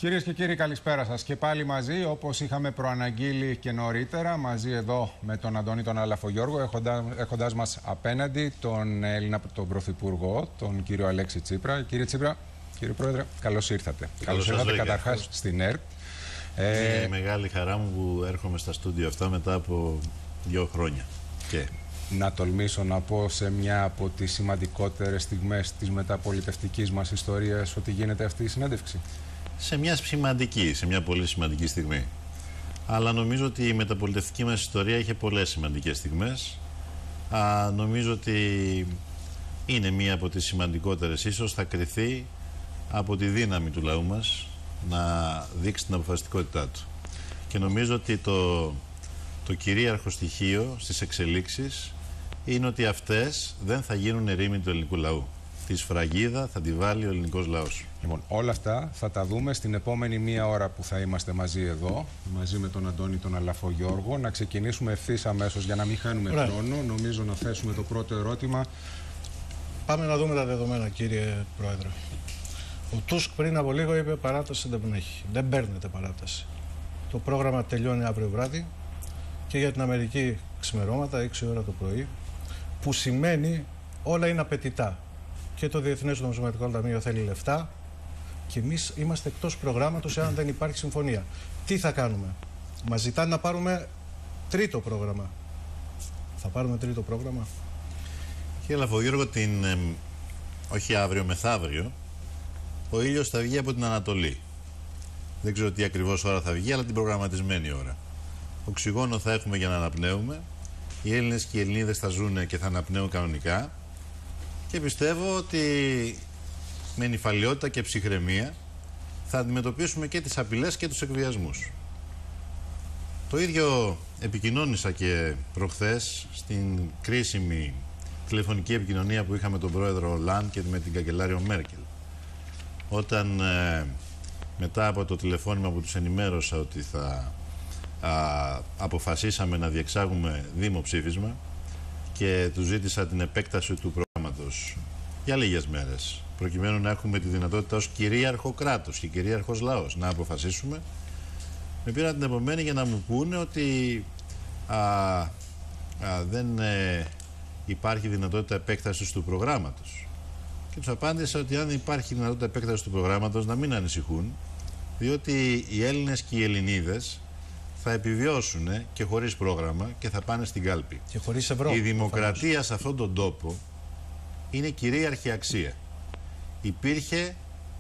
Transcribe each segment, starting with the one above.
Κυρίες και κύριοι, καλησπέρα σας. Και πάλι μαζί, όπως είχαμε προαναγγείλει και νωρίτερα, μαζί εδώ με τον Αντώνη τον Αλαφογιώργο, έχοντας μας απέναντι τον Έλληνα, τον Πρωθυπουργό, τον κύριο Αλέξη Τσίπρα. Κύριε Τσίπρα, κύριε Πρόεδρε, καλώς ήρθατε. Καλώς ήρθατε καταρχάς στην ΕΡΤ. Είναι μεγάλη χαρά μου που έρχομαι στα στούντιο αυτά μετά από 2 χρόνια. Και να τολμήσω να πω σε μια από τις σημαντικότερες στιγμές της μεταπολιτευτικής μας ιστορίας ότι γίνεται αυτή η συνέντευξη. Σε μια πολύ σημαντική στιγμή. Αλλά νομίζω ότι η μεταπολιτευτική μας ιστορία είχε πολλές σημαντικές στιγμές. Νομίζω ότι είναι μία από τις σημαντικότερες. Ίσως θα κριθεί από τη δύναμη του λαού μας να δείξει την αποφασιστικότητά του. Και νομίζω ότι το κυρίαρχο στοιχείο στις εξελίξεις είναι ότι αυτές δεν θα γίνουν ερήμην του ελληνικού λαού. Τη σφραγίδα θα τη βάλει ο ελληνικός λαός. Λοιπόν, όλα αυτά θα τα δούμε στην επόμενη μία ώρα που θα είμαστε μαζί εδώ, μαζί με τον Αντώνη τον Αλαφογιώργο. Να ξεκινήσουμε ευθύς αμέσως για να μην χάνουμε χρόνο. Νομίζω να θέσουμε το πρώτο ερώτημα. Πάμε να δούμε τα δεδομένα, κύριε Πρόεδρε. Ο Τούσκ πριν από λίγο είπε παράταση δεν έχει. Δεν παίρνετε παράταση. Το πρόγραμμα τελειώνει αύριο βράδυ και για την Αμερική ξημερώματα, 6 ώρα το πρωί, που σημαίνει όλα είναι απαιτητά. Και το Διεθνές Νομισματικό Ταμείο θέλει λεφτά και εμείς είμαστε εκτός προγράμματος εάν δεν υπάρχει συμφωνία. Τι θα κάνουμε? Μας ζητάνε να πάρουμε τρίτο πρόγραμμα. Θα πάρουμε τρίτο πρόγραμμα? Κύριε Αλαφογιώργο, όχι αύριο, μεθαύριο, ο ήλιος θα βγει από την Ανατολή. Δεν ξέρω τι ακριβώς ώρα θα βγει, αλλά την προγραμματισμένη ώρα. Οξυγόνο θα έχουμε για να αναπνέουμε. Οι Έλληνες και οι Ελληνίδες θα ζουν και θα αναπνέουν κανονικά. Και πιστεύω ότι με νηφαλιότητα και ψυχραιμία θα αντιμετωπίσουμε και τις απειλές και τους εκβιασμούς. Το ίδιο επικοινώνησα και προχθές στην κρίσιμη τηλεφωνική επικοινωνία που είχαμε με τον πρόεδρο Ολάντ και με την καγκελάριο Μέρκελ. Όταν μετά από το τηλεφώνημα που τους ενημέρωσα ότι θα αποφασίσαμε να διεξάγουμε δημοψήφισμα και του ζήτησα την επέκταση του προγράμματος για λίγες μέρες, προκειμένου να έχουμε τη δυνατότητα ως κυρίαρχο κράτος και κυρίαρχος λαός να αποφασίσουμε, με πήραν την επομένη για να μου πούνε ότι δεν υπάρχει δυνατότητα επέκτασης του προγράμματος. Και τους απάντησα ότι αν υπάρχει δυνατότητα επέκτασης του προγράμματος να μην ανησυχούν, διότι οι Έλληνες και οι Ελληνίδες θα επιβιώσουν και χωρίς πρόγραμμα και θα πάνε στην κάλπη. Και χωρίς ευρώ. Η δημοκρατία σε αυτόν τον τόπο είναι κυρίαρχη αξία. Υπήρχε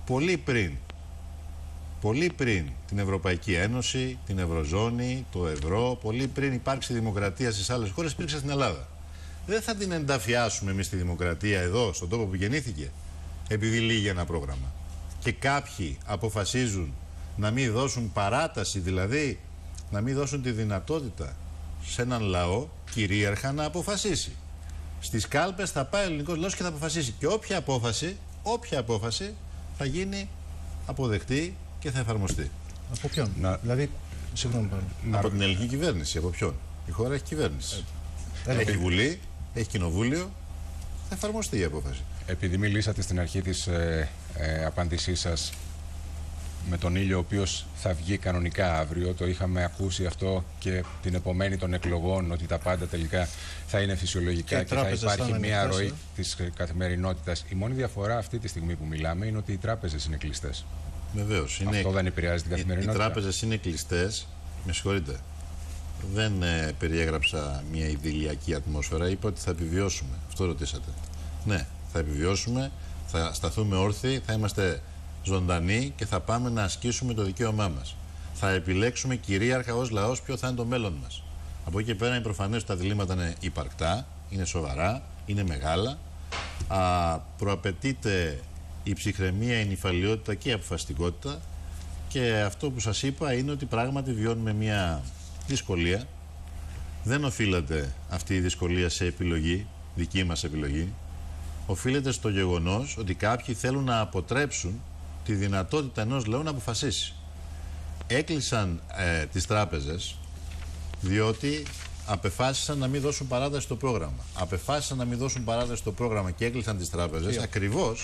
πολύ πριν την Ευρωπαϊκή Ένωση, την Ευρωζώνη, το ευρώ, πολύ πριν υπάρξει δημοκρατία στις άλλες χώρες, υπήρξε στην Ελλάδα. Δεν θα την ενταφιάσουμε εμείς τη δημοκρατία εδώ, στον τόπο που γεννήθηκε, επειδή λύγει ένα πρόγραμμα. Και κάποιοι αποφασίζουν να μην δώσουν παράταση, δηλαδή να μην δώσουν τη δυνατότητα σε έναν λαό κυρίαρχα να αποφασίσει. Στις κάλπες θα πάει ο ελληνικός λαός και θα αποφασίσει. Και όποια απόφαση θα γίνει αποδεκτή και θα εφαρμοστεί. Από ποιον? Δηλαδή, συγγνώμη πάνω. Από την ελληνική κυβέρνηση. Από ποιον? Η χώρα έχει κυβέρνηση. Έχει Βουλή, έχει Κοινοβούλιο. Θα εφαρμοστεί η απόφαση. Επειδή μιλήσατε στην αρχή της απάντησής σας με τον ήλιο ο οποίος θα βγει κανονικά αύριο, το είχαμε ακούσει αυτό και την επομένη των εκλογών, ότι τα πάντα τελικά θα είναι φυσιολογικά και θα υπάρχει μια ροή της καθημερινότητας. Η μόνη διαφορά αυτή τη στιγμή που μιλάμε είναι ότι οι τράπεζες είναι κλειστές. Βεβαίως. Αυτό δεν επηρεάζει την καθημερινότητα. Οι τράπεζες είναι κλειστές. Με συγχωρείτε. Δεν περιέγραψα μια ιδηλιακή ατμόσφαιρα. Είπα ότι θα επιβιώσουμε. Αυτό ρωτήσατε. Ναι, θα επιβιώσουμε, θα σταθούμε όρθιοι, θα είμαστε ζωντανοί και θα πάμε να ασκήσουμε το δικαίωμά μας. Θα επιλέξουμε κυρίαρχα ως λαός ποιο θα είναι το μέλλον μας. Από εκεί και πέρα είναι προφανές ότι τα διλήμματα είναι υπαρκτά, είναι σοβαρά, είναι μεγάλα. Προαπαιτείται η ψυχραιμία, η νηφαλιότητα και η αποφασιστικότητα. Και αυτό που σας είπα είναι ότι πράγματι βιώνουμε μια δυσκολία. Δεν οφείλεται αυτή η δυσκολία σε επιλογή, δική μας επιλογή. Οφείλεται στο γεγονός ότι κάποιοι θέλουν να αποτρέψουν τη δυνατότητα ενός λαού να αποφασίσει. Έκλεισαν τις τράπεζες διότι απεφάσισαν να μην δώσουν παράταση στο πρόγραμμα. Απεφάσισαν να μην δώσουν παράταση στο πρόγραμμα και έκλεισαν τις τράπεζες ακριβώς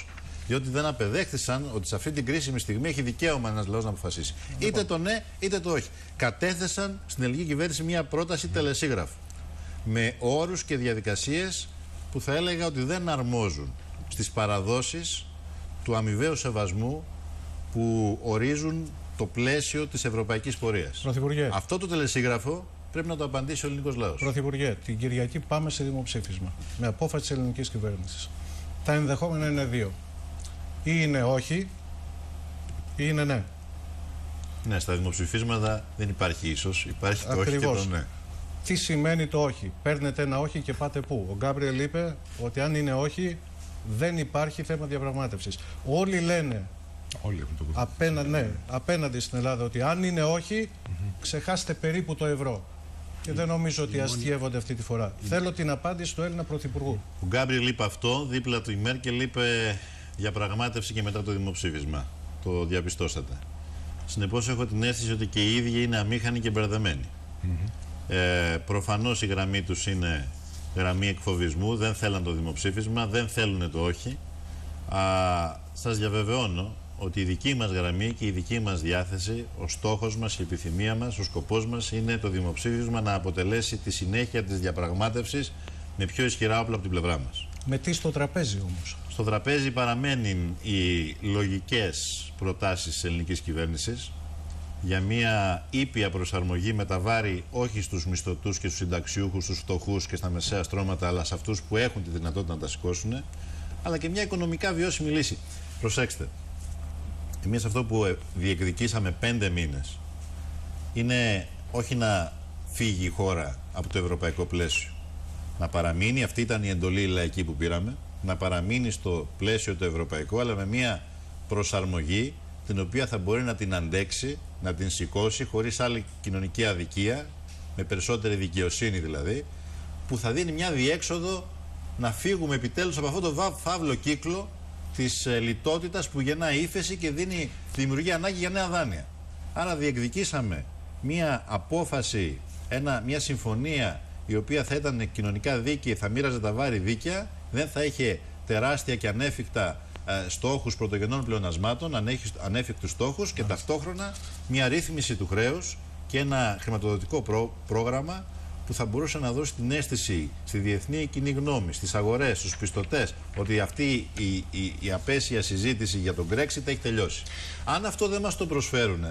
Διότι δεν απεδέχθησαν ότι σε αυτή την κρίσιμη στιγμή έχει δικαίωμα ένας λαός να αποφασίσει. Είτε το ναι, είτε το όχι. Κατέθεσαν στην ελληνική κυβέρνηση μια πρόταση τελεσίγραφου. Με όρους και διαδικασίες που θα έλεγα ότι δεν αρμόζουν στις παραδόσεις του αμοιβαίου σεβασμού που ορίζουν το πλαίσιο της ευρωπαϊκής πορείας. Πρωθυπουργέ. Αυτό το τελεσίγραφο πρέπει να το απαντήσει ο ελληνικός λαός. Πρωθυπουργέ, την Κυριακή πάμε σε δημοψήφισμα με απόφαση της ελληνικής κυβέρνησης. Τα ενδεχόμενα είναι δύο. Ή είναι όχι, ή είναι ναι. Ναι, στα δημοψηφίσματα δεν υπάρχει ίσως, υπάρχει το όχι και το ναι. Τι σημαίνει το όχι? Παίρνετε ένα όχι και πάτε πού? Ο Γκάμπριελ είπε ότι αν είναι όχι, δεν υπάρχει θέμα διαπραγμάτευσης. Όλοι λένε απέναντι στην Ελλάδα ότι αν είναι όχι, ξεχάστε περίπου το ευρώ. Και δεν νομίζω ότι αστιεύονται αυτή τη φορά. Θέλω την απάντηση του Έλληνα Πρωθυπουργού. Ο Γκάμπριελ είπε αυτό, δίπλα του η Μέρκελ είπε διαπραγμάτευση και μετά το δημοψήφισμα. Το διαπιστώσατε. Συνεπώς έχω την αίσθηση ότι και οι ίδιοι είναι αμήχανοι και μπερδεμένοι. Προφανώς η γραμμή τους είναι γραμμή εκφοβισμού, δεν θέλαν το δημοψήφισμα, δεν θέλουν το όχι. Σας διαβεβαιώνω ότι η δική μας γραμμή και η δική μας διάθεση, ο στόχος μας, η επιθυμία μας, ο σκοπός μας είναι το δημοψήφισμα να αποτελέσει τη συνέχεια της διαπραγμάτευσης με πιο ισχυρά όπλα από την πλευρά μας. Με τι στο τραπέζι όμως? Στο τραπέζι παραμένουν οι λογικές προτάσεις της ελληνικής κυβέρνησης για μια ήπια προσαρμογή με τα βάρη όχι στους μισθωτούς και στους συνταξιούχους, στους φτωχούς και στα μεσαία στρώματα, αλλά σε αυτούς που έχουν τη δυνατότητα να τα σηκώσουν, αλλά και μια οικονομικά βιώσιμη λύση. Προσέξτε, εμείς αυτό που διεκδικήσαμε 5 μήνες είναι όχι να φύγει η χώρα από το ευρωπαϊκό πλαίσιο. Να παραμείνει, αυτή ήταν η εντολή λαϊκή που πήραμε, να παραμείνει στο πλαίσιο το ευρωπαϊκό, αλλά με μια προσαρμογή την οποία θα μπορεί να την αντέξει, να την σηκώσει χωρίς άλλη κοινωνική αδικία, με περισσότερη δικαιοσύνη δηλαδή, που θα δίνει μια διέξοδο να φύγουμε επιτέλους από αυτό το φαύλο κύκλο της λιτότητας που γεννά ύφεση και δημιουργεί ανάγκη για νέα δάνεια. Άρα διεκδικήσαμε μια απόφαση, μια συμφωνία η οποία θα ήταν κοινωνικά δίκαιη, θα μοίραζε τα βάρη δίκαια, δεν θα είχε τεράστια και ανέφικτα στόχους πρωτογενών πλεονασμάτων, ανέφικτους στόχους και ταυτόχρονα μια ρύθμιση του χρέους και ένα χρηματοδοτικό πρόγραμμα που θα μπορούσε να δώσει την αίσθηση στη διεθνή κοινή γνώμη, στις αγορές, στους πιστωτές, ότι αυτή η απέσια συζήτηση για τον Brexit έχει τελειώσει. Αν αυτό δεν μας το προσφέρουν,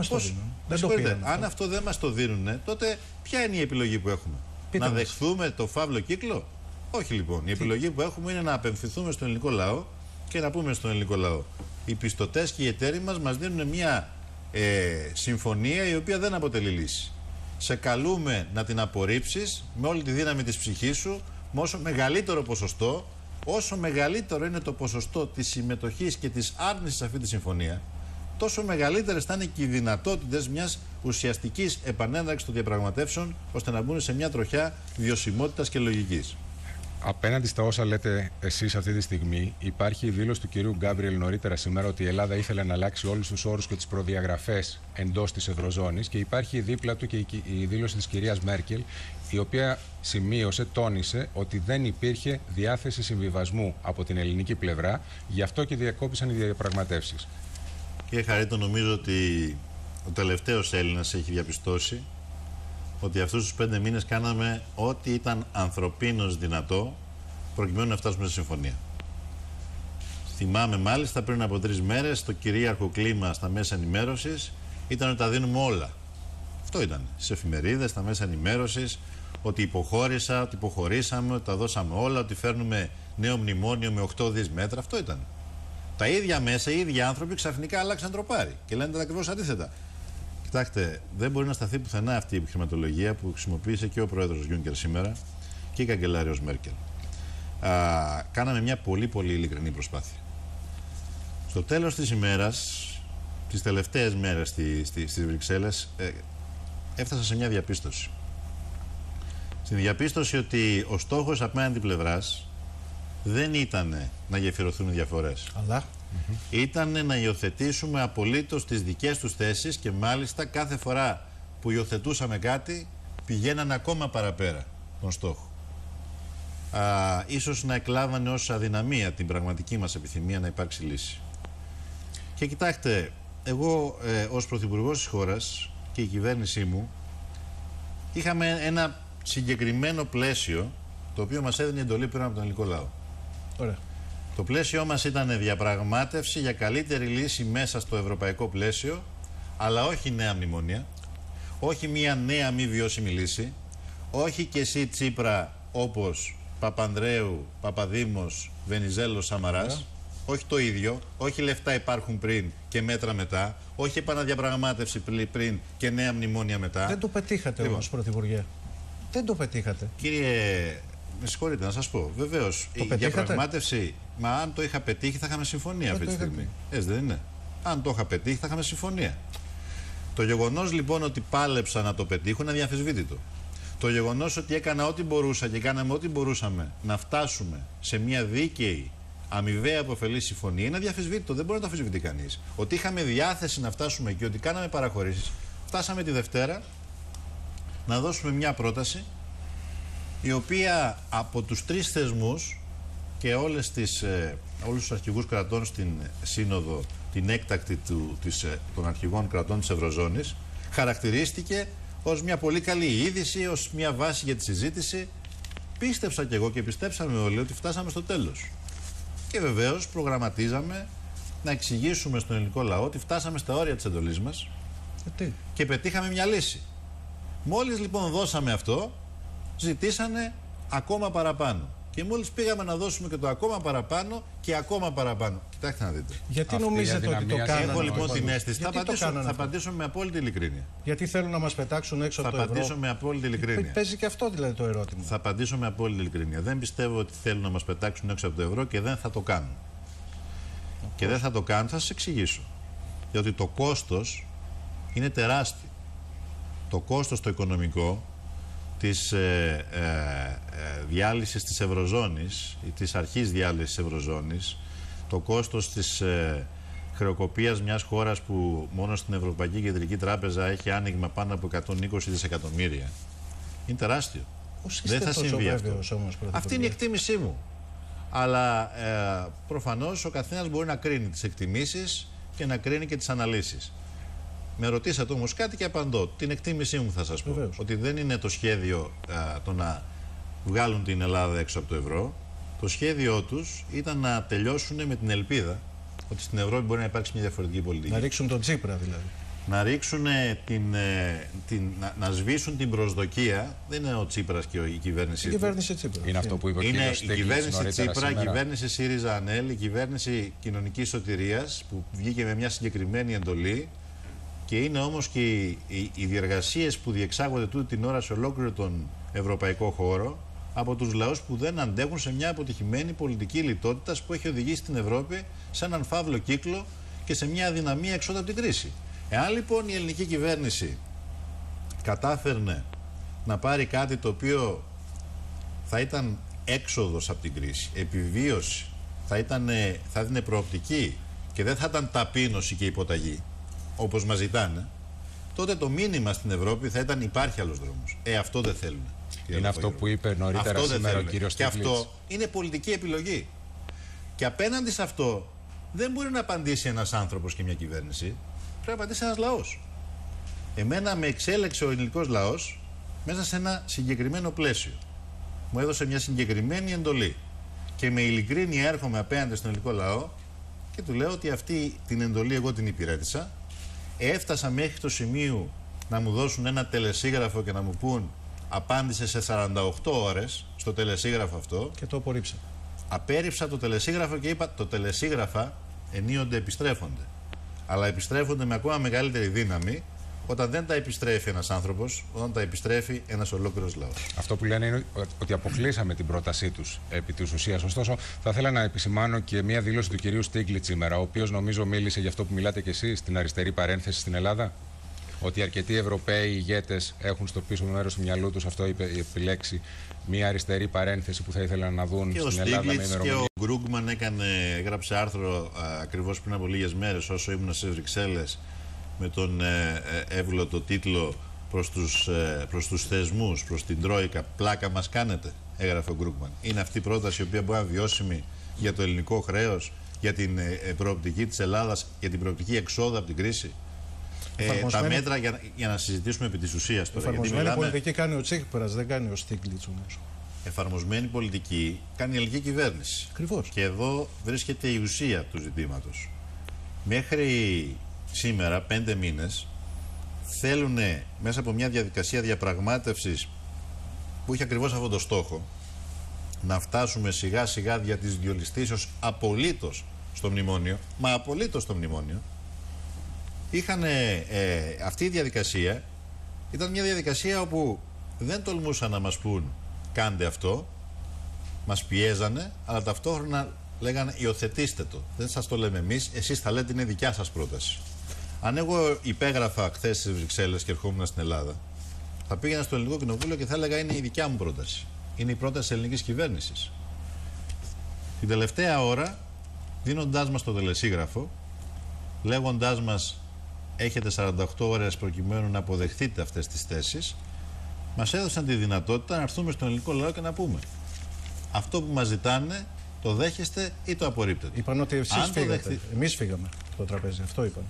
αν αυτό δεν μας το δίνουν, τότε ποια είναι η επιλογή που έχουμε? Να δεχθούμε το φαύλο κύκλο? Όχι λοιπόν. Η επιλογή που έχουμε είναι να απευθυνθούμε στον ελληνικό λαό και να πούμε στον ελληνικό λαό: οι πιστωτές και οι εταίροι μας δίνουν μια συμφωνία η οποία δεν αποτελεί λύση. Σε καλούμε να την απορρίψεις με όλη τη δύναμη της ψυχής σου, με όσο μεγαλύτερο ποσοστό, όσο μεγαλύτερο είναι το ποσοστό της συμμετοχής και της άρνησης σε αυτή τη συμφωνία, τόσο μεγαλύτερες θα είναι και οι δυνατότητες μιας ουσιαστικής επανένταξης των διαπραγματεύσεων, ώστε να μπουν σε μια τροχιά βιωσιμότητας και λογικής. Απέναντι στα όσα λέτε εσείς αυτή τη στιγμή, υπάρχει η δήλωση του κυρίου Γκάμπριελ νωρίτερα σήμερα ότι η Ελλάδα ήθελε να αλλάξει όλους τους όρους και τις προδιαγραφές εντός της Ευρωζώνης, και υπάρχει δίπλα του και η δήλωση της κυρίας Μέρκελ, η οποία τόνισε ότι δεν υπήρχε διάθεση συμβιβασμού από την ελληνική πλευρά, γι' αυτό και διακόπησαν οι διαπραγματεύσεις. Κύριε Χαρίτο, νομίζω ότι ο τελευταίος Έλληνας έχει διαπιστώσει ότι αυτούς τους 5 μήνες κάναμε ό,τι ήταν ανθρωπίνως δυνατό προκειμένου να φτάσουμε σε συμφωνία. Θυμάμαι μάλιστα πριν από 3 μέρες το κυρίαρχο κλίμα στα μέσα ενημέρωσης ήταν ότι τα δίνουμε όλα. Αυτό ήταν. Στις εφημερίδες, στα μέσα ενημέρωσης, ότι υποχώρησα, ότι υποχωρήσαμε, ότι τα δώσαμε όλα, ότι φέρνουμε νέο μνημόνιο με 8 δις μέτρα. Αυτό ήταν. Τα ίδια μέσα, οι ίδιοι άνθρωποι ξαφνικά άλλαξαν τροπάρι και λένε τα ακριβώς αντίθετα. Κοιτάξτε, δεν μπορεί να σταθεί πουθενά αυτή η επιχειρηματολογία που χρησιμοποίησε και ο πρόεδρος Γιούνκερ σήμερα και η καγκελάριος Μέρκελ. Κάναμε μια πολύ ειλικρινή προσπάθεια. Στο τέλος της ημέρας, τις τελευταίες μέρες στις Βρυξέλλες, έφτασα σε μια διαπίστωση. Στην διαπίστωση ότι ο στόχος απέναντι πλευράς δεν ήταν να γεφυρωθούν οι διαφορές. Αλλά ήταν να υιοθετήσουμε απολύτως τις δικές τους θέσεις και μάλιστα κάθε φορά που υιοθετούσαμε κάτι πηγαίνανε ακόμα παραπέρα τον στόχο. ίσως να εκλάβανε ως αδυναμία την πραγματική μας επιθυμία να υπάρξει λύση. Και κοιτάξτε, εγώ ως πρωθυπουργός της χώρας και η κυβέρνησή μου είχαμε ένα συγκεκριμένο πλαίσιο το οποίο μας έδινε εντολή πριν από τον ελληνικό λαό. Ωραία. Το πλαίσιό μας ήταν διαπραγμάτευση για καλύτερη λύση μέσα στο ευρωπαϊκό πλαίσιο, αλλά όχι νέα μνημόνια, όχι μια νέα μη βιώσιμη λύση, όχι και εσύ Τσίπρα όπως Παπανδρέου, Παπαδήμος, Βενιζέλος, Σαμαράς, όχι το ίδιο, όχι λεφτά υπάρχουν πριν και μέτρα μετά, όχι επαναδιαπραγμάτευση πριν και νέα μνημόνια μετά. Δεν το πετύχατε όμως, Πρωθυπουργέ. Δεν το πετύχατε. Κύριε, με συγχωρείτε να σας πω, βεβαίως η διαπραγμάτευση, μα αν το είχα πετύχει θα είχαμε συμφωνία αυτή τη στιγμή. Έτσι δεν είναι? Αν το είχα πετύχει θα είχαμε συμφωνία. Το γεγονός λοιπόν ότι πάλεψα να το πετύχω είναι αδιαμφισβήτητο. Το γεγονός ότι έκανα ό,τι μπορούσα και κάναμε ό,τι μπορούσαμε να φτάσουμε σε μια δίκαιη, αμοιβαία αποφελή συμφωνία είναι αδιαμφισβήτητο. Δεν μπορεί να το αμφισβητεί κανείς. Ότι είχαμε διάθεση να φτάσουμε εκεί, ότι κάναμε παραχωρήσεις. Φτάσαμε τη Δευτέρα να δώσουμε μια η οποία από τους τρεις θεσμούς και όλους τους αρχηγούς κρατών στην σύνοδο, την έκτακτη των αρχηγών κρατών της Ευρωζώνης, χαρακτηρίστηκε ως μια πολύ καλή είδηση, ως μια βάση για τη συζήτηση. Πίστεψα κι εγώ και πιστέψαμε όλοι ότι φτάσαμε στο τέλος. Και βεβαίως προγραμματίζαμε να εξηγήσουμε στον ελληνικό λαό ότι φτάσαμε στα όρια της εντολής μας και πετύχαμε μια λύση. Μόλις λοιπόν δώσαμε αυτό, ζητήσανε ακόμα παραπάνω. Και μόλις πήγαμε να δώσουμε και το ακόμα παραπάνω και ακόμα παραπάνω. Κοιτάξτε να δείτε. Γιατί νομίζετε ότι το κάνανε? Έχω λοιπόν την αίσθηση. Θα απαντήσω με απόλυτη ειλικρίνεια. Γιατί θέλουν να μας πετάξουν έξω από το ευρώ? Θα απαντήσω με απόλυτη ειλικρίνεια. Παίζει και αυτό δηλαδή το ερώτημα. Θα απαντήσω με απόλυτη ειλικρίνεια. Δεν πιστεύω ότι θέλουν να μας πετάξουν έξω από το ευρώ και δεν θα το κάνουν. Και δεν θα το κάνουν, θα σας εξηγήσω. Διότι το κόστος είναι τεράστιο. Το κόστος το οικονομικό της διάλυσης της Ευρωζώνης, της αρχής διάλυσης της Ευρωζώνης, το κόστος της χρεοκοπίας μιας χώρας που μόνο στην Ευρωπαϊκή Κεντρική Τράπεζα έχει άνοιγμα πάνω από 120 δισεκατομμύρια. Είναι τεράστιο. Δεν θα συμβεί αυτό. Αυτή είναι η εκτίμησή μου. Αλλά προφανώς ο καθένας μπορεί να κρίνει τις εκτιμήσεις και να κρίνει και τις αναλύσεις. Με ρωτήσατε όμως κάτι και απαντώ. Την εκτίμησή μου θα σας πω. Βεβαίως. Ότι δεν είναι το σχέδιο το να βγάλουν την Ελλάδα έξω από το ευρώ. Το σχέδιό τους ήταν να τελειώσουν με την ελπίδα ότι στην Ευρώπη μπορεί να υπάρξει μια διαφορετική πολιτική. Να ρίξουν τον Τσίπρα δηλαδή. Να ρίξουν να σβήσουν την προσδοκία. Δεν είναι ο Τσίπρας και η κυβέρνηση. Η κυβέρνηση Τσίπρα. Είναι αυτό που είπε ο κ. Στίγλιτς. Η κυβέρνηση Τσίπρα, η κυβέρνηση ΣΥΡΙΖΑ ΑΝΕΛ, η κυβέρνηση κοινωνικής σωτηρίας που βγήκε με μια συγκεκριμένη εντολή. Και είναι όμως και οι διεργασίες που διεξάγονται τούτη την ώρα σε ολόκληρο τον ευρωπαϊκό χώρο από τους λαούς που δεν αντέχουν σε μια αποτυχημένη πολιτική λιτότητας που έχει οδηγήσει την Ευρώπη σε έναν φαύλο κύκλο και σε μια αδυναμία εξόδου από την κρίση. Εάν λοιπόν η ελληνική κυβέρνηση κατάφερνε να πάρει κάτι το οποίο θα ήταν έξοδος από την κρίση, επιβίωση, θα έδινε προοπτική και δεν θα ήταν ταπείνωση και υποταγή, όπως μας ζητάνε, τότε το μήνυμα στην Ευρώπη θα ήταν υπάρχει άλλος δρόμος. Αυτό δεν θέλουν. Είναι αυτό που είπε νωρίτερα σήμερα ο κύριος Στίγλιτς. Και αυτό είναι πολιτική επιλογή. Και απέναντι σε αυτό δεν μπορεί να απαντήσει ένας άνθρωπος και μια κυβέρνηση. Πρέπει να απαντήσει ένας λαός. Εμένα με εξέλεξε ο ελληνικός λαός μέσα σε ένα συγκεκριμένο πλαίσιο. Μου έδωσε μια συγκεκριμένη εντολή. Και με ειλικρίνεια έρχομαι απέναντι στον ελληνικό λαό και του λέω ότι αυτή την εντολή εγώ την υπηρέτησα. Έφτασα μέχρι το σημείο να μου δώσουν ένα τελεσίγραφο και να μου πούν απάντησε σε 48 ώρες στο τελεσίγραφο αυτό. Και το απορρίψα. Απέρριψα το τελεσίγραφο και είπα το τελεσίγραφα ενίοτε επιστρέφονται. Αλλά επιστρέφονται με ακόμα μεγαλύτερη δύναμη όταν δεν τα επιστρέφει ένας άνθρωπος, όταν τα επιστρέφει ένας ολόκληρος λαός. Αυτό που λένε είναι ότι αποκλείσαμε την πρότασή τους επί της ουσίας. Ωστόσο, θα ήθελα να επισημάνω και μία δήλωση του κυρίου Στίγλιτς σήμερα, ο οποίος νομίζω μίλησε για αυτό που μιλάτε κι εσείς, στην αριστερή παρένθεση στην Ελλάδα. Ότι αρκετοί Ευρωπαίοι ηγέτες έχουν στο πίσω μέρος του μυαλού τους, αυτό είπε, επιλέξει μία αριστερή παρένθεση που θα ήθελαν να δουν και στην Ελλάδα με ημερομηνία. Και ο Γκρούγκμαν έγραψε άρθρο ακριβώς πριν από λίγες μέρες, όσο ήμουν στις Βρυξέλλες, με τον εύγλωτο τίτλο προς τους θεσμούς, προς την Τρόικα, πλάκα μας κάνετε, έγραφε ο Γκρούγκμαν. Είναι αυτή η πρόταση η οποία μπορεί να είναι βιώσιμη για το ελληνικό χρέος, για την προοπτική της Ελλάδας, για την προοπτική εξόδου από την κρίση. Τα μέτρα για να συζητήσουμε επί της ουσίας τώρα. Εφαρμοσμένη πολιτική κάνει ο Τσίπρας, δεν κάνει ο Στίγκλιτς όμως. Εφαρμοσμένη πολιτική κάνει η ελληνική κυβέρνηση. Ακριβώς. Και εδώ βρίσκεται η ουσία του ζητήματος. Μέχρι σήμερα, 5 μήνες, θέλουν μέσα από μια διαδικασία διαπραγμάτευσης που είχε ακριβώς αυτόν τον στόχο, να φτάσουμε σιγά σιγά δια της διολυστήσεως απολύτως στο μνημόνιο, μα απολύτως στο μνημόνιο. Αυτή η διαδικασία ήταν μια διαδικασία όπου δεν τολμούσαν να μας πούν κάντε αυτό, μας πιέζανε, αλλά ταυτόχρονα λέγανε υιοθετήστε το. Δεν σας το λέμε εμείς, εσείς θα λέτε είναι δικιά σας πρόταση. Αν εγώ υπέγραφα χθες στις Βρυξέλλες και ερχόμουν στην Ελλάδα, θα πήγαινα στο Ελληνικό Κοινοβούλιο και θα έλεγα είναι η δικιά μου πρόταση. Είναι η πρόταση της ελληνικής κυβέρνησης. Την τελευταία ώρα, δίνοντάς μας το τελεσίγραφο, λέγοντάς μας έχετε 48 ώρες προκειμένου να αποδεχτείτε αυτές τις θέσεις, μας έδωσαν τη δυνατότητα να έρθουμε στον ελληνικό λαό και να πούμε αυτό που μας ζητάνε το δέχεστε ή το απορρίπτετε. Είπαν ότι εσείς φύγατε. Εμείς φύγαμε από το τραπέζι. Αυτό είπαν.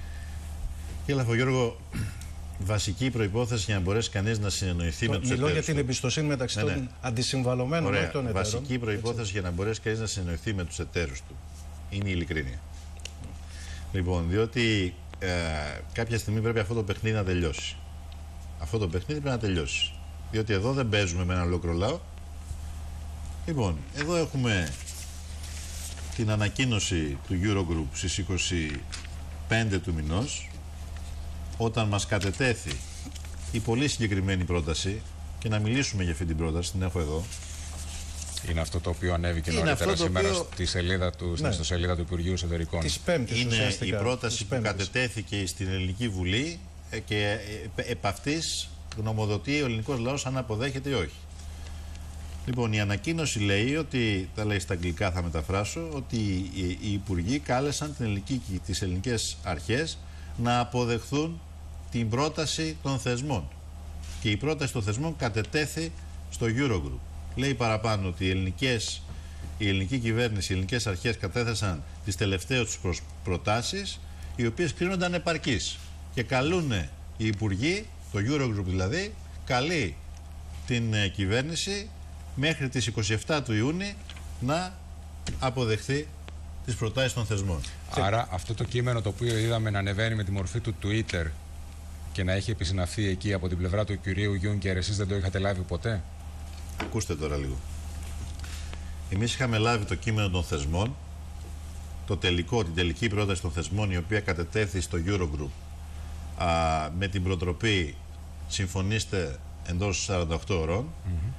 Κύριε Λαφογιώργο, βασική προϋπόθεση για να μπορέσει κανείς να συνεννοηθεί με τους εταίρους. Μιλώ για την εμπιστοσύνη μεταξύ των αντισυμβαλωμένων και των εταίρων. Βασική προϋπόθεση για να μπορέσει κανείς να συνεννοηθεί με τους εταίρους του είναι η ειλικρίνεια. Λοιπόν, διότι κάποια στιγμή πρέπει αυτό το παιχνίδι να τελειώσει. Αυτό το παιχνίδι πρέπει να τελειώσει. Διότι εδώ δεν παίζουμε με ένα ολόκληρο λαό. Λοιπόν, εδώ έχουμε την ανακοίνωση του Eurogroup στις 25 του μηνός, όταν μας κατετέθη η πολύ συγκεκριμένη πρόταση, και να μιλήσουμε για αυτή την πρόταση, την έχω εδώ. Είναι αυτό το οποίο ανέβηκε νωρίτερα σήμερα στη σελίδα του, στην ιστοσελίδα του Υπουργείου Εσωτερικών. Είναι η πρόταση που κατετέθηκε στην Ελληνική Βουλή και επ' αυτής γνωμοδοτεί ο ελληνικός λαός αν αποδέχεται ή όχι. Λοιπόν, η ανακοίνωση λέει ότι, τα λέει στα αγγλικά, θα μεταφράσω, ότι οι υπουργοί κάλεσαν τις ελληνικές αρχές να αποδεχθούν την πρόταση των θεσμών. Και η πρόταση των θεσμών κατετέθη στο Eurogroup. Λέει παραπάνω ότι η ελληνική κυβέρνηση, οι ελληνικές αρχές κατέθεσαν τις τελευταίες τους προτάσεις, οι οποίες κρίνονταν επαρκείς. Και καλούν οι υπουργοί, το Eurogroup δηλαδή, καλεί την κυβέρνηση μέχρι τις 27 του Ιούνιου να αποδεχθεί τις προτάσεις των θεσμών. Άρα αυτό το κείμενο το οποίο είδαμε να ανεβαίνει με τη μορφή του Twitter και να έχει επισυναυθεί εκεί από την πλευρά του κυρίου Γιούνκερ, εσείς δεν το είχατε λάβει ποτέ? Ακούστε τώρα λίγο. Εμείς είχαμε λάβει το κείμενο των θεσμών, την τελική πρόταση των θεσμών, η οποία κατετέθη στο Eurogroup με την προτροπή συμφωνήστε εντός 48 ώρων.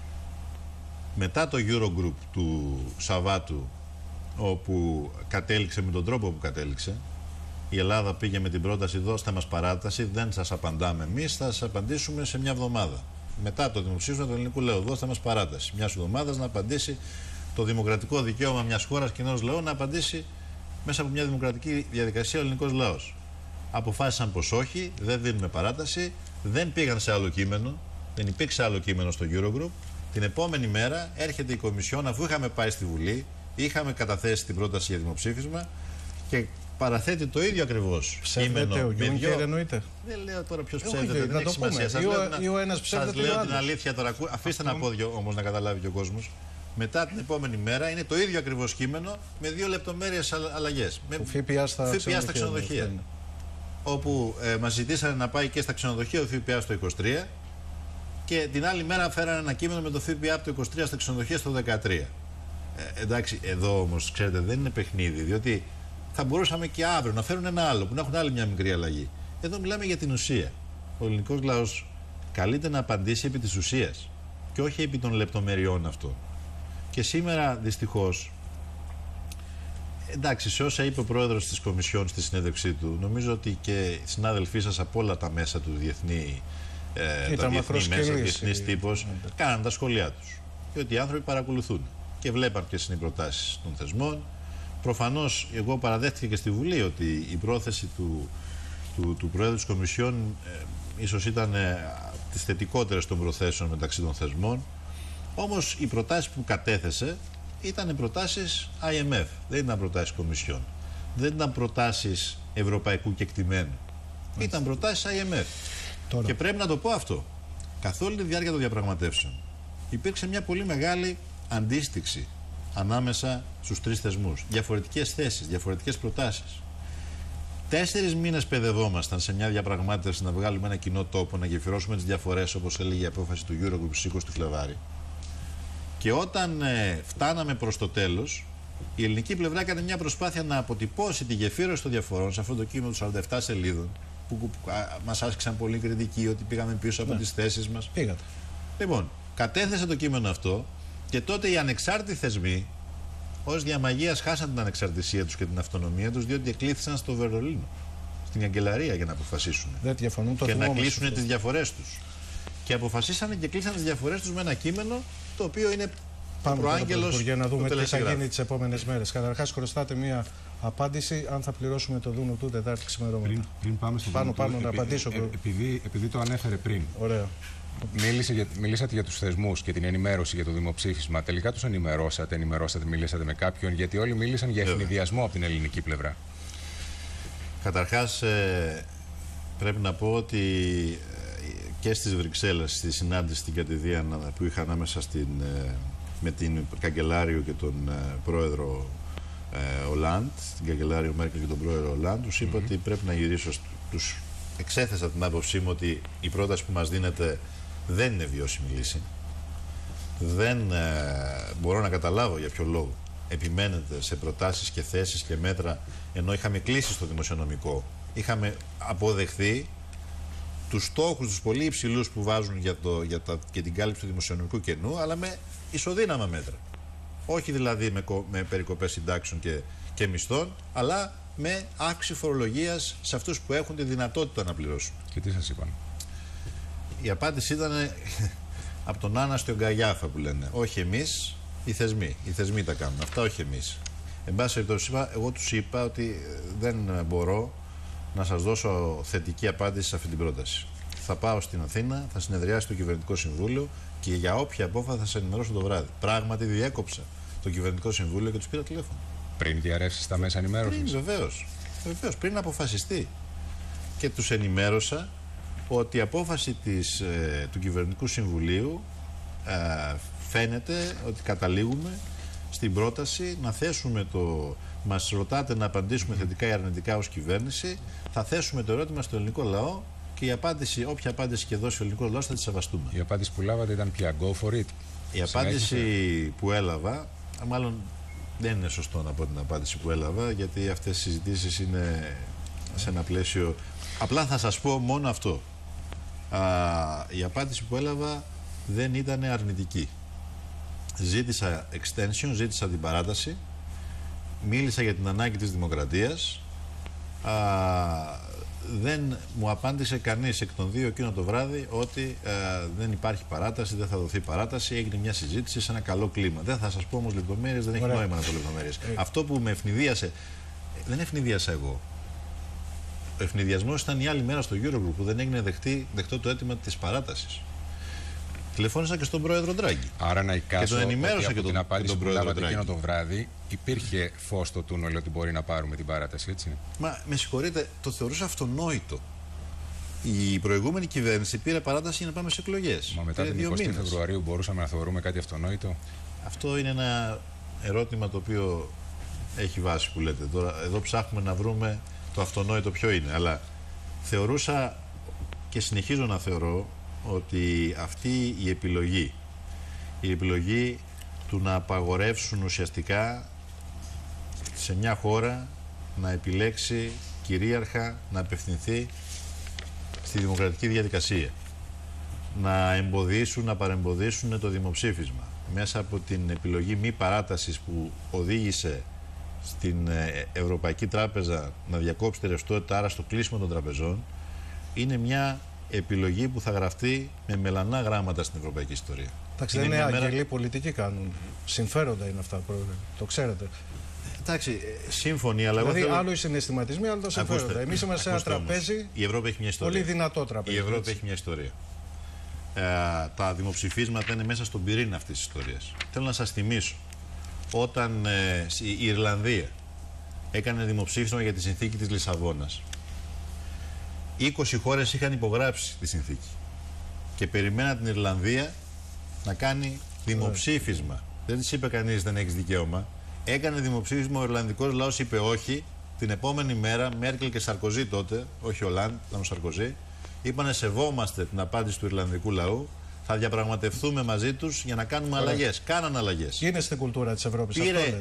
Μετά το Eurogroup του Σαββάτου, όπου κατέληξε με τον τρόπο που κατέληξε, η Ελλάδα πήγε με την πρόταση δώστε μας παράταση, δεν σας απαντάμε εμείς, θα σας απαντήσουμε σε μια εβδομάδα. Μετά το δημοψήφισμα του ελληνικού λαού, δώστε μας παράταση μιας εβδομάδας να απαντήσει το δημοκρατικό δικαίωμα μιας χώρας και ενός λαού να απαντήσει μέσα από μια δημοκρατική διαδικασία ο ελληνικός λαός. Αποφάσισαν πως όχι, δεν δίνουμε παράταση, δεν πήγαν σε άλλο κείμενο, δεν υπήρξε άλλο κείμενο στο Eurogroup. Την επόμενη μέρα έρχεται η Κομισιόν, αφού είχαμε πάει στη Βουλή, είχαμε καταθέσει την πρόταση για δημοψήφισμα και παραθέτει το ίδιο ακριβώς κείμενο. Ο Γιούνκερ εννοείται. Δεν λέω τώρα ποιος ψεύδεται, δεν έχει σημασία. Σας λέω την αλήθεια τώρα. Αφήστε να πω όμως να καταλάβει και ο κόσμος. Μετά την επόμενη μέρα είναι το ίδιο ακριβώς κείμενο με 2 λεπτομέρειες αλλαγές. Με ΦΠΑ στα ξενοδοχεία. Όπου μας ζητήσανε να πάει και στα ξενοδοχεία ο ΦΠΑ στο 23 και την άλλη μέρα φέρανε ένα κείμενο με το ΦΠΑ από το 23 στα ξενοδοχεία στο 13. Εντάξει, εδώ όμως ξέρετε δεν είναι παιχνίδι, διότι θα μπορούσαμε και αύριο να φέρουν ένα άλλο που να έχουν άλλη μια μικρή αλλαγή. Εδώ μιλάμε για την ουσία. Ο ελληνικός λαός καλείται να απαντήσει επί της ουσίας και όχι επί των λεπτομεριών αυτών. Και σήμερα δυστυχώς, εντάξει, σε όσα είπε ο πρόεδρος της Κομισιόν στη συνέντευξή του, νομίζω ότι και οι συνάδελφοί σας από όλα τα μέσα του διεθνή, τα διεθνή μέσα, ο διεθνής τύπος, κάναν τα σχόλιά τους. Και ότι οι άνθρωποι παρακολουθούν και βλέπαν ποιες είναι οι προτάσεις των θεσμών. Προφανώς, εγώ παραδέχτηκα και στη Βουλή ότι η πρόθεση του Πρόεδρου της Κομισιόν ίσως ήταν τις θετικότερες των προθέσεων μεταξύ των θεσμών. Όμως οι προτάσεις που κατέθεσε ήταν προτάσεις IMF, δεν ήταν προτάσεις Κομισιόν. Δεν ήταν προτάσεις ευρωπαϊκού κεκτημένου. Ήταν προτάσεις IMF. Τώρα. Και πρέπει να το πω αυτό. Καθ' όλη τη διάρκεια των διαπραγματεύσεων υπήρξε μια πολύ μεγάλη αντίστοιξη ανάμεσα στους τρεις θεσμούς. Διαφορετικές θέσεις, διαφορετικές προτάσεις. 4 μήνες παιδευόμασταν σε μια διαπραγμάτευση να βγάλουμε ένα κοινό τόπο, να γεφυρώσουμε τις διαφορές, όπως έλεγε η απόφαση του Eurogroup στις 20 του Φλεβάρι. Και όταν φτάναμε προς το τέλος, η ελληνική πλευρά έκανε μια προσπάθεια να αποτυπώσει τη γεφύρωση των διαφορών σε αυτό το κείμενο των 47 σελίδων, που μας άσκησαν πολύ κριτική ότι πήγαμε πίσω από τις θέσεις μας. Πήγατε. Λοιπόν, κατέθεσε το κείμενο αυτό και τότε οι ανεξάρτητοι θεσμοί ως διαμαγείας χάσαν την ανεξαρτησία τους και την αυτονομία τους, διότι εκλήθησαν στο Βερολίνο, στην Καγκελαρία, για να αποφασίσουν. Δεν διαφωνούν, το και να θυμόμαστε κλείσουν τις διαφορές τους. Και αποφασίσανε και κλείσαν τις διαφορές τους με ένα κείμενο το οποίο είναι προάγγελος για να του δούμε τι θα τελεσίγραφου. γίνει τις επόμενες μέρες. Καταρχάς, χρωστάτε μία απάντηση αν θα πληρώσουμε το δούνο του Τετάρτη ξημερώματα. Πριν πάμε στο Πάνω να απαντήσω. επειδή το ανέφερε πριν. Ωραία. Μιλήσατε για τους θεσμούς και την ενημέρωση για το δημοψήφισμα. Τελικά τους ενημερώσατε, μιλήσατε με κάποιον, γιατί όλοι μίλησαν για ευνηδιασμό από την ελληνική πλευρά. Καταρχάς, πρέπει να πω ότι και στις Βρυξέλλες, στη συνάντηση στην κατηδία που είχα ανάμεσα με την καγκελάριο και τον πρόεδρο Ολάντ, την καγκελάριο Μέρκελ και τον πρόεδρο Ολάντ, τους είπα ότι πρέπει να γυρίσω. Τους εξέθεσα την άποψή μου ότι η πρόταση που μας δίνεται δεν είναι βιώσιμη λύση. Δεν μπορώ να καταλάβω για ποιο λόγο επιμένετε σε προτάσεις και θέσεις και μέτρα, ενώ είχαμε κλείσει στο δημοσιονομικό. Είχαμε αποδεχθεί τους στόχους τους πολύ υψηλούς που βάζουν για την κάλυψη του δημοσιονομικού κενού, αλλά με ισοδύναμα μέτρα. Όχι δηλαδή με περικοπές συντάξεων και μισθών, αλλά με αύξηση φορολογίας σε αυτούς που έχουν τη δυνατότητα να πληρώσουν. Και τι σας είπαν? Η απάντηση ήταν από τον Άννα στον Καγιάφα που λένε. Όχι εμείς, οι θεσμοί. Οι θεσμοί τα κάνουν. Αυτά όχι εμείς. Εν πάση περιπτώσει, εγώ τους είπα ότι δεν μπορώ να σας δώσω θετική απάντηση σε αυτή την πρόταση. Θα πάω στην Αθήνα, θα συνεδριάσει το Κυβερνητικό Συμβούλιο και για όποια απόφαση θα σας ενημερώσω το βράδυ. Πράγματι διέκοψα το Κυβερνητικό Συμβούλιο και τους πήρα τηλέφωνο. Πριν διαρρεύσει στα μέσα ενημέρωσης? Πριν, βεβαίως. Πριν αποφασιστεί. Και τους ενημέρωσα ότι η απόφαση του Κυβερνητικού Συμβουλίου φαίνεται ότι καταλήγουμε στην πρόταση να θέσουμε μας ρωτάτε να απαντήσουμε θετικά ή αρνητικά ως κυβέρνηση, θα θέσουμε το ερώτημα στο ελληνικό λαό και η απάντηση, όποια απάντηση και δώσει ο ελληνικός λαός θα τη σεβαστούμε. Η απάντηση που λάβατε ήταν πια go for it? Η απάντηση που έλαβα, μάλλον δεν είναι σωστό να πω την απάντηση που έλαβα, γιατί αυτές οι συζητήσεις είναι σε ένα πλαίσιο. Απλά θα σας πω μόνο αυτό. Η απάντηση που έλαβα δεν ήταν αρνητική. Ζήτησα extension, ζήτησα την παράταση, μίλησα για την ανάγκη της δημοκρατίας. Δεν μου απάντησε κανείς εκ των δύο εκείνο το βράδυ ότι δεν υπάρχει παράταση, δεν θα δοθεί παράταση. Έγινε μια συζήτηση σε ένα καλό κλίμα. Δεν θα σας πω όμως λεπτομέρειες, δεν έχει νόημα να πω λεπτομέρειες. Αυτό που με ευνηδίασε, δεν ευνηδίασα εγώ. Ο ευνηδιασμός ήταν η άλλη μέρα στο Eurogroup που δεν έγινε δεκτό το αίτημα της παράτασης. Τηλεφώνησα και στον πρόεδρο Ντράγκη. Άρα να εικάσω και τον ενημέρωσα και την απάντηση που λάβατε εκείνο το Ντράγκη. βράδυ υπήρχε φως στο τούνελ ότι μπορεί να πάρουμε την παράταση, έτσι? Μα με συγχωρείτε, το θεωρούσα αυτονόητο. Η προηγούμενη κυβέρνηση πήρε παράταση για να πάμε σε εκλογές. Μα μετά την 20 Φεβρουαρίου μπορούσαμε να θεωρούμε κάτι αυτονόητο? Αυτό είναι ένα ερώτημα το οποίο έχει βάση που λέτε. Τώρα εδώ ψάχνουμε να βρούμε το αυτονόητο ποιο είναι. Αλλά θεωρούσα και συνεχίζω να θεωρώ ότι αυτή η επιλογή του να απαγορεύσουν ουσιαστικά σε μια χώρα να επιλέξει κυρίαρχα να απευθυνθεί στη δημοκρατική διαδικασία, να εμποδίσουν, να παρεμποδίσουν το δημοψήφισμα μέσα από την επιλογή μη παράτασης που οδήγησε στην Ευρωπαϊκή Τράπεζα να διακόψει τη ρευστότητα, άρα στο κλείσιμο των τραπεζών, είναι μια επιλογή που θα γραφτεί με μελανά γράμματα στην ευρωπαϊκή ιστορία. Εντάξει, δεν είναι άγγελοι, πολιτικοί κάνουν. Συμφέροντα είναι αυτά, πρόεδρε. Το ξέρετε. Εντάξει, σύμφωνοι, αλλά δηλαδή, εγώ θέλω... άλλο οι συναισθηματισμοί, άλλο τα συμφέροντα. Εμείς είμαστε σε ένα τραπέζι. Η Ευρώπη έχει μια ιστορία. Πολύ δυνατό τραπέζι. Η Ευρώπη έχει μια ιστορία. Τα δημοψηφίσματα είναι μέσα στον πυρήνα αυτής της ιστορίας. Θέλω να σας θυμίσω, όταν η Ιρλανδία έκανε δημοψήφισμα για τη συνθήκη της Λισαβόνας, 20 χώρες είχαν υπογράψει τη συνθήκη και περιμέναν την Ιρλανδία να κάνει δημοψήφισμα. Δεν της είπε κανείς δεν έχεις δικαίωμα. Έκανε δημοψήφισμα, ο Ιρλανδικός λαός είπε όχι. Την επόμενη μέρα, Μέρκελ και Σαρκοζή τότε, όχι Ολάντ, ήταν ο Σαρκοζή, είπανε σεβόμαστε την απάντηση του Ιρλανδικού λαού, θα διαπραγματευτούμε μαζί τους για να κάνουμε αλλαγές. Κάναν αλλαγές. Είναι στην κουλτούρα της Ευρώπης.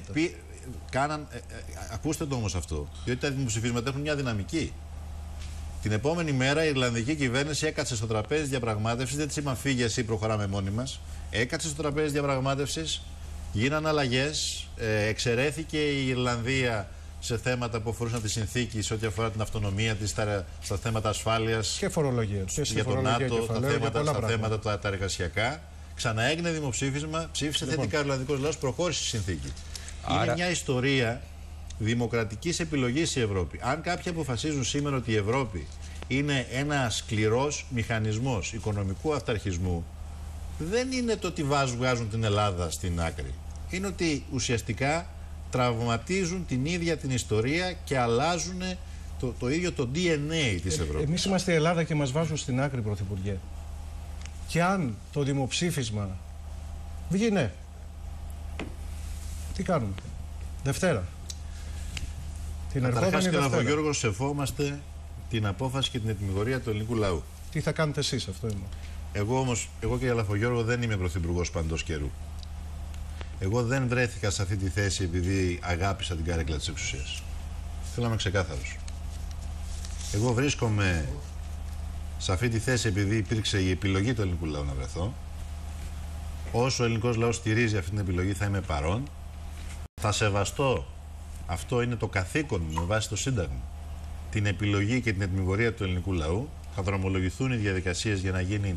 Ακούστε το όμως αυτό, διότι τα δημοψηφίσματα έχουν μια δυναμική. Την επόμενη μέρα η Ιρλανδική κυβέρνηση έκατσε στο τραπέζι διαπραγμάτευσης, δεν της είπαν φύγε εσύ, προχωράμε μόνοι μας. Έκατσε στο τραπέζι διαπραγμάτευσης, γίναν αλλαγές, εξαιρέθηκε η Ιρλανδία σε θέματα που αφορούσαν τη συνθήκη, σε ό,τι αφορά την αυτονομία της, στα θέματα ασφάλειας και φορολογία. Για τον ΝΑΤΟ, στα θέματα τα εργασιακά. Ξαναέγινε δημοψήφισμα, ψήφισε θετικά ο Ιρλανδικός λαός, προχώρησε στη συνθήκη. Άρα... Είναι μια ιστορία δημοκρατικής επιλογής η Ευρώπη. Αν κάποιοι αποφασίζουν σήμερα ότι η Ευρώπη είναι ένα σκληρός μηχανισμός οικονομικού αυταρχισμού, δεν είναι το ότι βγάζουν την Ελλάδα στην άκρη. Είναι ότι ουσιαστικά τραυματίζουν την ίδια την ιστορία και αλλάζουν το ίδιο το DNA της Ευρώπης. Εμείς είμαστε η Ελλάδα και μας βάζουν στην άκρη, Πρωθυπουργέ. Και αν το δημοψήφισμα βγει ναι, τι κάνουμε? Δευτέρα. Την ερχόμενη Δευτέρα. Καταρχάς, Γιώργο, σεβόμαστε την απόφαση και την ετοιμιγορία του ελληνικού λαού. Τι θα κάνετε εσείς, αυτό είναι. Εγώ και Λαφογιώργο δεν είμαι πρωθυπουργός παντός καιρού. Εγώ δεν βρέθηκα σε αυτή τη θέση επειδή αγάπησα την καρέκλα της εξουσίας. Θέλω να είμαι ξεκάθαρος. Εγώ βρίσκομαι σε αυτή τη θέση επειδή υπήρξε η επιλογή του ελληνικού λαού να βρεθώ. Όσο ο ελληνικός λαός στηρίζει αυτή την επιλογή θα είμαι παρόν. Θα σεβαστώ, αυτό είναι το καθήκον μου με βάση το Σύνταγμα, την επιλογή και την ετοιμιγορία του ελληνικού λαού. Θα δρομολογηθούν οι διαδικασίες για να γίνει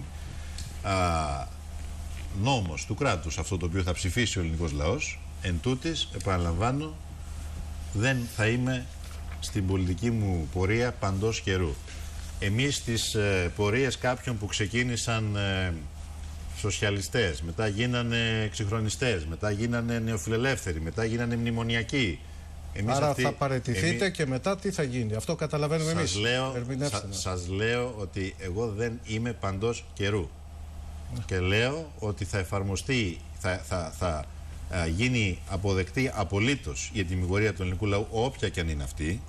νόμος του κράτους αυτό το οποίο θα ψηφίσει ο ελληνικός λαός. Εν τούτης, επαναλαμβάνω, δεν θα είμαι στην πολιτική μου πορεία παντός καιρού. Εμείς στις πορείες κάποιων που ξεκίνησαν σοσιαλιστές, μετά γίνανε εξυγχρονιστές, μετά γίνανε νεοφιλελεύθεροι, μετά γίνανε μνημονιακοί. Άρα θα παραιτηθείτε και μετά τι θα γίνει? Αυτό καταλαβαίνουμε εμείς. Σας λέω ότι εγώ δεν είμαι παντός καιρού. Και λέω ότι θα εφαρμοστεί, θα γίνει αποδεκτή απολύτως η ετοιμιγορία του ελληνικού λαού, όποια και αν είναι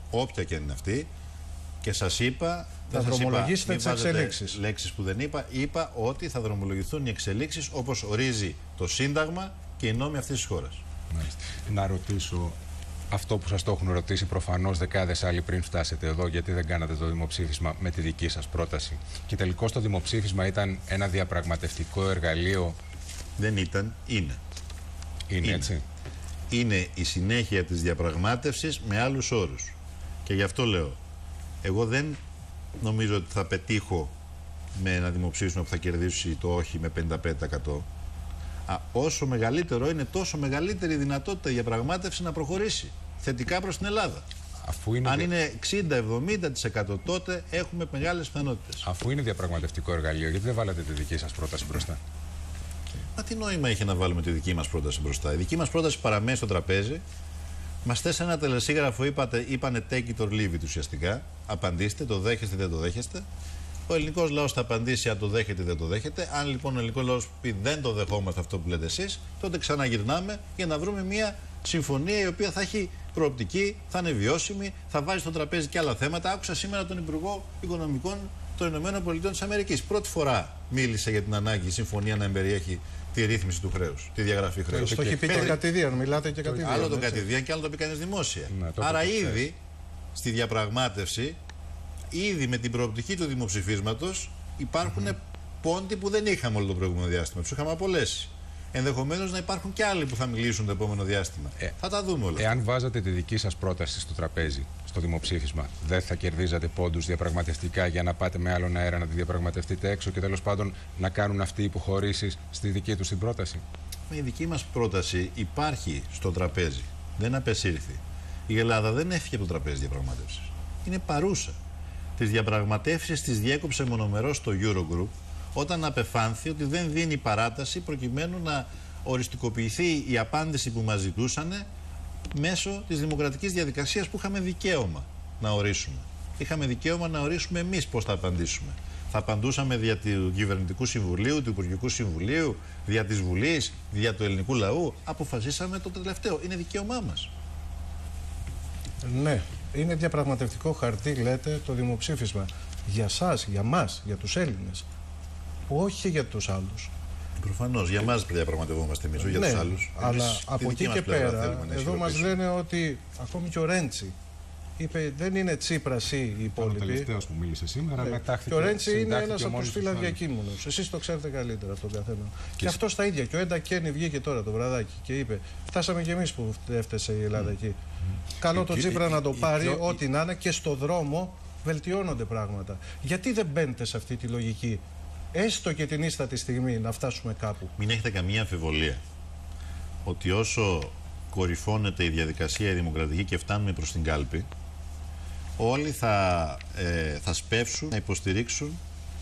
αυτή, και σας είπα, θα δρομολογήσετε τις εξελίξεις. Λέξεις που δεν είπα ότι θα δρομολογηθούν οι εξελίξεις όπως ορίζει το Σύνταγμα και οι νόμοι αυτής της χώρας. Να ρωτήσω αυτό που σας το έχουν ρωτήσει προφανώς δεκάδες άλλοι πριν φτάσετε εδώ, γιατί δεν κάνατε το δημοψήφισμα με τη δική σας πρόταση. Και τελικώς το δημοψήφισμα ήταν ένα διαπραγματευτικό εργαλείο. Δεν ήταν, είναι. Είναι έτσι. Είναι η συνέχεια της διαπραγμάτευσης με άλλους όρους. Και γι' αυτό λέω, εγώ δεν νομίζω ότι θα πετύχω με ένα δημοψήφισμα που θα κερδίσει το όχι με 55%. Όσο μεγαλύτερο είναι, τόσο μεγαλύτερη δυνατότητα η διαπραγμάτευση να προχωρήσει θετικά προς την Ελλάδα. Αν είναι 60-70% τότε έχουμε μεγάλες πιθανότητες. Αφού είναι διαπραγματευτικό εργαλείο, γιατί δεν βάλατε τη δική σας πρόταση μπροστά? Μα τι νόημα είχε να βάλουμε τη δική μας πρόταση μπροστά? Η δική μας πρόταση παραμένει στο τραπέζι. Μας θέσανε ένα τελεσίγραφο, είπανε take it or leave it ουσιαστικά. Απαντήστε, το δέχεστε, δεν το δέχεστε. Ο ελληνικός λαός θα απαντήσει αν το δέχεται ή δεν το δέχεται. Αν λοιπόν ο ελληνικός λαός πει δεν το δεχόμαστε αυτό που λέτε εσείς, τότε ξαναγυρνάμε για να βρούμε μια συμφωνία η οποία θα έχει προοπτική, θα είναι βιώσιμη, θα βάζει στο τραπέζι και άλλα θέματα. Άκουσα σήμερα τον Υπουργό Οικονομικών των ΗΠΑ. Πρώτη φορά μίλησε για την ανάγκη η συμφωνία να εμπεριέχει τη ρύθμιση του χρέους, τη διαγραφή χρέους. Το έχει πει και κατηδίαν, μιλάτε και κατηδίαν. Άλλο το κατηδίαν και άλλο το πει κανείς δημόσια. Άρα ήδη στη διαπραγμάτευση, ήδη με την προοπτική του δημοψηφίσματος, υπάρχουν πόντοι που δεν είχαμε όλο το προηγούμενο διάστημα. Τους είχαμε απολέσει. Ενδεχομένως να υπάρχουν και άλλοι που θα μιλήσουν το επόμενο διάστημα. Θα τα δούμε όλα. Εάν βάζατε τη δική σας πρόταση στο τραπέζι, στο δημοψήφισμα, δεν θα κερδίζατε πόντους διαπραγματευτικά για να πάτε με άλλον αέρα να τη διαπραγματευτείτε έξω και τέλος πάντων να κάνουν αυτοί υποχωρήσεις στη δική τους την πρόταση? Η δική μας πρόταση υπάρχει στο τραπέζι. Δεν απεσύρθη. Η Ελλάδα δεν έφυγε από το τραπέζι διαπραγματεύσεις. Είναι παρούσα. Τις διαπραγματεύσεις τις διέκοψε μονομερώς στο Eurogroup όταν απεφάνθη ότι δεν δίνει παράταση προκειμένου να οριστικοποιηθεί η απάντηση που μας ζητούσαν μέσω της δημοκρατικής διαδικασίας που είχαμε δικαίωμα να ορίσουμε. Είχαμε δικαίωμα να ορίσουμε εμείς πώς θα απαντήσουμε. Θα απαντούσαμε δια του Κυβερνητικού Συμβουλίου, του Υπουργικού Συμβουλίου, δια της Βουλής, δια του ελληνικού λαού. Αποφασίσαμε το τελευταίο. Είναι δικαίωμά μας. Ναι, είναι διαπραγματευτικό χαρτί, λέτε, το δημοψήφισμα. Για σας, για μας, για τους Έλληνες. Όχι για τους άλλους. Προφανώς, για μας διαπραγματευόμαστε εμείς, όχι για τους άλλους. Αλλά εμείς, από εκεί και πέρα, εδώ μας λένε ότι ακόμη και ο Ρέντσι είπε δεν είναι Τσίπρας ή οι υπόλοιποι. Ο τελευταίος που μίλησε σήμερα, μετάχθηκε. Και ο Ρέντσι είναι ένας από τους φυλαδιακήμονους. Εσείς το ξέρετε καλύτερα από τον καθένα. Και αυτός τα ίδια. Και ο Έντα Κένι βγήκε τώρα το βραδάκι και είπε: φτάσαμε κι εμείς που έφτασε η Ελλάδα εκεί. Καλό το Τσίπρα να το πάρει, ό,τι να είναι, και στο δρόμο βελτιώνονται πράγματα. Γιατί δεν μπαίνετε σε αυτή τη λογική, έστω και την ίστατη στιγμή, να φτάσουμε κάπου? Μην έχετε καμία αμφιβολία ότι όσο κορυφώνεται η διαδικασία η δημοκρατική και φτάνουμε προς την κάλπη, όλοι θα σπεύσουν να υποστηρίξουν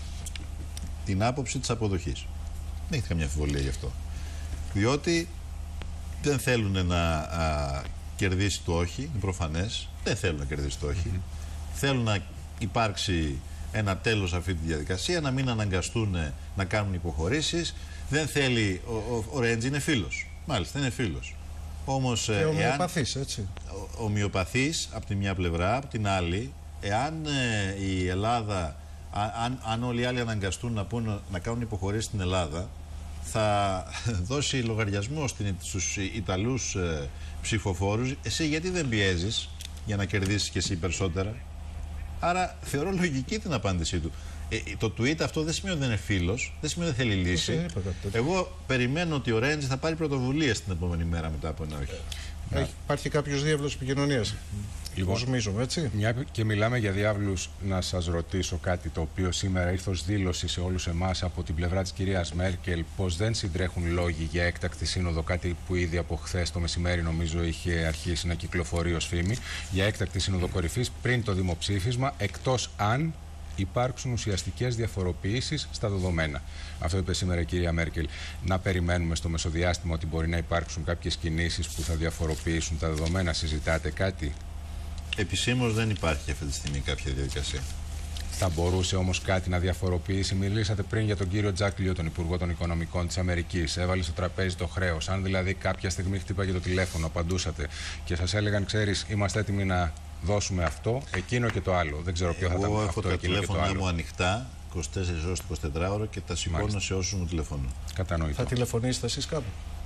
την άποψη της αποδοχής. Δεν έχετε καμία αμφιβολία γι' αυτό. Διότι δεν θέλουν να κερδίσει το όχι, είναι προφανές. Δεν θέλουν να κερδίσει το όχι. Θέλουν να υπάρξει ένα τέλος αυτή τη διαδικασία, να μην αναγκαστούν να κάνουν υποχωρήσεις. Δεν θέλει, ο Ρέντζι είναι φίλος. Μάλιστα, είναι φίλος. Όμως, και ομοιοπαθής, έτσι. Ομοιοπαθής από τη μια πλευρά, από την άλλη, εάν η Ελλάδα, αν όλοι οι άλλοι αναγκαστούν να κάνουν υποχωρήσεις στην Ελλάδα, θα δώσει λογαριασμό στους Ιταλούς ψηφοφόρους. Εσύ γιατί δεν πιέζεις για να κερδίσεις και εσύ περισσότερα? Άρα θεωρώ λογική την απάντησή του. Το tweet αυτό δεν σημαίνει ότι δεν είναι φίλος, δεν σημαίνει ότι δεν θέλει λύση. Εγώ περιμένω ότι ο Ρέντζι θα πάρει πρωτοβουλίες την επόμενη μέρα μετά από ένα όχι. Υπάρχει κάποιος διάβλος επικοινωνίας. Κοσμίζομαι, έτσι. Μια και μιλάμε για διάβλους, να σας ρωτήσω κάτι το οποίο σήμερα ήρθε ως δήλωση σε όλους εμάς από την πλευρά της κυρίας Μέρκελ, πως δεν συντρέχουν λόγοι για έκτακτη σύνοδο, κάτι που ήδη από χθες το μεσημέρι νομίζω είχε αρχίσει να κυκλοφορεί ως φήμη, για έκτακτη σύνοδο κορυφής πριν το δημοψήφισμα, εκτός αν υπάρξουν ουσιαστικές διαφοροποιήσεις στα δεδομένα. Αυτό είπε σήμερα η κυρία Μέρκελ. Να περιμένουμε στο μεσοδιάστημα ότι μπορεί να υπάρξουν κάποιες κινήσεις που θα διαφοροποιήσουν τα δεδομένα? Συζητάτε κάτι? Επισήμως δεν υπάρχει αυτή τη στιγμή κάποια διαδικασία. Θα μπορούσε όμως κάτι να διαφοροποιήσει? Μιλήσατε πριν για τον κύριο Τζακ Λιού, τον Υπουργό των Οικονομικών της Αμερικής. Έβαλε στο τραπέζι το χρέος. Αν δηλαδή κάποια στιγμή χτύπαγε το τηλέφωνο, απαντούσατε και σας έλεγαν, ξέρεις, είμαστε έτοιμοι να δώσουμε αυτό, εκείνο και το άλλο. Δεν ξέρω ποιο θα ήταν αυτό. Εγώ έχω τα τηλέφωνα μου ανοιχτά 24 ώρες το 24ωρο και τα σηκώνω σε όσους μου τηλεφωνούν. Κατανοητό. Θα τηλεφωνήσετε εσείς κάπου?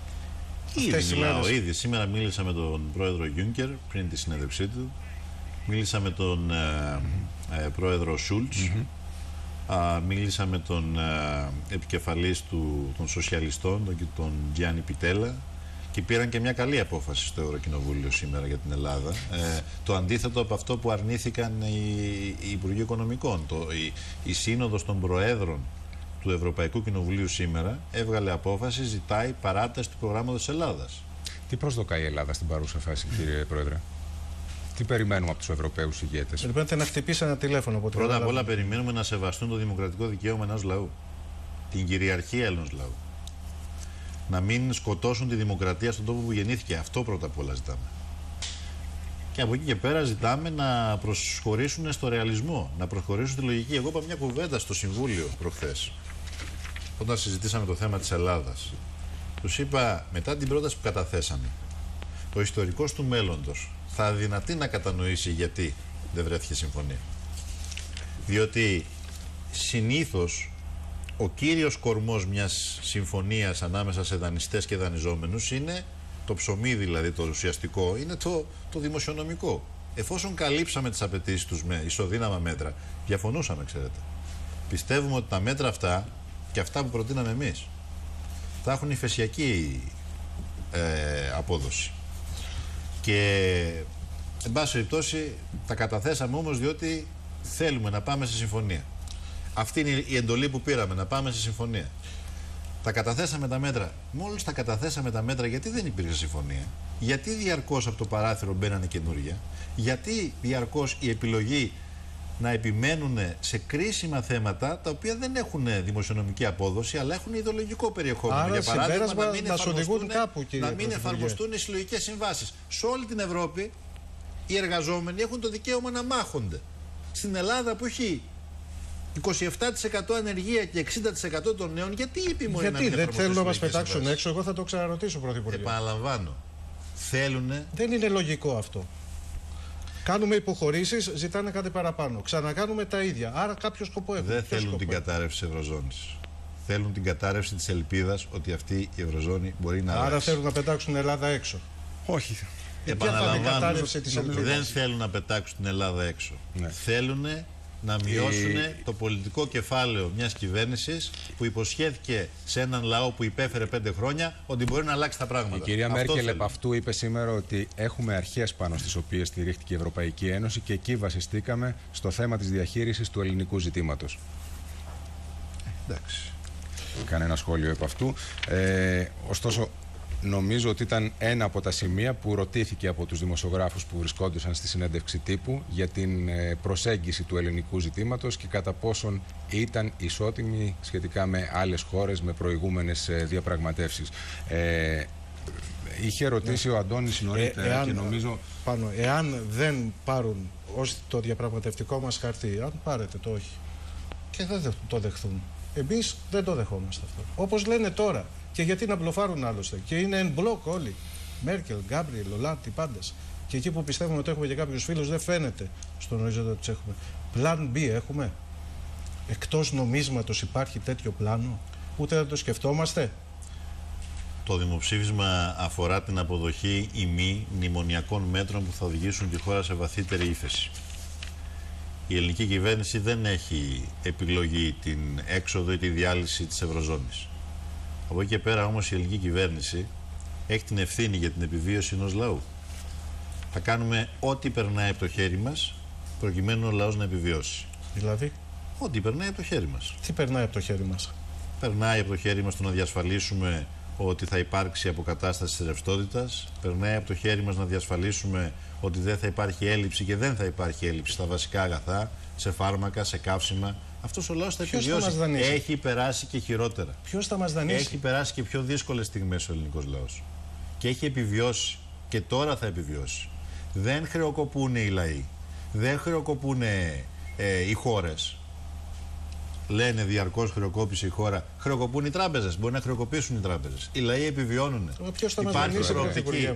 Ήδη μιλάω, ήδη. Σήμερα μίλησα με τον πρόεδρο Γιούνκερ πριν τη συνέντευξή του. Μίλησα με τον πρόεδρο Σούλτς. Μίλησα με τον επικεφαλής των σοσιαλιστών, τον Γιάννη Πιτέλα, και πήραν και μια καλή απόφαση στο Ευρωκοινοβούλιο σήμερα για την Ελλάδα. Το αντίθετο από αυτό που αρνήθηκαν οι Υπουργοί Οικονομικών. Η Σύνοδος των Προέδρων του Ευρωπαϊκού Κοινοβουλίου σήμερα έβγαλε απόφαση, ζητάει παράταση του προγράμματος Ελλάδας. Τι προσδοκάει η Ελλάδα στην παρούσα φάση, κύριε Πρόεδρε? Τι περιμένουμε από τους Ευρωπαίους ηγέτες? Περιμένετε να χτυπήσει ένα τηλέφωνο από την Ελλάδα. Πρώτα απ' όλα περιμένουμε να σεβαστούν το δημοκρατικό δικαίωμα ενός λαού. Την κυριαρχία ενός λαού. Να μην σκοτώσουν τη δημοκρατία στον τόπο που γεννήθηκε. Αυτό πρώτα απ' όλα ζητάμε. Και από εκεί και πέρα ζητάμε να προσχωρήσουν στο ρεαλισμό, να προσχωρήσουν στη λογική. Εγώ είπα μια κουβέντα στο Συμβούλιο προχθές, όταν συζητήσαμε το θέμα της Ελλάδας. Τους είπα, μετά την πρόταση που καταθέσαμε, ο ιστορικός του μέλλοντος θα αδυνατεί να κατανοήσει γιατί δεν βρέθηκε συμφωνία. Διότι συνήθως ο κύριος κορμός μιας συμφωνίας ανάμεσα σε δανειστές και δανειζόμενους είναι το ψωμί, δηλαδή το ουσιαστικό, είναι το δημοσιονομικό. Εφόσον καλύψαμε τις απαιτήσεις τους με ισοδύναμα μέτρα, διαφωνούσαμε, ξέρετε. Πιστεύουμε ότι τα μέτρα αυτά και αυτά που προτείναμε εμείς θα έχουν υφεσιακή απόδοση. Και εν πάση περιπτώσει τα καταθέσαμε όμως διότι θέλουμε να πάμε σε συμφωνία. Αυτή είναι η εντολή που πήραμε, να πάμε σε συμφωνία. Τα καταθέσαμε τα μέτρα. Μόλις τα καταθέσαμε τα μέτρα, γιατί δεν υπήρξε συμφωνία? Γιατί διαρκώς από το παράθυρο μπαίνανε καινούργια? Γιατί διαρκώς η επιλογή να επιμένουν σε κρίσιμα θέματα τα οποία δεν έχουν δημοσιονομική απόδοση, αλλά έχουν ιδεολογικό περιεχόμενο? Άρα, για παράδειγμα, να μην εφαρμοστούν οι συλλογικές συμβάσεις. Σε όλη την Ευρώπη οι εργαζόμενοι έχουν το δικαίωμα να μάχονται. Στην Ελλάδα που έχει 27% ανεργία και 60% των νέων, γιατί η επιμονή να μην Γιατί δεν θέλουν να μας πετάξουν συμβάσεις? έξω? Εγώ θα το ξαναρωτήσω, Πρωθυπουργέ. Επαναλαμβάνω. Θέλουνε. Δεν είναι λογικό αυτό. Κάνουμε υποχωρήσεις, ζητάνε κάτι παραπάνω. Ξανακάνουμε τα ίδια. Άρα κάποιο σκοπό έχουν. Δεν θέλουν την κατάρρευση της Ευρωζώνης. Θέλουν την κατάρρευση της ελπίδας ότι αυτή η Ευρωζώνη μπορεί να αλλάξει. Άρα θέλουν να πετάξουν την Ελλάδα έξω. Όχι. Επαναλαμβάνω, δεν θέλουν να πετάξουν την Ελλάδα έξω. Ναι. Θέλουν να μειώσουν το πολιτικό κεφάλαιο μιας κυβέρνησης που υποσχέθηκε σε έναν λαό που υπέφερε 5 χρόνια ότι μπορεί να αλλάξει τα πράγματα. Η κυρία Μέρκελ επ' αυτού είπε σήμερα ότι έχουμε αρχές πάνω στις οποίες στηρίχτηκε η Ευρωπαϊκή Ένωση και εκεί βασιστήκαμε στο θέμα της διαχείρισης του ελληνικού ζητήματος. Εντάξει. Κανένα σχόλιο επ' αυτού. Ωστόσο, νομίζω ότι ήταν ένα από τα σημεία που ρωτήθηκε από τους δημοσιογράφους που βρισκόντουσαν στη συνέντευξη τύπου για την προσέγγιση του ελληνικού ζητήματος και κατά πόσον ήταν ισότιμη σχετικά με άλλες χώρες με προηγούμενες διαπραγματεύσεις. Είχε ρωτήσει ο Αντώνης νωρίτερα και νομίζω... Εάν δεν πάρουν ως το διαπραγματευτικό μας χαρτί, αν πάρετε το όχι και δεν το δεχθούν, εμείς δεν το δεχόμαστε αυτό. Όπως λένε τώρα. Και γιατί να μπλοφάρουν άλλωστε. Και είναι εν μπλοκ όλοι. Μέρκελ, Γκάμπριελ, Ολάντ, οι πάντες. Και εκεί που πιστεύουμε ότι έχουμε και κάποιους φίλους, δεν φαίνεται στον ορίζοντα ότι έχουμε. Πλάν B έχουμε. Εκτός νομίσματος υπάρχει τέτοιο πλάνο? Ούτε δεν το σκεφτόμαστε. Το δημοψήφισμα αφορά την αποδοχή ή μη μνημονιακών μέτρων που θα οδηγήσουν τη χώρα σε βαθύτερη ύφεση. Η ελληνική κυβέρνηση δεν έχει επιλογή την έξοδο ή τη διάλυση της Ευρωζώνης. Από εκεί και πέρα όμως η ελληνική κυβέρνηση έχει την ευθύνη για την επιβίωση ενός λαού. Θα κάνουμε ό,τι περνάει από το χέρι μας προκειμένου ο λαός να επιβιώσει. Δηλαδή? Ό,τι περνάει από το χέρι μας. Τι περνάει από το χέρι μας? Περνάει από το χέρι μας το να διασφαλίσουμε ότι θα υπάρξει αποκατάσταση της ρευστότητας. Περνάει από το χέρι μας να διασφαλίσουμε ότι δεν θα υπάρχει έλλειψη και δεν θα υπάρχει έλλειψη στα βασικά αγαθά, σε φάρμακα, σε καύσιμα. Αυτός ο λαός θα επιβιώσει. Έχει περάσει και χειρότερα. Ποιος θα μας δανείσει? Έχει περάσει και πιο δύσκολες στιγμές ο ελληνικός λαός. Και έχει επιβιώσει. Και τώρα θα επιβιώσει. Δεν χρεοκοπούν οι λαοί. Δεν χρεοκοπούν οι χώρες. Λένε διαρκώς χρεοκόπησε η χώρα. Χρεοκοπούν οι τράπεζες. Μπορεί να χρεοκοπήσουν οι τράπεζες. Οι λαοί επιβιώνουν. Υπάρχει προοπτική.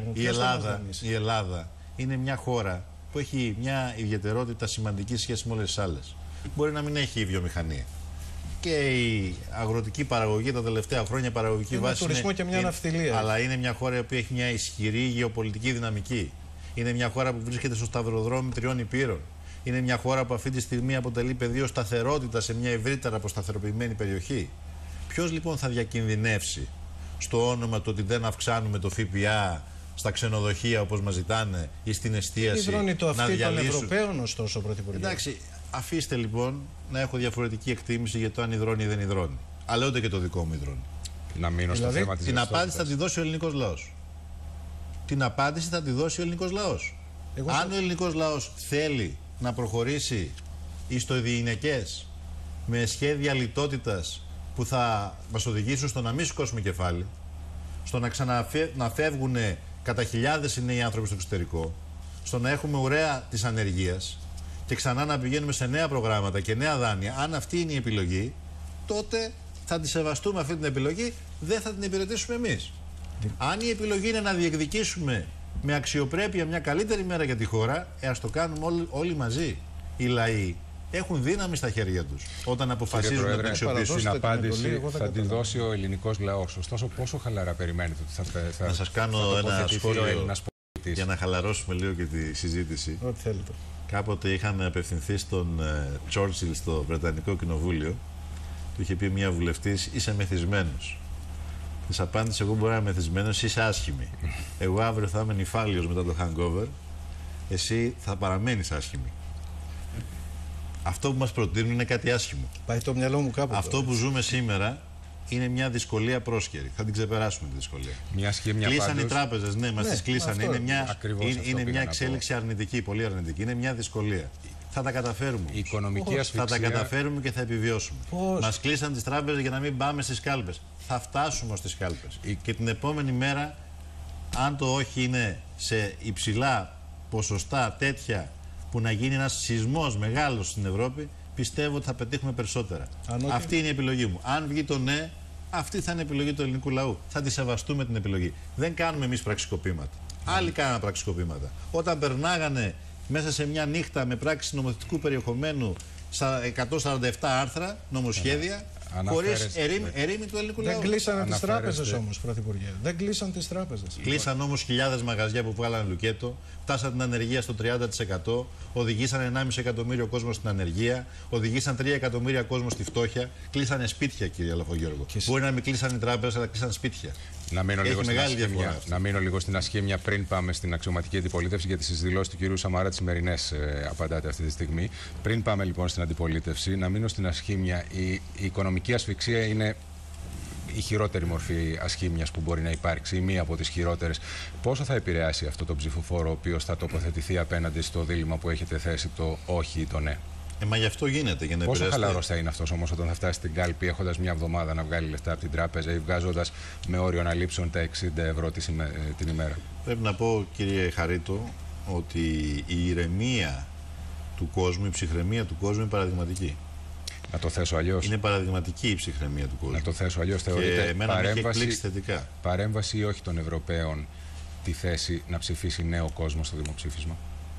Η Ελλάδα είναι μια χώρα που έχει μια ιδιαιτερότητα σημαντική σχέση με όλες τις άλλες. Μπορεί να μην έχει η βιομηχανία. Και η αγροτική παραγωγή τα τελευταία χρόνια, παραγωγική βάση. Τουρισμό και μια ναυτιλία. Αλλά είναι μια χώρα που έχει μια ισχυρή γεωπολιτική δυναμική. Είναι μια χώρα που βρίσκεται στο σταυροδρόμι 3 υπήρων. Είναι μια χώρα που αυτή τη στιγμή αποτελεί πεδίο σταθερότητα σε μια ευρύτερα αποσταθεροποιημένη περιοχή. Ποιος λοιπόν θα διακινδυνεύσει στο όνομα του ότι δεν αυξάνουμε το ΦΠΑ στα ξενοδοχεία όπως μας ζητάνε ή στην εστίαση? Υδρώνει το αυτή των Ευρωπαίων, ωστόσο, Πρωθυπουργέ. Εντάξει, αφήστε λοιπόν να έχω διαφορετική εκτίμηση για το αν υδρώνει ή δεν υδρώνει. Αλλά ούτε και το δικό μου υδρώνει. Να μείνω στο θέμα της την απάντηση θα τη δώσει ο ελληνικός λαός. Την απάντηση θα τη δώσει ο ελληνικός λαός. Αν ο ελληνικός λαός θέλει να προχωρήσει εις το διηνεκές με σχέδια λιτότητας που θα μας οδηγήσουν στο να μην σηκώσουμε κεφάλι, στο να ξαναφεύγουν κατά χιλιάδες οι νέοι άνθρωποι στο εξωτερικό, στο να έχουμε ουραία της ανεργίας και ξανά να πηγαίνουμε σε νέα προγράμματα και νέα δάνεια, αν αυτή είναι η επιλογή, τότε θα τη σεβαστούμε αυτή την επιλογή, δεν θα την υπηρετήσουμε εμείς. Αν η επιλογή είναι να διεκδικήσουμε με αξιοπρέπεια μια καλύτερη μέρα για τη χώρα, ας το κάνουμε όλοι μαζί. Οι λαοί έχουν δύναμη στα χέρια τους όταν αποφασίζουν να την αξιοποιήσουν. Την απάντηση θα τη δώσει ο ελληνικός λαός. Ωστόσο, πόσο χαλαρά περιμένετε ότι θα να σας κάνω ένα σχόλιο για να χαλαρώσουμε λίγο και τη συζήτηση. Ό,τι θέλετε. Κάποτε είχαν απευθυνθεί στον Τσόρτσιλ στο Βρετανικό Κοινοβούλιο. Του είχε πει μια βουλευτής: είσαι μεθυσμένος. Της απάντησε: εγώ μπορώ να είμαι μεθυσμένος, είσαι άσχημη. Εγώ αύριο θα είμαι νηφάλιος μετά το hangover, εσύ θα παραμένεις άσχημη. Αυτό που μας προτείνουν είναι κάτι άσχημο. Πάει το μυαλό μου κάπου. Αυτό που ζούμε σήμερα είναι μια δυσκολία πρόσκαιρη. Θα την ξεπεράσουμε τη δυσκολία. Μια σχήμια κλείσαν πάντως... οι τράπεζες, ναι, μας τις κλείσαν. Είναι μια εξέλιξη αρνητική, πολύ αρνητική. Είναι μια δυσκολία. Θα τα καταφέρουμε. Η οικονομική ασφυξία... Θα τα καταφέρουμε και θα επιβιώσουμε. Μας κλείσαν τις τράπεζες για να μην πάμε στις κάλπες. Θα φτάσουμε στις κάλπες. Και την επόμενη μέρα, αν το όχι είναι σε υψηλά ποσοστά τέτοια που να γίνει ένας σεισμός μεγάλος στην Ευρώπη, πιστεύω ότι θα πετύχουμε περισσότερα. Αυτή είναι η επιλογή μου. Αν βγει το ναι, αυτή θα είναι η επιλογή του ελληνικού λαού. Θα τη σεβαστούμε την επιλογή. Δεν κάνουμε εμείς πραξικοπήματα. Άλλοι κάνανε πραξικοπήματα. Όταν περνάγανε μέσα σε μια νύχτα με πράξεις νομοθετικού περιεχομένου στα 147 άρθρα, νομοσχέδια, χωρίς ερήμη του ελληνικού λαού. Δεν κλείσανε τις τράπεζες όμως, Πρωθυπουργέ. Δεν κλείσαν τις τράπεζες. Κλείσαν όμως χιλιάδες μαγαζιά που βγάλανε λουκέτο, φτάσαν την ανεργία στο 30%, οδηγήσαν 1,5 εκατομμύριο κόσμο στην ανεργία, οδηγήσαν 3 εκατομμύρια κόσμο στη φτώχεια, κλείσανε σπίτια, κύριε Λαφογιώργο. Μπορεί να μην κλείσαν οι τράπεζες, αλλά κλείσαν σπίτια. Να μείνω λίγο στην ασχήμια πριν πάμε στην αξιωματική αντιπολίτευση, γιατί στις δηλώσεις του κυρίου Σαμαρά τις σημερινές απαντάτε αυτή τη στιγμή. Πριν πάμε λοιπόν στην αντιπολίτευση, να μείνω στην ασχήμια. Η οικονομική ασφυξία είναι η χειρότερη μορφή ασχήμιας που μπορεί να υπάρξει, ή μία από τις χειρότερες. Πόσο θα επηρεάσει αυτό το ψηφοφόρο, ο οποίος θα τοποθετηθεί απέναντι στο δίλημμα που έχετε θέσει, το όχι ή το ναι? Μα γι' αυτό γίνεται, για να πόσο επηρεαστεί. χαλαρός θα είναι αυτός όμως όταν θα φτάσει στην κάλπη, έχοντας μια εβδομάδα να βγάλει λεφτά από την τράπεζα ή βγάζοντας με όριο να λείψουν τα 60 ευρώ την ημέρα? Πρέπει να πω, κύριε Χαρίτο, ότι η ηρεμία του κόσμου, η ψυχραιμία του κόσμου είναι παραδειγματική. Να το θέσω αλλιώς. Είναι παραδειγματική η ψυχραιμία του κόσμου. Να το θέσω αλλιώς. Θεωρείτε παρέμβαση ή όχι των Ευρωπαίων τη θέση να ψηφίσει νέο κόσμο στο δημοψήφισμα?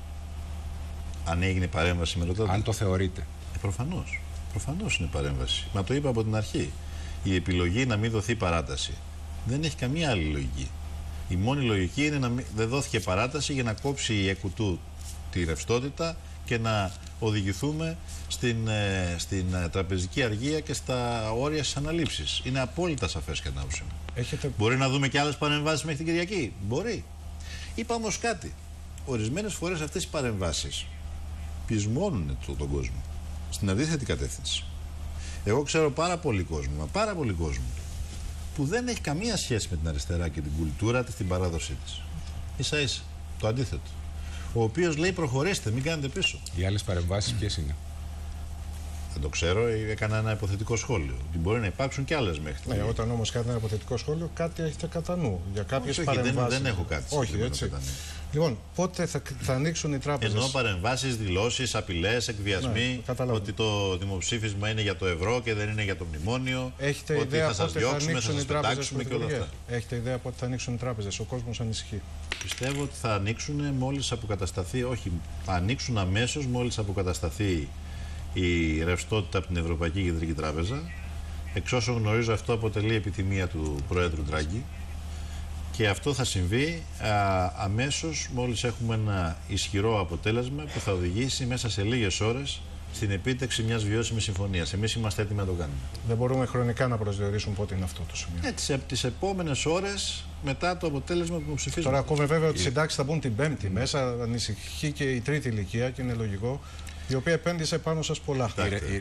Αν έγινε παρέμβαση με ρωτάτε? Αν το θεωρείτε. Προφανώς. Προφανώς είναι παρέμβαση. Μα το είπα από την αρχή. Η επιλογή να μην δοθεί παράταση δεν έχει καμία άλλη λογική. Η μόνη λογική είναι να δεν δόθηκε παράταση για να κόψει η εκουτού τη ρευστότητα και να οδηγηθούμε στην τραπεζική αργία και στα όρια στις αναλήψεις. Είναι απόλυτα σαφές κατά άποψη μου. Μπορεί να δούμε και άλλες παρεμβάσεις μέχρι την Κυριακή. Μπορεί. Είπα όμως κάτι. Ορισμένες φορές αυτές οι παρεμβάσεις πεισμώνουν τον κόσμο στην αντίθετη κατεύθυνση. Εγώ ξέρω πάρα πολύ κόσμο που δεν έχει καμία σχέση με την αριστερά και την κουλτούρα της, την παράδοσή της. Ίσα ίσα. Το αντίθετο. Ο οποίος λέει προχωρήστε, μην κάνετε πίσω. Οι άλλες παρεμβάσεις ποιες είναι? Δεν το ξέρω, έκανα ένα υποθετικό σχόλιο. Μπορεί να υπάρξουν και άλλες μέχρι τώρα. Όταν όμως κάνετε ένα υποθετικό σχόλιο, κάτι έχετε κατά νου. Για κάποιες παρεμβάσεις. Δεν έχω κάτι. Όχι, έτσι. Λοιπόν, πότε θα ανοίξουν οι τράπεζες? Εννοώ παρεμβάσεις, δηλώσεις, απειλές, εκβιασμοί. Ότι το δημοψήφισμα είναι για το ευρώ και δεν είναι για το μνημόνιο. Έχετε ότι ιδέα θα σας διώξουμε, θα σας πετάξουμε και όλα αυτά. Έχετε ιδέα πότε θα ανοίξουν οι τράπεζες? Ο κόσμος ανησυχεί. Πιστεύω ότι θα ανοίξουν μόλις αποκατασταθεί, όχι, θα ανοίξουν αμέσως μόλις αποκατασταθεί η ρευστότητα από την Ευρωπαϊκή Κεντρική Τράπεζα. Εξ όσων γνωρίζω, αυτό αποτελεί επιθυμία του Προέδρου Ντράγκη. Και αυτό θα συμβεί αμέσως μόλις έχουμε ένα ισχυρό αποτέλεσμα που θα οδηγήσει μέσα σε λίγες ώρες στην επίτευξη μιας βιώσιμης συμφωνίας. Εμείς είμαστε έτοιμοι να το κάνουμε. Δεν μπορούμε χρονικά να προσδιορίσουμε πότε είναι αυτό το σημείο. Τις επόμενες ώρες μετά το αποτέλεσμα του δημοψηφίσματος. Τώρα ακούμε βέβαια ότι οι συντάξεις θα μπουν την Πέμπτη μέσα. Ανησυχεί και η τρίτη ηλικία και είναι λογικό, η οποία επένδυσε πάνω σας πολλά.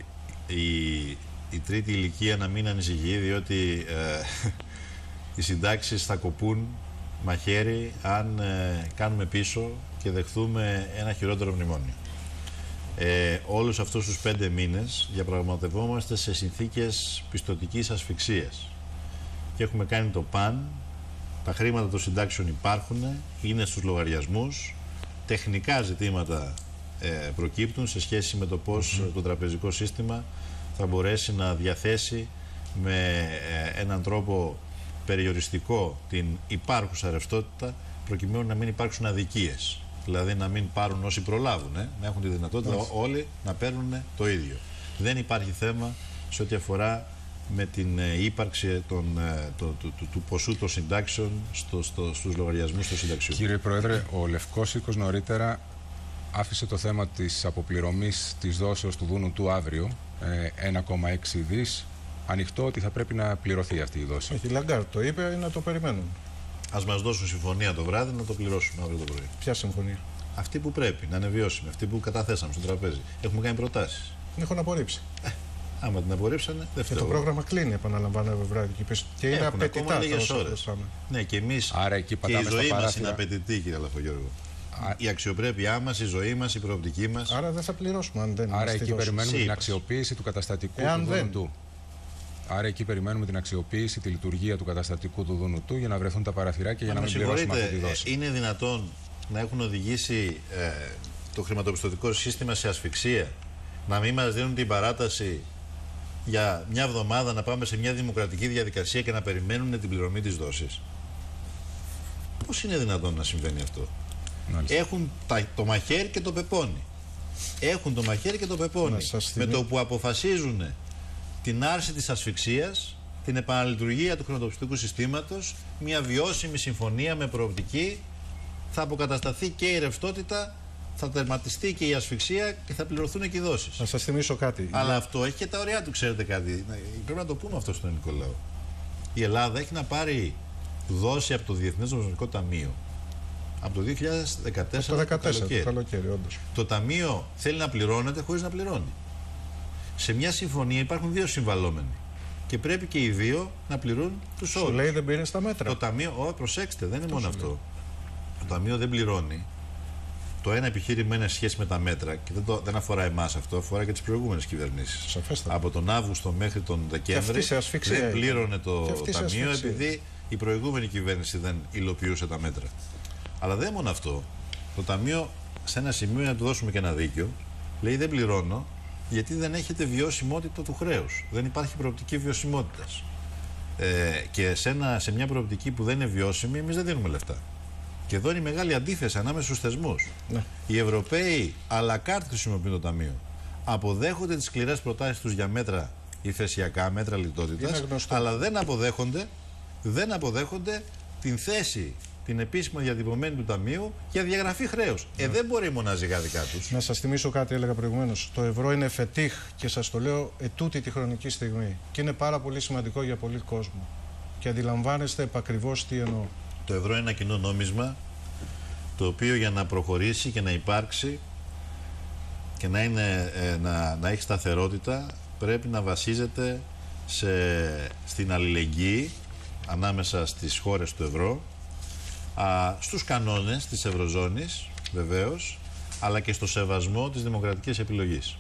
Η τρίτη ηλικία να μην ανησυχεί, διότι οι συντάξεις θα κοπούν μαχαίρι αν κάνουμε πίσω και δεχθούμε ένα χειρότερο μνημόνιο. Όλους αυτούς τους 5 μήνες διαπραγματευόμαστε σε συνθήκες πιστωτικής ασφυξίας και έχουμε κάνει το παν. Τα χρήματα των συντάξεων υπάρχουν, είναι στους λογαριασμούς. Τεχνικά ζητήματα προκύπτουν σε σχέση με το πώς το τραπεζικό σύστημα θα μπορέσει να διαθέσει με έναν τρόπο περιοριστικό την υπάρχουσα ρευστότητα, προκειμένου να μην υπάρξουν αδικίες. Δηλαδή να μην πάρουν όσοι προλάβουν, να έχουν τη δυνατότητα όλοι να παίρνουν το ίδιο. Δεν υπάρχει θέμα σε ό,τι αφορά με την ύπαρξη του ποσού των συντάξεων στους λογαριασμούς των συνταξιών. Κύριε Πρόεδρε, ο Λευκός Οίκος νωρίτερα άφησε το θέμα της αποπληρωμής της δόσεως του Δούνου του αύριο, 1,6 δις, ανοιχτό, ότι θα πρέπει να πληρωθεί αυτή η δόση. Όχι, η Λαγκάρντ το είπε, να το περιμένουν. Ας μας δώσουν συμφωνία το βράδυ να το πληρώσουμε αύριο το πρωί. Ποια συμφωνία? Αυτή που πρέπει να είναι βιώσιμη, αυτή που καταθέσαμε στο τραπέζι. Έχουμε κάνει προτάσεις. Την έχουν απορρίψει. Άμα την απορρίψανε, δεν φταίω. Και το πρόγραμμα κλείνει, επαναλαμβάνω, βράδυ. Και είναι απαιτητά λίγες ώρες. Ναι, και εμείς. Άρα εκεί και η ζωή μας είναι παράθυρα. απαιτητή, κύριε Λαφογιώργο. Η αξιοπρέπειά μας, η ζωή μας, η προοπτική μας. Άρα δεν θα πληρώσουμε αν δεν. Άρα εκεί περιμένουμε την αξιοποίηση του καταστατικού του Δουνουτού. Άρα εκεί περιμένουμε την αξιοποίηση, τη λειτουργία του καταστατικού του Δουνουτού για να βρεθούν τα παραθυράκια για να μην πληρώσουμε αυτή τη δόση. Είναι δυνατόν να έχουν οδηγήσει το χρηματοπιστωτικό σύστημα σε ασφυξία, να μην μας δίνουν την παράταση για μια εβδομάδα να πάμε σε μια δημοκρατική διαδικασία και να περιμένουν την πληρωμή της δόσης? Πώς είναι δυνατόν να συμβαίνει αυτό? Μάλιστα. Έχουν το μαχαίρι και το πεπόνι. Έχουν το μαχαίρι και το πεπόνι. Με το που αποφασίζουν την άρση της ασφυξίας, την επαναλειτουργία του χρηματοπιστωτικού συστήματος, μια βιώσιμη συμφωνία με προοπτική, θα αποκατασταθεί και η ρευστότητα, θα τερματιστεί και η ασφυξία και θα πληρωθούν και οι δόσεις. Να σας θυμίσω κάτι. Αλλά αυτό έχει και τα ωριά του, ξέρετε κάτι. Πρέπει να το πούμε αυτό στον ελληνικό λαό. Η Ελλάδα έχει να πάρει δόση από το Διεθνές Νομισματικό Ταμείο από το 2014. Το 2014, το καλοκαίρι, όντως. Το Ταμείο θέλει να πληρώνεται χωρίς να πληρώνει. Σε μια συμφωνία υπάρχουν δύο συμβαλόμενοι. Και πρέπει και οι δύο να πληρούν τους όρους. Σου λέει δεν πήρε στα μέτρα. Το Ταμείο, προσέξτε, δεν είναι μόνο αυτό. Το Ταμείο δεν πληρώνει. Το ένα επιχείρημα είναι σχέση με τα μέτρα και δεν αφορά εμάς αυτό, αφορά και τις προηγούμενες κυβερνήσεις. Σαφέστατα. Από τον Αύγουστο μέχρι τον Δεκέμβρη δεν πλήρωνε το Ταμείο επειδή η προηγούμενη κυβέρνηση δεν υλοποιούσε τα μέτρα. Αλλά δεν μόνο αυτό. Το Ταμείο σε ένα σημείο, να του δώσουμε και ένα δίκιο, λέει δεν πληρώνω γιατί δεν έχετε βιωσιμότητα του χρέους. Δεν υπάρχει προοπτική βιωσιμότητας. Και σε μια προοπτική που δεν είναι βιώσιμη, εμείς δεν δίνουμε λεφτά. Και εδώ είναι η μεγάλη αντίθεση ανάμεσα στους θεσμούς. Ναι. Οι Ευρωπαίοι à la carte χρησιμοποιούν το Ταμείο. Αποδέχονται τις σκληρές προτάσεις τους για μέτρα υφεσιακά, μέτρα λιτότητας, αλλά δεν αποδέχονται την θέση, την επίσημα διατυπωμένη του Ταμείου για διαγραφή χρέους. Δεν μπορεί οι μοναζικά δικά τους. Να σας θυμίσω κάτι, έλεγα προηγουμένως. Το ευρώ είναι φετίχ και σας το λέω ετούτη τη χρονική στιγμή. Και είναι πάρα πολύ σημαντικό για πολύ κόσμο. Και αντιλαμβάνεστε επακριβώς τι εννοώ. Το ευρώ είναι ένα κοινό νόμισμα το οποίο για να προχωρήσει και να υπάρξει και να έχει σταθερότητα πρέπει να βασίζεται στην αλληλεγγύη ανάμεσα στις χώρες του ευρώ, στους κανόνες της Ευρωζώνης βεβαίως, αλλά και στο σεβασμό της δημοκρατικής επιλογής.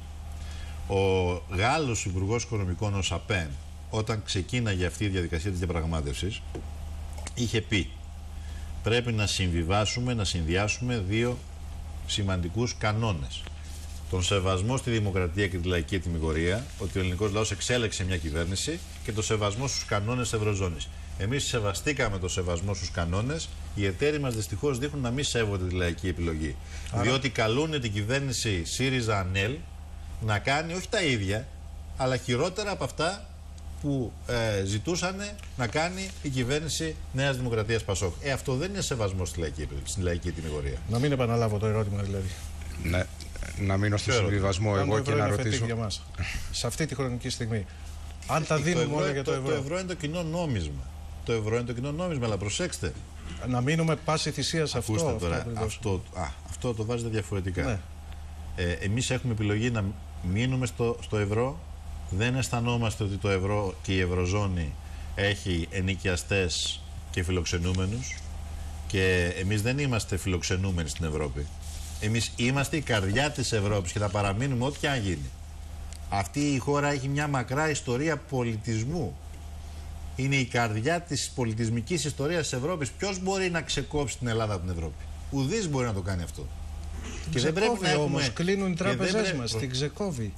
Ο Γάλλος Υπουργός Οικονομικών, ο Σαπέν, όταν ξεκίναγε αυτή η διαδικασία της διαπραγμάτευσης, είχε πει πρέπει να συμβιβάσουμε, να συνδυάσουμε δύο σημαντικούς κανόνες. Τον σεβασμό στη δημοκρατία και τη λαϊκή ετυμηγορία, ότι ο ελληνικός λαός εξέλεξε μια κυβέρνηση, και το σεβασμό στους κανόνες της Ευρωζώνης. Εμείς σεβαστήκαμε το σεβασμό στους κανόνες, οι εταίροι μας δυστυχώς δείχνουν να μην σέβονται τη λαϊκή επιλογή. Διότι καλούν την κυβέρνηση ΣΥΡΙΖΑ-ΑΝΕΛ να κάνει όχι τα ίδια, αλλά χειρότερα από αυτά που ζητούσαν να κάνει η κυβέρνηση Νέας Δημοκρατίας ΠΑΣΟΚ. Αυτό δεν είναι σεβασμό στη λαϊκή ετυμηγορία. Να μην επαναλάβω το ερώτημα δηλαδή. Ναι, να μείνω στο συμβιβασμό εγώ και να ρωτήσω. Για μας, σε αυτή τη χρονική στιγμή. Αν τα δίνουμε όλα για το ευρώ. Το ευρώ είναι το κοινό νόμισμα. Το ευρώ είναι το κοινό νόμισμα, αλλά προσέξτε. Να μείνουμε πάση θυσία σε αυτό. Ακούστε τώρα, αυτό το βάζετε διαφορετικά. Ναι. Εμείς έχουμε επιλογή να μείνουμε στο ευρώ. Δεν αισθανόμαστε ότι το ευρώ και η ευρωζώνη έχει ενοικιαστές και φιλοξενούμενους. Και εμείς δεν είμαστε φιλοξενούμενοι στην Ευρώπη. Εμείς είμαστε η καρδιά της Ευρώπης και θα παραμείνουμε ό,τι και αν γίνει. Αυτή η χώρα έχει μια μακρά ιστορία πολιτισμού. Είναι η καρδιά της πολιτισμικής ιστορίας της Ευρώπης. Ποιος μπορεί να ξεκόψει την Ελλάδα από την Ευρώπη? Ουδής μπορεί να το κάνει αυτό. Και δεν πρέπει να έχουμε... όμως κλείνουν οι τράπεζές μας, την ξεκόβει.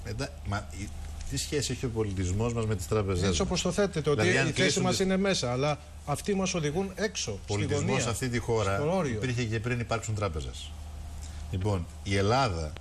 Τι σχέση έχει ο πολιτισμός μας με τις τράπεζές μας? Έτσι όπως το θέτετε, ότι δηλαδή, η θέση μας είναι μέσα, αλλά αυτοί μας οδηγούν έξω. Ο πολιτισμός σε αυτή τη χώρα υπήρχε και πριν υπάρξουν τράπεζες. Λοιπόν, η Ελλάδα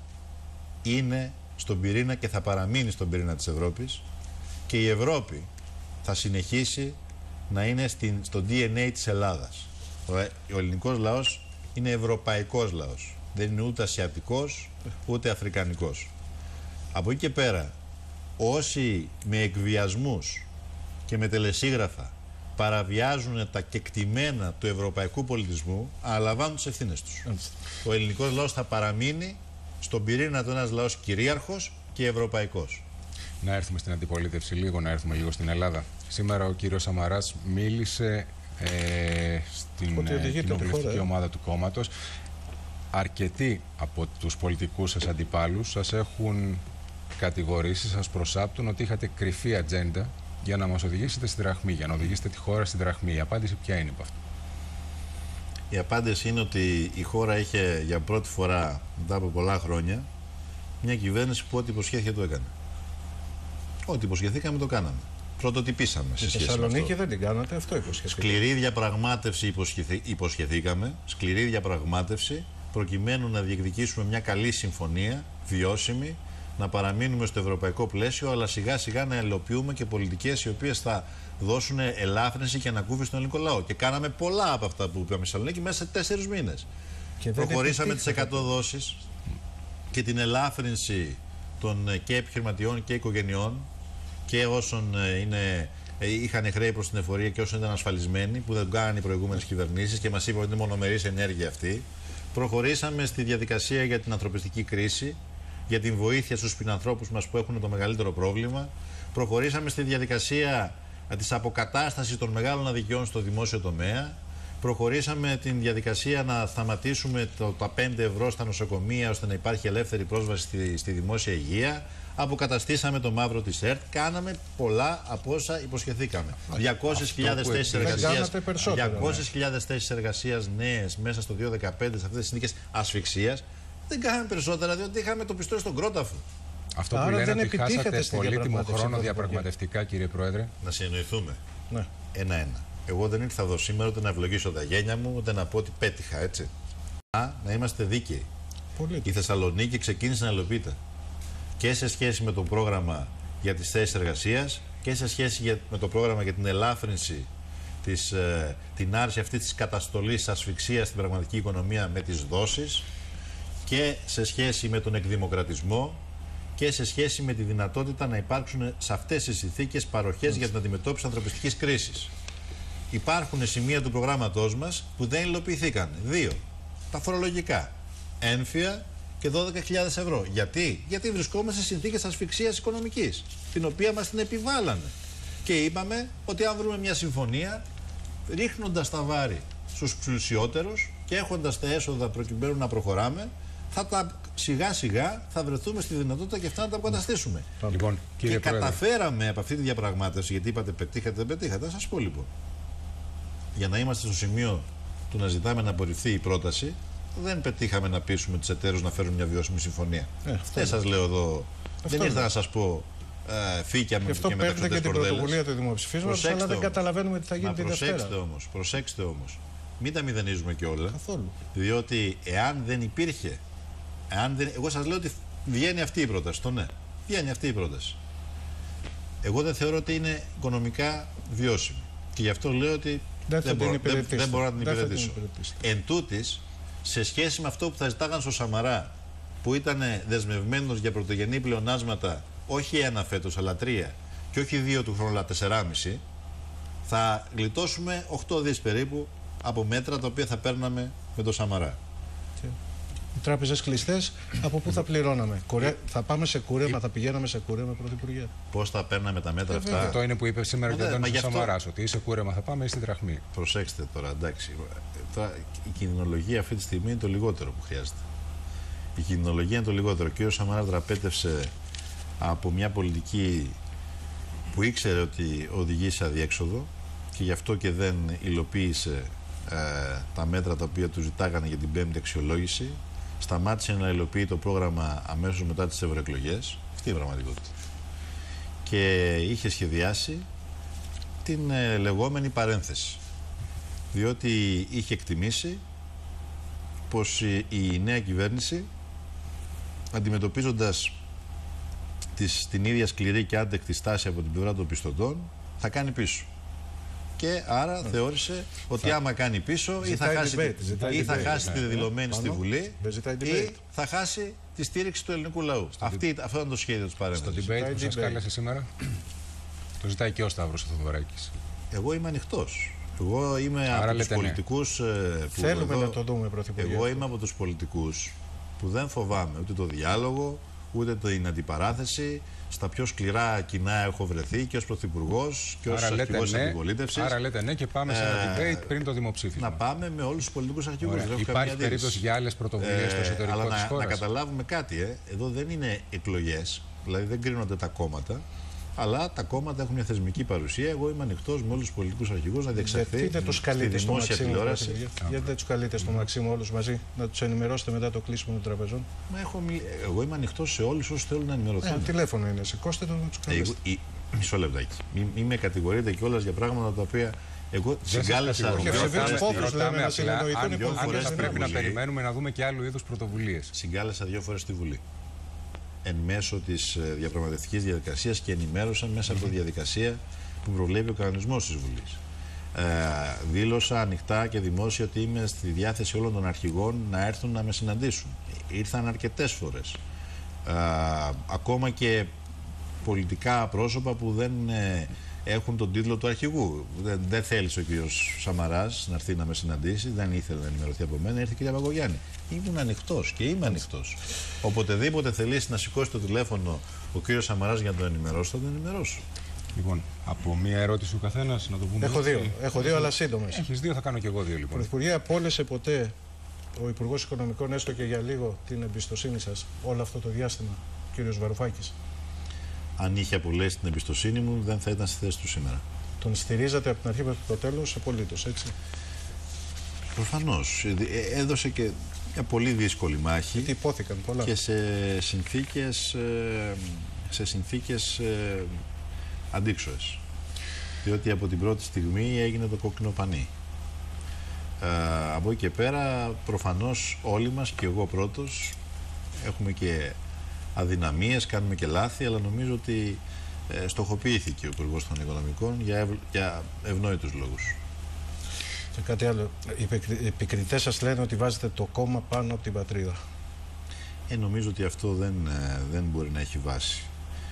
είναι στον πυρήνα και θα παραμείνει στον πυρήνα της Ευρώπης, και η Ευρώπη θα συνεχίσει να είναι στο DNA της Ελλάδας. Ο ελληνικός λαός είναι ευρωπαϊκός λαός. Δεν είναι ούτε ασιατικός ούτε αφρικανικός. Από εκεί και πέρα, όσοι με εκβιασμούς και με τελεσίγραφα παραβιάζουν τα κεκτημένα του ευρωπαϊκού πολιτισμού, αναλαμβάνουν τις ευθύνες τους. Ο ελληνικός λαός θα παραμείνει στον πυρήνα του ένας λαός κυρίαρχος και ευρωπαϊκός. Να έρθουμε στην αντιπολίτευση λίγο, να έρθουμε λίγο στην Ελλάδα. Σήμερα ο κύριος Σαμαράς μίλησε στην κοινοβουλευτική ομάδα του κόμματος. Αρκετοί από τους πολιτικούς σας αντιπάλους σας έχουν κατηγορήσει, σας προσάπτουν ότι είχατε κρυφή ατζέντα για να μας οδηγήσετε στη δραχμή, για να οδηγήσετε τη χώρα στη δραχμή. Η απάντηση ποια είναι από αυτό? Η απάντηση είναι ότι η χώρα είχε για πρώτη φορά μετά από πολλά χρόνια μια κυβέρνηση που ό,τι υποσχέθηκε το έκανε. Ό,τι υποσχεθήκαμε το κάναμε. Πρωτοτυπήσαμε σε σχέση με αυτό. Στη Θεσσαλονίκη δεν την κάνατε, αυτό υποσχεθήκαμε. Σκληρή διαπραγμάτευση υποσχεθήκαμε, σκληρή διαπραγμάτευση προκειμένου να διεκδικήσουμε μια καλή συμφωνία, βιώσιμη, να παραμείνουμε στο ευρωπαϊκό πλαίσιο, αλλά σιγά σιγά να υλοποιούμε και πολιτικές οι οποίες θα δώσουν ελάφρυνση και ανακούφιση στον ελληνικό λαό. Και κάναμε πολλά από αυτά που είπαμε στη Θεσσαλονίκη μέσα σε 4 μήνες. Προχωρήσαμε τις 100 δόσεις και την ελάφρυνση των και επιχειρηματιών και οικογενειών και όσων είχαν χρέη προς την εφορία και όσων ήταν ασφαλισμένοι, που δεν κάνανε οι προηγούμενες κυβερνήσεις και μας είπαν ότι είναι μονομερής ενέργεια αυτή. Προχωρήσαμε στη διαδικασία για την ανθρωπιστική κρίση, για την βοήθεια στους πεινανθρώπους μας που έχουν το μεγαλύτερο πρόβλημα. Προχωρήσαμε στη διαδικασία της αποκατάστασης των μεγάλων αδικιών στο δημόσιο τομέα. Προχωρήσαμε την διαδικασία να σταματήσουμε τα 5 ευρώ στα νοσοκομεία ώστε να υπάρχει ελεύθερη πρόσβαση στη δημόσια υγεία. Αποκαταστήσαμε το μαύρο της ΕΡΤ. Κάναμε πολλά από όσα υποσχεθήκαμε. 200.000 θέσεις εργασίας νέες μέσα στο 2015 σε αυτές τις συνθήκες ασφυξίας. Δεν κάναμε περισσότερα διότι είχαμε το πιστόλι στον κρόταφο. Αυτό που λένε ότι χάσατε πολύτιμο χρόνο διαπραγματευτικά, κύριε Πρόεδρε. Να συνεννοηθούμε. Ναι. Ένα-ένα. Εγώ δεν ήρθα εδώ σήμερα ούτε να ευλογήσω τα γένια μου, ούτε να πω ότι πέτυχα, έτσι. Να είμαστε δίκαιοι. Η Θεσσαλονίκη ξεκίνησε να υλοποιείται. Και σε σχέση με το πρόγραμμα για τις θέσεις εργασίας και σε σχέση με το πρόγραμμα για την ελάφρυνση, την άρση αυτή της καταστολής ασφυξίας στην πραγματική οικονομία με τις δόσεις, και σε σχέση με τον εκδημοκρατισμό και σε σχέση με τη δυνατότητα να υπάρξουν σε αυτές τις συνθήκες παροχές για την αντιμετώπιση ανθρωπιστικής κρίσης. Υπάρχουν σημεία του προγράμματός μας που δεν υλοποιηθήκαν. 2. Τα φορολογικά. Έμφυα και 12.000 ευρώ. Γιατί? Γιατί βρισκόμαστε σε συνθήκες ασφυξίας οικονομικής, την οποία μας την επιβάλανε. Και είπαμε ότι αν βρούμε μια συμφωνία, ρίχνοντας τα βάρη στους πλουσιότερους και έχοντας τα έσοδα προκειμένου να προχωράμε, σιγά σιγά θα βρεθούμε στη δυνατότητα και αυτά να τα αποκαταστήσουμε. Λοιπόν, και καταφέραμε από αυτή τη διαπραγμάτευση, γιατί είπατε πετύχατε, δεν πετύχατε. Θα σας πω λοιπόν. Για να είμαστε στο σημείο του να ζητάμε να απορριφθεί η πρόταση, δεν πετύχαμε να πείσουμε τους εταίρους να φέρουν μια βιώσιμη συμφωνία. Δεν σας λέω εδώ, δεν ήρθα να σας πω φύκια με και μεταξωτές κορδέλες. Και την πρωτοβουλία του δημοψηφίσματος, αλλά δεν καταλαβαίνουμε τι θα γίνει τη Δευτέρα. Προσέξτε όμως. Μην τα μηδενίζουμε κιόλα. Καθόλου. Διότι εάν δεν υπήρχε. Εγώ σας λέω ότι βγαίνει αυτή η πρόταση. Ναι, βγαίνει αυτή η πρόταση. Εγώ δεν θεωρώ ότι είναι οικονομικά βιώσιμη. Και γι' αυτό λέω ότι δεν μπορώ να την υπηρετήσω. Εν τούτης, σε σχέση με αυτό που θα ζητάγαν στο Σαμαρά, που ήταν δεσμευμένος για πρωτογενή πλεονάσματα, όχι 1 φέτος, αλλά 3, και όχι 2 του χρόνου, αλλά 4,5, θα γλιτώσουμε 8 δις περίπου από μέτρα τα οποία θα παίρναμε με το Σαμαρά. Οι τράπεζες κλειστές, από πού θα πληρώναμε? Θα πάμε σε κούρεμα, θα πηγαίναμε σε κούρεμα, Πρωθυπουργέ? Πώς θα παίρναμε τα μέτρα αυτά? Αυτό είναι που είπε σήμερα και ο Σαμαράς, ότι είσαι κούρεμα θα πάμε ή στη δραχμή. Προσέξτε τώρα, εντάξει. Η κινδυνολογία αυτή τη στιγμή είναι το λιγότερο που χρειάζεται. Η κινδυνολογία είναι το λιγότερο. Ο κ. Σαμαράς δραπέτευσε από μια πολιτική που ήξερε ότι οδηγεί σε αδιέξοδο και γι' αυτό και δεν υλοποίησε τα μέτρα τα οποία του ζητάγανε για την 5η αξιολόγηση. Σταμάτησε να υλοποιεί το πρόγραμμα αμέσως μετά τις ευρωεκλογές. Αυτή είναι η πραγματικότητα. Και είχε σχεδιάσει την λεγόμενη παρένθεση. Διότι είχε εκτιμήσει πως η νέα κυβέρνηση, αντιμετωπίζοντας την ίδια σκληρή και άντεκτη στάση από την πλευρά των πιστωτών, θα κάνει πίσω. Και άρα θεώρησε ότι άμα κάνει πίσω ή θα χάσει τη δεδηλωμένη στη Βουλή ή θα χάσει τη στήριξη του ελληνικού λαού. Αυτό είναι το σχέδιο της παρέμβασης. Στο debate που σας κάλεσε σήμερα, το ζητάει και ο Σταύρος Θεοδωράκης. Εγώ είμαι ανοιχτός. Εγώ είμαι από τους πολιτικούς που θέλουμε να το δούμε, Πρωθυπουργέ. Εγώ είμαι από τους πολιτικούς που δεν φοβάμαι ούτε το διάλογο, ούτε την αντιπαράθεση. Στα πιο σκληρά κοινά έχω βρεθεί και ως Πρωθυπουργός και ως αρχηγός αντιπολίτευσης. Άρα λέτε ναι και πάμε σε ένα debate πριν το δημοψήφισμα. Να πάμε με όλους τους πολιτικούς αρχηγούς. Υπάρχει περίπτωση για άλλες πρωτοβουλίες στο εσωτερικό της χώρας? Να καταλάβουμε κάτι. Εδώ δεν είναι εκλογές, δηλαδή δεν κρίνονται τα κόμματα. Αλλά τα κόμματα έχουν μια θεσμική παρουσία. Εγώ είμαι ανοιχτός με όλους τους πολιτικούς αρχηγούς να διεξαχθεί στη δημόσια τηλεόραση. Γιατί δεν τους καλείτε στο Μαξίμου όλους μαζί, να τους ενημερώσετε μετά το κλείσιμο των τραπεζών? Εγώ είμαι ανοιχτός σε όλους όσους θέλουν να ενημερωθούν. Τηλέφωνο είναι, σηκώστε το να τους καλέσετε. Μισό λεπτάκι. Μην με κατηγορείτε κιόλας για πράγματα τα οποία εγώ συγκάλεσα. Αν θα πρέπει να περιμένουμε να δούμε και άλλου είδους πρωτοβουλίες. Συγκάλεσα 2 φορές στη Βουλή. Εν μέσω της διαπραγματευτικής διαδικασίας και ενημέρωσα μέσα από τη διαδικασία που προβλέπει ο κανονισμός της Βουλής. Δήλωσα ανοιχτά και δημόσια ότι είμαι στη διάθεση όλων των αρχηγών να έρθουν να με συναντήσουν. Ήρθαν αρκετές φορές. Ακόμα και πολιτικά πρόσωπα που δεν έχουν τον τίτλο του αρχηγού. Δεν θέλησε ο κ. Σαμαράς να έρθει να με συναντήσει, δεν ήθελε να ενημερωθεί από μένα, ήρθε η κ. Παπαγιάννη. Ήμουν ανοιχτός και είμαι ανοιχτός. Οποτεδήποτε θελήσει να σηκώσει το τηλέφωνο ο κ. Σαμαράς για να τον ενημερώσει, θα τον ενημερώσω. Λοιπόν, από μία ερώτηση ο καθένας, να το πούμε. Έχω δύο, αλλά σύντομες. Έχεις 2, θα κάνω και εγώ 2 λοιπόν. Πρωθυπουργέ, απόλυσε ποτέ ο Υπουργός Οικονομικών, έστω και για λίγο, την εμπιστοσύνη σας όλο αυτό το διάστημα, κ. Βαρουφάκης? Αν είχε απολέσει την εμπιστοσύνη μου, δεν θα ήταν στη θέση του σήμερα. Τον στηρίζατε από την αρχή μέχρι το τέλος απολύτως, έτσι? Προφανώς. Έδωσε και μια πολύ δύσκολη μάχη. Γιατί υπόθηκαν πολλά. Και σε συνθήκες αντίξωες. Διότι από την πρώτη στιγμή έγινε το κόκκινο πανί. Από εκεί και πέρα, προφανώς όλοι μας, και εγώ πρώτος, έχουμε και αδυναμίες, κάνουμε και λάθη, αλλά νομίζω ότι στοχοποιήθηκε ο Υπουργός των Οικονομικών για ευνόητους λόγους. Και κάτι άλλο. Οι επικριτές σας λένε ότι βάζετε το κόμμα πάνω από την πατρίδα. Νομίζω ότι αυτό δεν μπορεί να έχει βάση.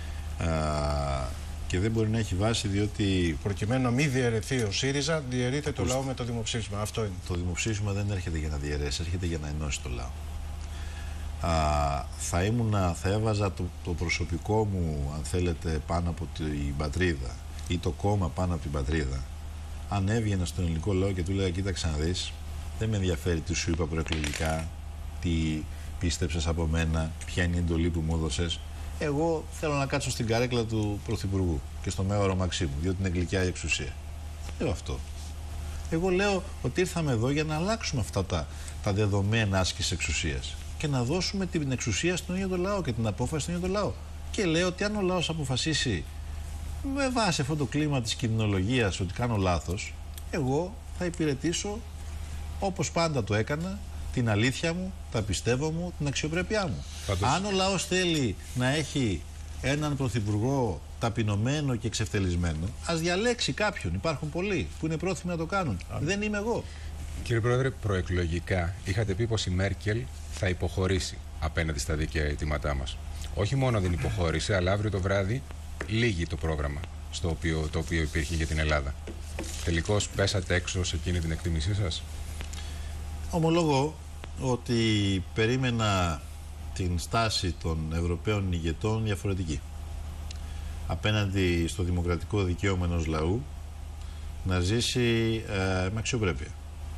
Και δεν μπορεί να έχει βάση διότι... Προκειμένου να μην διαιρεθεί ο ΣΥΡΙΖΑ, διαιρείται το λαό με το δημοψήφισμα. Αυτό είναι. Το δημοψήφισμα δεν έρχεται για να διαιρέσει, έρχεται για να ενώσει το λαό. Θα έβαζα το προσωπικό μου, αν θέλετε, πάνω από την πατρίδα ή το κόμμα πάνω από την πατρίδα. Αν έβγαινα στον ελληνικό λαό και του έλεγα, κοίταξε να δεις, δεν με ενδιαφέρει τι σου είπα προεκλογικά, τι πίστεψες από μένα, ποια είναι η εντολή που μου έδωσες. Εγώ θέλω να κάτσω στην καρέκλα του Πρωθυπουργού και στο μέωρο Μαξίμου, διότι είναι γλυκιά η εξουσία. Λέω αυτό. Εγώ λέω ότι ήρθαμε εδώ για να αλλάξουμε αυτά τα δεδομένα άσκησης εξουσίας και να δώσουμε την εξουσία στον ίδιο τον λαό και την απόφαση στον ίδιο τον λαό. Και λέω ότι αν ο λαός αποφασίσει με βάση αυτό το κλίμα της κινδυνολογίας ότι κάνω λάθος, εγώ θα υπηρετήσω όπως πάντα το έκανα, την αλήθεια μου, τα πιστεύω μου, την αξιοπρέπειά μου. Αν ο λαός θέλει να έχει έναν πρωθυπουργό ταπεινωμένο και εξευτελισμένο, ας διαλέξει κάποιον. Υπάρχουν πολλοί που είναι πρόθυμοι να το κάνουν. Δεν είμαι εγώ. Κύριε Πρόεδρε, προεκλογικά είχατε πει πως η Μέρκελ θα υποχωρήσει απέναντι στα δίκαια αιτήματά μας. Όχι μόνο δεν υποχώρησε, αλλά αύριο το βράδυ λύγει το πρόγραμμα το οποίο υπήρχε για την Ελλάδα. Τελικώς πέσατε έξω σε εκείνη την εκτίμησή σας? Ομολογώ ότι περίμενα την στάση των Ευρωπαίων ηγετών διαφορετική. Απέναντι στο δημοκρατικό δικαίωμα ενός λαού να ζήσει με αξιοπρέπεια.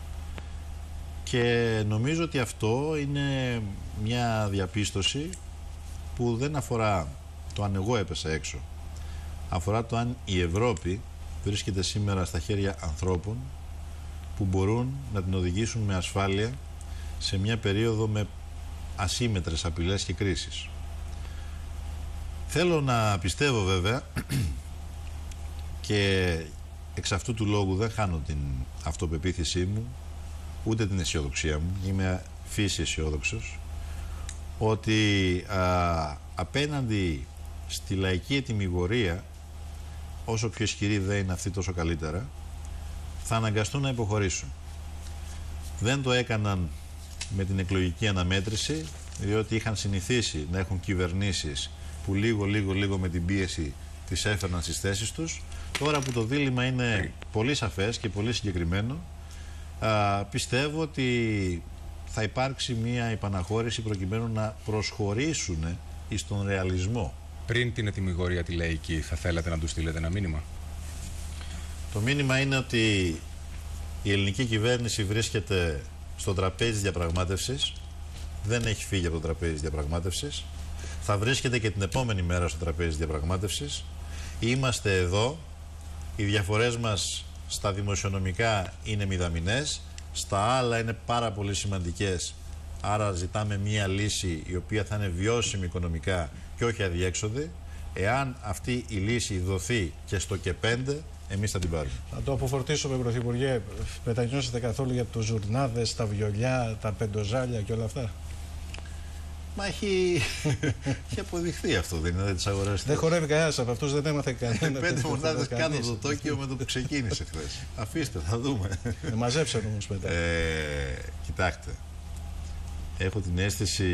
Και νομίζω ότι αυτό είναι μια διαπίστωση που δεν αφορά το αν εγώ έπεσα έξω. Αφορά το αν η Ευρώπη βρίσκεται σήμερα στα χέρια ανθρώπων που μπορούν να την οδηγήσουν με ασφάλεια σε μια περίοδο με ασύμμετρες απειλές και κρίσεις. Θέλω να πιστεύω βέβαια και εξ αυτού του λόγου δεν χάνω την αυτοπεποίθησή μου ούτε την αισιοδοξία μου, είμαι φύση αισιόδοξος, ότι απέναντι στη λαϊκή ετυμηγορία, όσο πιο ισχυρή δεν είναι αυτή τόσο καλύτερα, θα αναγκαστούν να υποχωρήσουν. Δεν το έκαναν με την εκλογική αναμέτρηση, διότι είχαν συνηθίσει να έχουν κυβερνήσεις που λίγο με την πίεση τις έφερναν στις θέσεις τους. Τώρα που το δίλημμα είναι πολύ σαφές και πολύ συγκεκριμένο, πιστεύω ότι θα υπάρξει μια επαναχώρηση προκειμένου να προσχωρήσουν εις τον ρεαλισμό. Πριν την ετυμηγορία τη λαϊκή, θα θέλατε να του στείλετε ένα μήνυμα? Το μήνυμα είναι ότι η ελληνική κυβέρνηση βρίσκεται στο τραπέζι της διαπραγμάτευσης, δεν έχει φύγει από το τραπέζι της διαπραγμάτευσης, θα βρίσκεται και την επόμενη μέρα στο τραπέζι της διαπραγμάτευσης. Είμαστε εδώ, οι διαφορές μας στα δημοσιονομικά είναι μηδαμινές, στα άλλα είναι πάρα πολύ σημαντικές, άρα ζητάμε μία λύση η οποία θα είναι βιώσιμη οικονομικά και όχι αδιέξοδη. Εάν αυτή η λύση δοθεί και στο και 5, εμείς θα την πάρουμε. Να το αποφορτήσουμε, Πρωθυπουργέ. Μετακινήσατε καθόλου για τους ζουρνάδες, τα βιολιά, τα πεντοζάλια και όλα αυτά? Μα έχει αποδειχθεί αυτό, δεν είναι, τις αγορές. Δεν χορεύει κανένας από αυτούς, δεν έμαθε κανένα. 5 μονάδες κάτω το Τόκιο με το που ξεκίνησε χθες. Αφήστε, θα δούμε. Μαζέψαν όμως μετά. Κοιτάξτε, έχω την αίσθηση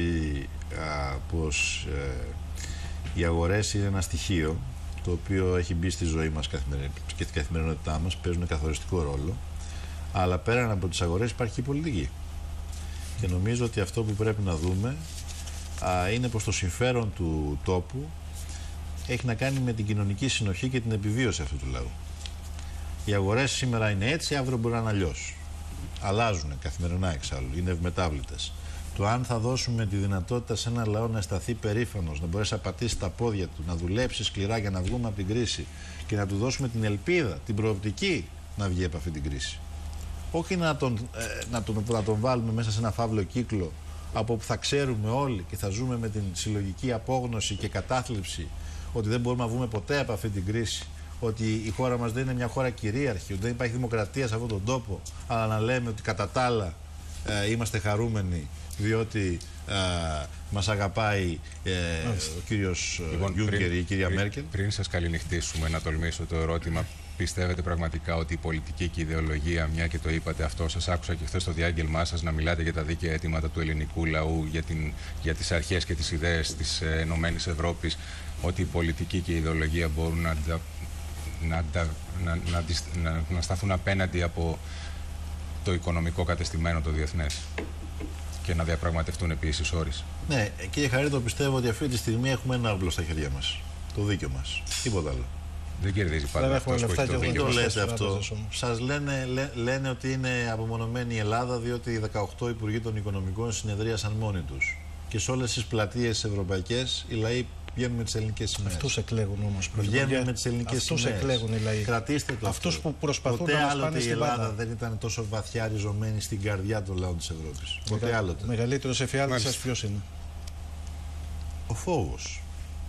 πως οι αγορές είναι ένα στοιχείο το οποίο έχει μπει στη ζωή μας και στην καθημερινότητά μας, παίζουν καθοριστικό ρόλο, αλλά πέραν από τις αγορές υπάρχει η πολιτική. Και νομίζω ότι αυτό που πρέπει να δούμε είναι πως το συμφέρον του τόπου έχει να κάνει με την κοινωνική συνοχή και την επιβίωση αυτού του λαού. Οι αγορές σήμερα είναι έτσι, αύριο μπορεί να είναι αλλιώς. Αλλάζουν καθημερινά εξάλλου, είναι ευμετάβλητες. Το αν θα δώσουμε τη δυνατότητα σε ένα λαό να σταθεί περήφανος, να μπορέσει να πατήσει τα πόδια του, να δουλέψει σκληρά για να βγούμε από την κρίση και να του δώσουμε την ελπίδα, την προοπτική να βγει από αυτή την κρίση. Όχι να τον βάλουμε μέσα σε ένα φαύλο κύκλο από όπου θα ξέρουμε όλοι και θα ζούμε με την συλλογική απόγνωση και κατάθλιψη ότι δεν μπορούμε να βγούμε ποτέ από αυτή την κρίση, ότι η χώρα μας δεν είναι μια χώρα κυρίαρχη, ότι δεν υπάρχει δημοκρατία σε αυτόν τον τόπο, αλλά να λέμε ότι κατά τα άλλα είμαστε χαρούμενοι διότι μας αγαπάει ο κύριος Γιούγκερ ή η κυρία Μέρκελ. Πριν σας καληνυχτήσουμε, να τολμήσω το ερώτημα. Πιστεύετε πραγματικά ότι η πολιτική και η ιδεολογία, μια και το είπατε αυτό, σας άκουσα και χθες στο διάγγελμά σας να μιλάτε για τα δίκαια αιτήματα του ελληνικού λαού, για τις αρχές και τις ιδέες της Ενωμένης Ευρώπης, ότι η πολιτική και η ιδεολογία μπορούν να σταθούν απέναντι από το οικονομικό κατεστημένο, το διεθνές, και να διαπραγματευτούν επίσης όρις? Ναι, κύριε Χαρίτο, πιστεύω ότι αυτή τη στιγμή έχουμε ένα όπλο στα χέρια μας. Το δίκαιο μας. Τίποτα άλλο. Δεν κερδίζει πάντα αυτός που έχει το δίκαιο. Δεν το λέτε αυτό. Σας λένε ότι είναι απομονωμένη η Ελλάδα, διότι οι 18 υπουργοί των οικονομικών συνεδρίασαν μόνοι τους. Και σε όλες τις πλατείες ευρωπαϊκές οι λαοί βγαίνουν με τις ελληνικές σημαίες. Αυτούς εκλέγουν όμως. Βγαίνουν με τις ελληνικές σημαίες. Αυτούς εκλέγουν οι λαοί. Κρατήστε το. Αυτούς που προσπαθούν ποτέ να μας άλλοτε πάνε στην η Ελλάδα πάντα. δεν ήταν τόσο βαθιά ριζωμένη στην καρδιά των λαών της Ευρώπης. Ποτέ άλλοτε. Ο μεγαλύτερος εφιάλτης σας ποιος είναι? Ο φόβος.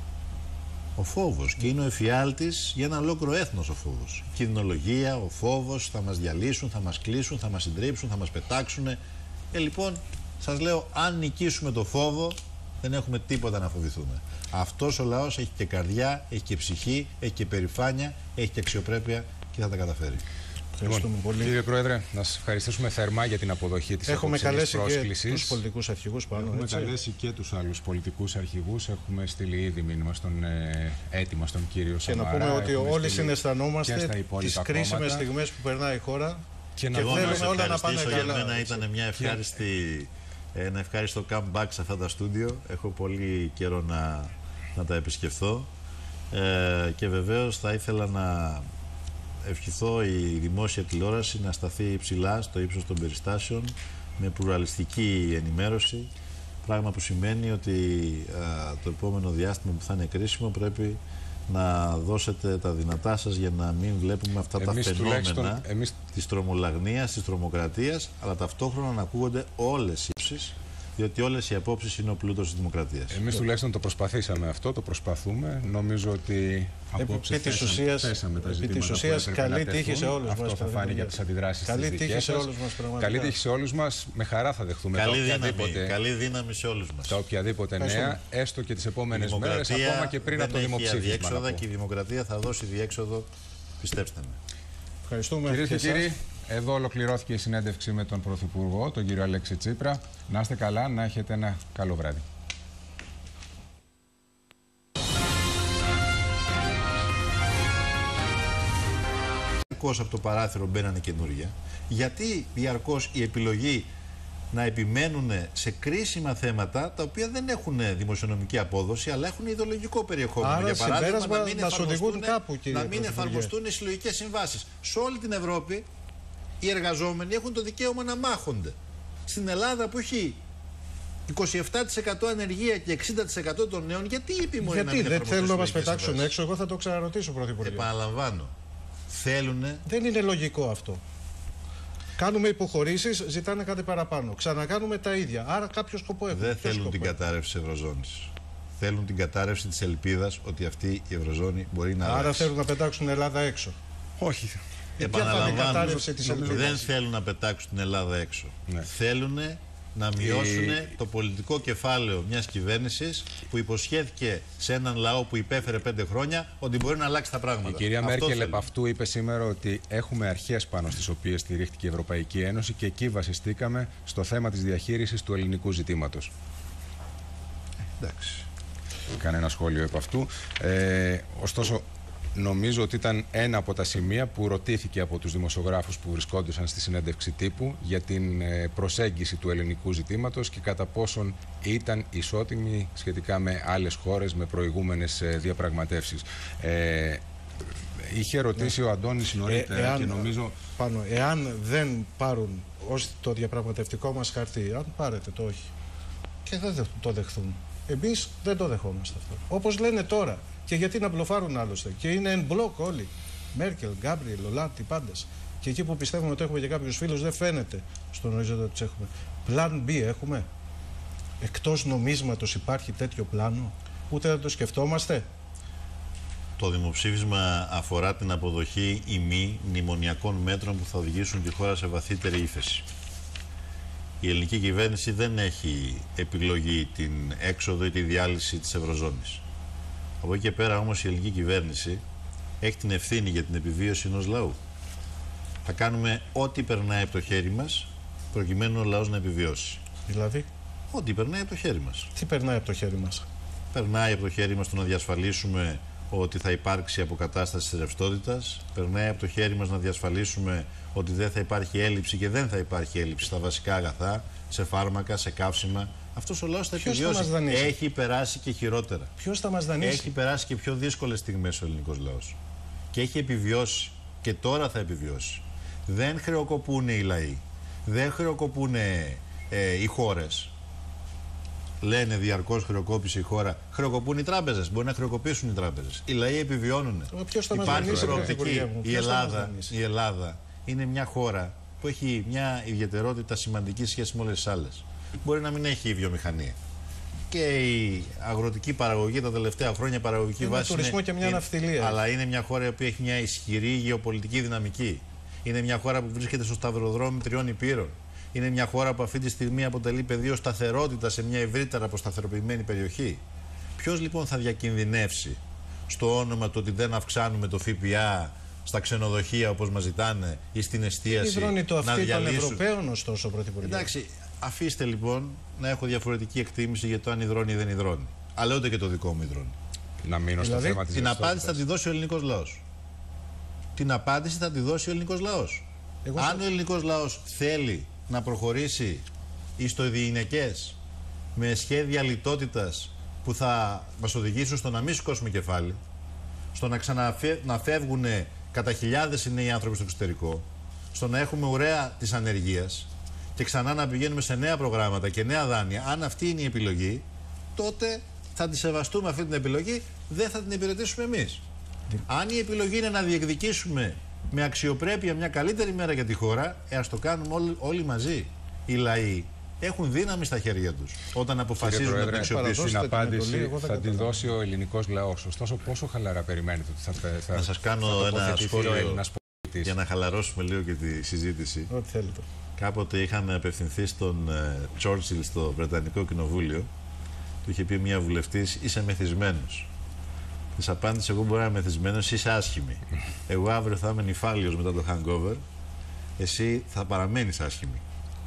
Ο φόβος, και είναι ο εφιάλτης για ένα ολόκληρο έθνος ο φόβος. Η κινδυνολογία, ο φόβος, θα μας διαλύσουν, θα μας κλείσουν, θα μας συντρίψουν, θα μας πετάξουν. Λοιπόν, σας λέω, αν νικήσουμε το φόβο, δεν έχουμε τίποτα να φοβηθούμε. Αυτός ο λαός έχει και καρδιά, έχει και ψυχή, έχει και περηφάνεια, έχει και αξιοπρέπεια και θα τα καταφέρει. Πολύ. Κύριε Πρόεδρε, να σας ευχαριστήσουμε θερμά για την αποδοχή της απόψινής πρόσκλησης. Έχουμε καλέσει και τους πολιτικούς αρχηγούς πάνω. Έχουμε καλέσει και τους άλλους πολιτικούς αρχηγούς. Έχουμε στείλει ήδη μήνυμα έτοιμα στον κύριο Σαμαρά. Και να πούμε ότι όλοι συναισθανόμαστε τις κρίσιμες στιγμές που περνάει η χώρα και θέλουμε όλα να πάνε καλά. Για μένα ήταν μια ένα ευχάριστο comeback σε αυτά τα στούντιο. Έχω πολύ καιρό να τα επισκεφθώ και βεβαίως θα ήθελα να ευχηθώ η δημόσια τηλεόραση να σταθεί ψηλά στο ύψος των περιστάσεων με πλουραλιστική ενημέρωση, πράγμα που σημαίνει ότι το επόμενο διάστημα που θα είναι κρίσιμο πρέπει να δώσετε τα δυνατά σας για να μην βλέπουμε αυτά τα φαινόμενα της τρομολαγνίας, της τρομοκρατίας, αλλά ταυτόχρονα να ακούγονται όλες οι ύψεις, διότι όλες οι απόψεις είναι ο πλούτος της δημοκρατίας. Εμείς τουλάχιστον το προσπαθήσαμε αυτό, το προσπαθούμε. Νομίζω ότι απόψε θέσαμε τα ζητήματα. Καλή τύχη σε όλους μας. Αυτό θα φάνει για τις αντιδράσεις της δικές σας. Καλή τύχη σε όλους μας, πραγματικά. Καλή τύχη σε όλους μας. Με χαρά θα δεχτούμε καλή δύναμη σε όλους μας. Τα οποιαδήποτε νέα, έστω και τις επόμενες μέρες, ακόμα και πριν από το δημοψήφισμα. Και η δημοκρατία θα δώσει διέξοδο, πιστέψτε με. Ευχαριστούμε. Κυρίες και κύριοι, εδώ ολοκληρώθηκε η συνέντευξη με τον Πρωθυπουργό, τον κύριο Αλέξη Τσίπρα. Να είστε καλά, να έχετε ένα καλό βράδυ. Διαρκώς από το παράθυρο μπαίνανε καινούργια. Γιατί διαρκώς η επιλογή να επιμένουν σε κρίσιμα θέματα τα οποία δεν έχουν δημοσιονομική απόδοση, αλλά έχουν ιδεολογικό περιεχόμενο. Άρα, για παράδειγμα, να μην εφαρμοστούν οι συλλογικές συμβάσεις. Σε όλη την Ευρώπη οι εργαζόμενοι έχουν το δικαίωμα να μάχονται. Στην Ελλάδα που έχει 27% ανεργία και 60% των νέων, γιατί η επιμονή να μην δεν θέλουν να μας πετάξουν συμβάσεις? έξω? Εγώ θα το ξαναρωτήσω, Πρωθυπουργέ. Επαναλαμβάνω. Θέλουνε. Δεν είναι λογικό αυτό. Κάνουμε υποχωρήσεις, ζητάνε κάτι παραπάνω. Ξανακάνουμε τα ίδια. Άρα κάποιο σκοπό έχουν. Δεν θέλουν την κατάρρευση της Ευρωζώνης. Θέλουν την κατάρρευση της ελπίδας ότι αυτή η Ευρωζώνη μπορεί να αλλάξει. Άρα θέλουν να πετάξουν την Ελλάδα έξω. Όχι. Επαναλαμβάνω, δεν θέλουν να πετάξουν την Ελλάδα έξω. Ναι. Θέλουν να μειώσουν το πολιτικό κεφάλαιο μιας κυβέρνησης που υποσχέθηκε σε έναν λαό που υπέφερε 5 χρόνια ότι μπορεί να αλλάξει τα πράγματα. Η κυρία Μέρκελ επ' αυτού είπε σήμερα ότι έχουμε αρχές πάνω στις οποίες στηρίχτηκε η Ευρωπαϊκή Ένωση και εκεί βασιστήκαμε στο θέμα της διαχείρισης του ελληνικού ζητήματος. Εντάξει. Κανένα σχόλιο επ' αυτού. Ωστόσο, νομίζω ότι ήταν ένα από τα σημεία που ρωτήθηκε από τους δημοσιογράφους που βρισκόντουσαν στη συνέντευξη τύπου για την προσέγγιση του ελληνικού ζητήματος και κατά πόσον ήταν ισότιμη σχετικά με άλλες χώρες με προηγούμενες διαπραγματεύσεις. Είχε ρωτήσει ο Αντώνης νωρίτερα και νομίζω... Εάν δεν πάρουν ως το διαπραγματευτικό μας χαρτί, αν πάρετε το όχι και δεν το δεχθούν, εμείς δεν το δεχόμαστε αυτό. Όπως λένε τώρα. Και γιατί να μπλοφάρουν άλλωστε. Και είναι εν μπλοκ όλοι. Μέρκελ, Γκάμπριελ, Ολάντ, οι πάντες. Και εκεί που πιστεύουμε ότι έχουμε και κάποιους φίλους, δεν φαίνεται στον ορίζοντα ότι τους έχουμε. Πλάν B έχουμε. Εκτός νομίσματος υπάρχει τέτοιο πλάνο. Ούτε δεν το σκεφτόμαστε. Το δημοψήφισμα αφορά την αποδοχή ή μη μνημονιακών μέτρων που θα οδηγήσουν τη χώρα σε βαθύτερη ύφεση. Η ελληνική κυβέρνηση δεν έχει επιλογή την έξοδο ή τη διάλυση της Ευρωζώνης. Από εκεί και πέρα όμως η ελληνική κυβέρνηση έχει την ευθύνη για την επιβίωση ενός λαού. Θα κάνουμε ό,τι περνάει από το χέρι μας προκειμένου ο λαός να επιβιώσει. Δηλαδή? Ό,τι περνάει από το χέρι μας. Τι περνάει από το χέρι μας? Περνάει από το χέρι μας το να διασφαλίσουμε ότι θα υπάρξει αποκατάσταση της ρευστότητας. Περνάει από το χέρι μας να διασφαλίσουμε ότι δεν θα υπάρχει έλλειψη και δεν θα υπάρχει έλλειψη στα βασικά αγαθά, σε φάρμακα, σε καύσιμα. Αυτός ο λαός θα επιβιώσει. Έχει περάσει και χειρότερα. Ποιος θα μας δανείσει? Έχει περάσει και πιο δύσκολες στιγμές ο ελληνικός λαός. Και έχει επιβιώσει. Και τώρα θα επιβιώσει. Δεν χρεοκοπούν οι λαοί. Δεν χρεοκοπούν οι χώρες. Λένε διαρκώς χρεοκόπησε η χώρα. Χρεοκοπούν οι τράπεζες. Μπορεί να χρεοκοπήσουν οι τράπεζες. Οι λαοί επιβιώνουν. Υπάρχει προοπτική. Η Ελλάδα είναι μια χώρα που έχει μια ιδιαιτερότητα σημαντική σχέση με όλες τις άλλες. Μπορεί να μην έχει η βιομηχανία. Και η αγροτική παραγωγή τα τελευταία χρόνια, παραγωγική βάση. Τουρισμό και μια ναυτιλία. Αλλά είναι μια χώρα που έχει μια ισχυρή γεωπολιτική δυναμική. Είναι μια χώρα που βρίσκεται στο σταυροδρόμι 3 υπήρων. Είναι μια χώρα που αυτή τη στιγμή αποτελεί πεδίο σταθερότητα σε μια ευρύτερα αποσταθεροποιημένη περιοχή. Ποιος λοιπόν θα διακινδυνεύσει στο όνομα του ότι δεν αυξάνουμε το ΦΠΑ στα ξενοδοχεία όπως μας ζητάνε ή στην εστίαση? Υδρώνει το αυτή των Ευρωπαίων, ωστόσο, Πρωθυπουργέ. Εντάξει, αφήστε λοιπόν να έχω διαφορετική εκτίμηση για το αν υδρώνει ή δεν υδρώνει. Αλλά ούτε και το δικό μου υδρώνει. Να μείνω στο θέμα της την απάντηση θα τη δώσει ο ελληνικός λαός. Την απάντηση θα τη δώσει ο ελληνικός λαός. Αν ο ελληνικός λαός θέλει να προχωρήσει εις το διηνεκές με σχέδια λιτότητας που θα μας οδηγήσουν στο να μην σηκώσουμε κεφάλι, στο να ξαναφεύγουν κατά χιλιάδες οι νέοι άνθρωποι στο εξωτερικό, στο να έχουμε ουραία της ανεργίας και ξανά να πηγαίνουμε σε νέα προγράμματα και νέα δάνεια, αν αυτή είναι η επιλογή, τότε θα τη σεβαστούμε αυτή την επιλογή, δεν θα την υπηρετήσουμε εμείς. Αν η επιλογή είναι να διεκδικήσουμε με αξιοπρέπεια μια καλύτερη μέρα για τη χώρα, ας το κάνουμε όλοι μαζί. Οι λαοί έχουν δύναμη στα χέρια τους όταν αποφασίζουν να την αξιοποιήσουν. Την απάντηση θα τη δώσει ο ελληνικός λαός. Ωστόσο, πόσο χαλαρά περιμένετε ότι θα να σας κάνω ένα σχόλιο για να χαλαρώσουμε λίγο και τη συζήτηση. Ό,τι θέλετε. Κάποτε είχαν απευθυνθεί στον Τσόρτσιλ στο Βρετανικό Κοινοβούλιο. Του είχε πει μια βουλευτής: είσαι μεθυσμένος. Της απάντησε: εγώ μπορώ να είμαι μεθυσμένος, είσαι άσχημη. Εγώ αύριο θα είμαι νηφάλιος μετά το hangover. Εσύ θα παραμένεις άσχημη.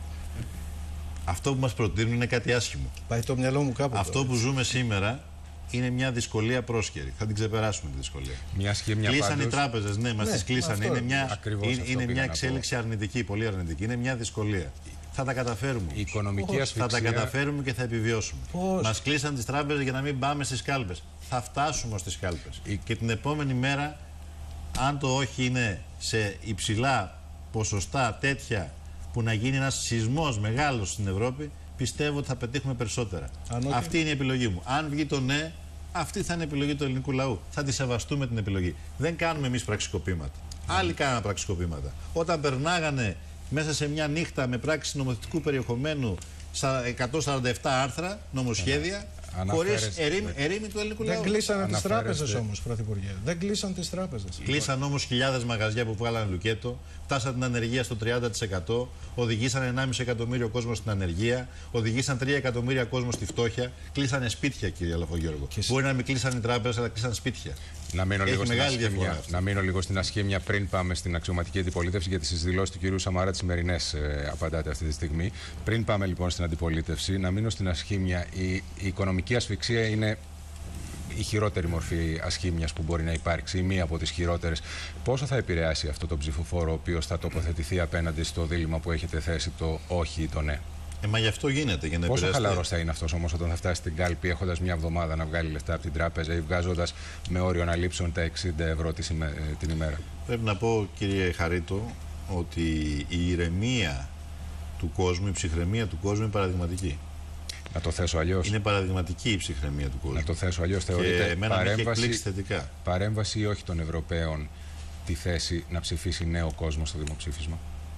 Αυτό που μας προτείνουν είναι κάτι άσχημο. Πάει το μυαλό μου κάπου. Αυτό που ζούμε σήμερα είναι μια δυσκολία πρόσκαιρη. Θα την ξεπεράσουμε τη δυσκολία. Κλείσαν οι τράπεζες, ναι, μας τις κλείσανε. Είναι μια εξέλιξη αρνητική, πολύ αρνητική. Είναι μια δυσκολία. Θα τα καταφέρουμε. Η οικονομική ασφυξία... Θα τα καταφέρουμε και θα επιβιώσουμε. Πώς? Μας κλείσαν τις τράπεζες για να μην πάμε στις κάλπες. Θα φτάσουμε στις κάλπες. Και την επόμενη μέρα, αν το όχι είναι σε υψηλά ποσοστά τέτοια που να γίνει ένας σεισμός μεγάλος στην Ευρώπη, πιστεύω ότι θα πετύχουμε περισσότερα. Αυτή είναι η επιλογή μου. Αν βγει το ναι, αυτή θα είναι η επιλογή του ελληνικού λαού. Θα τη σεβαστούμε την επιλογή. Δεν κάνουμε εμείς πραξικοπήματα. Άλλοι κάνανε πραξικοπήματα. Όταν περνάγανε μέσα σε μια νύχτα με πράξεις νομοθετικού περιεχομένου στα 147 άρθρα, νομοσχέδια, χωρίς ερήμη του ελληνικού λαού. Δεν κλείσανε τις τράπεζες όμως, Πρωθυπουργέ. Δεν κλείσαν τις τράπεζες. Κλείσαν όμως χιλιάδες μαγαζιά που βγάλανε λουκέτο, φτάσαν την ανεργία στο 30%, οδηγήσαν 1,5 εκατομμύριο κόσμο στην ανεργία, οδηγήσαν 3 εκατομμύρια κόσμο στη φτώχεια, κλείσανε σπίτια, κύριε Λαφογιώργο. Μπορεί να μην κλείσαν οι τράπεζες, αλλά κλείσαν σπίτια. Να μείνω λίγο στην ασχήμια πριν πάμε στην αξιωματική αντιπολίτευση, γιατί στις δηλώσεις του κυρίου Σαμαρά τις σημερινές απαντάτε αυτή τη στιγμή. Πριν πάμε λοιπόν στην αντιπολίτευση, να μείνω στην ασχήμια. Η οικονομική ασφυξία είναι η χειρότερη μορφή ασχήμιας που μπορεί να υπάρξει, ή μία από τις χειρότερες. Πόσο θα επηρεάσει αυτό το ψηφοφόρο, ο οποίος θα τοποθετηθεί απέναντι στο δίλημμα που έχετε θέσει, το όχι ή το ναι? Μα γι' αυτό γίνεται, για να πόσο επηρεαστεί. χαλαρός θα είναι αυτός όμως όταν θα φτάσει στην κάλπη, έχοντας μια εβδομάδα να βγάλει λεφτά από την τράπεζα ή βγάζοντας με όριο να λείψουν τα 60 ευρώ την ημέρα? Πρέπει να πω, κύριε Χαρίτο, ότι η ηρεμία του κόσμου, η ψυχραιμία του κόσμου είναι παραδειγματική. Να το θέσω αλλιώς. Είναι παραδειγματική η ψυχραιμία του κόσμου. Να το θέσω αλλιώς. Θεωρείτε παρέμβαση ή όχι των Ευρωπαίων τη θέση να ψηφίσει νέο κόσμο στο δημοψήφισμα?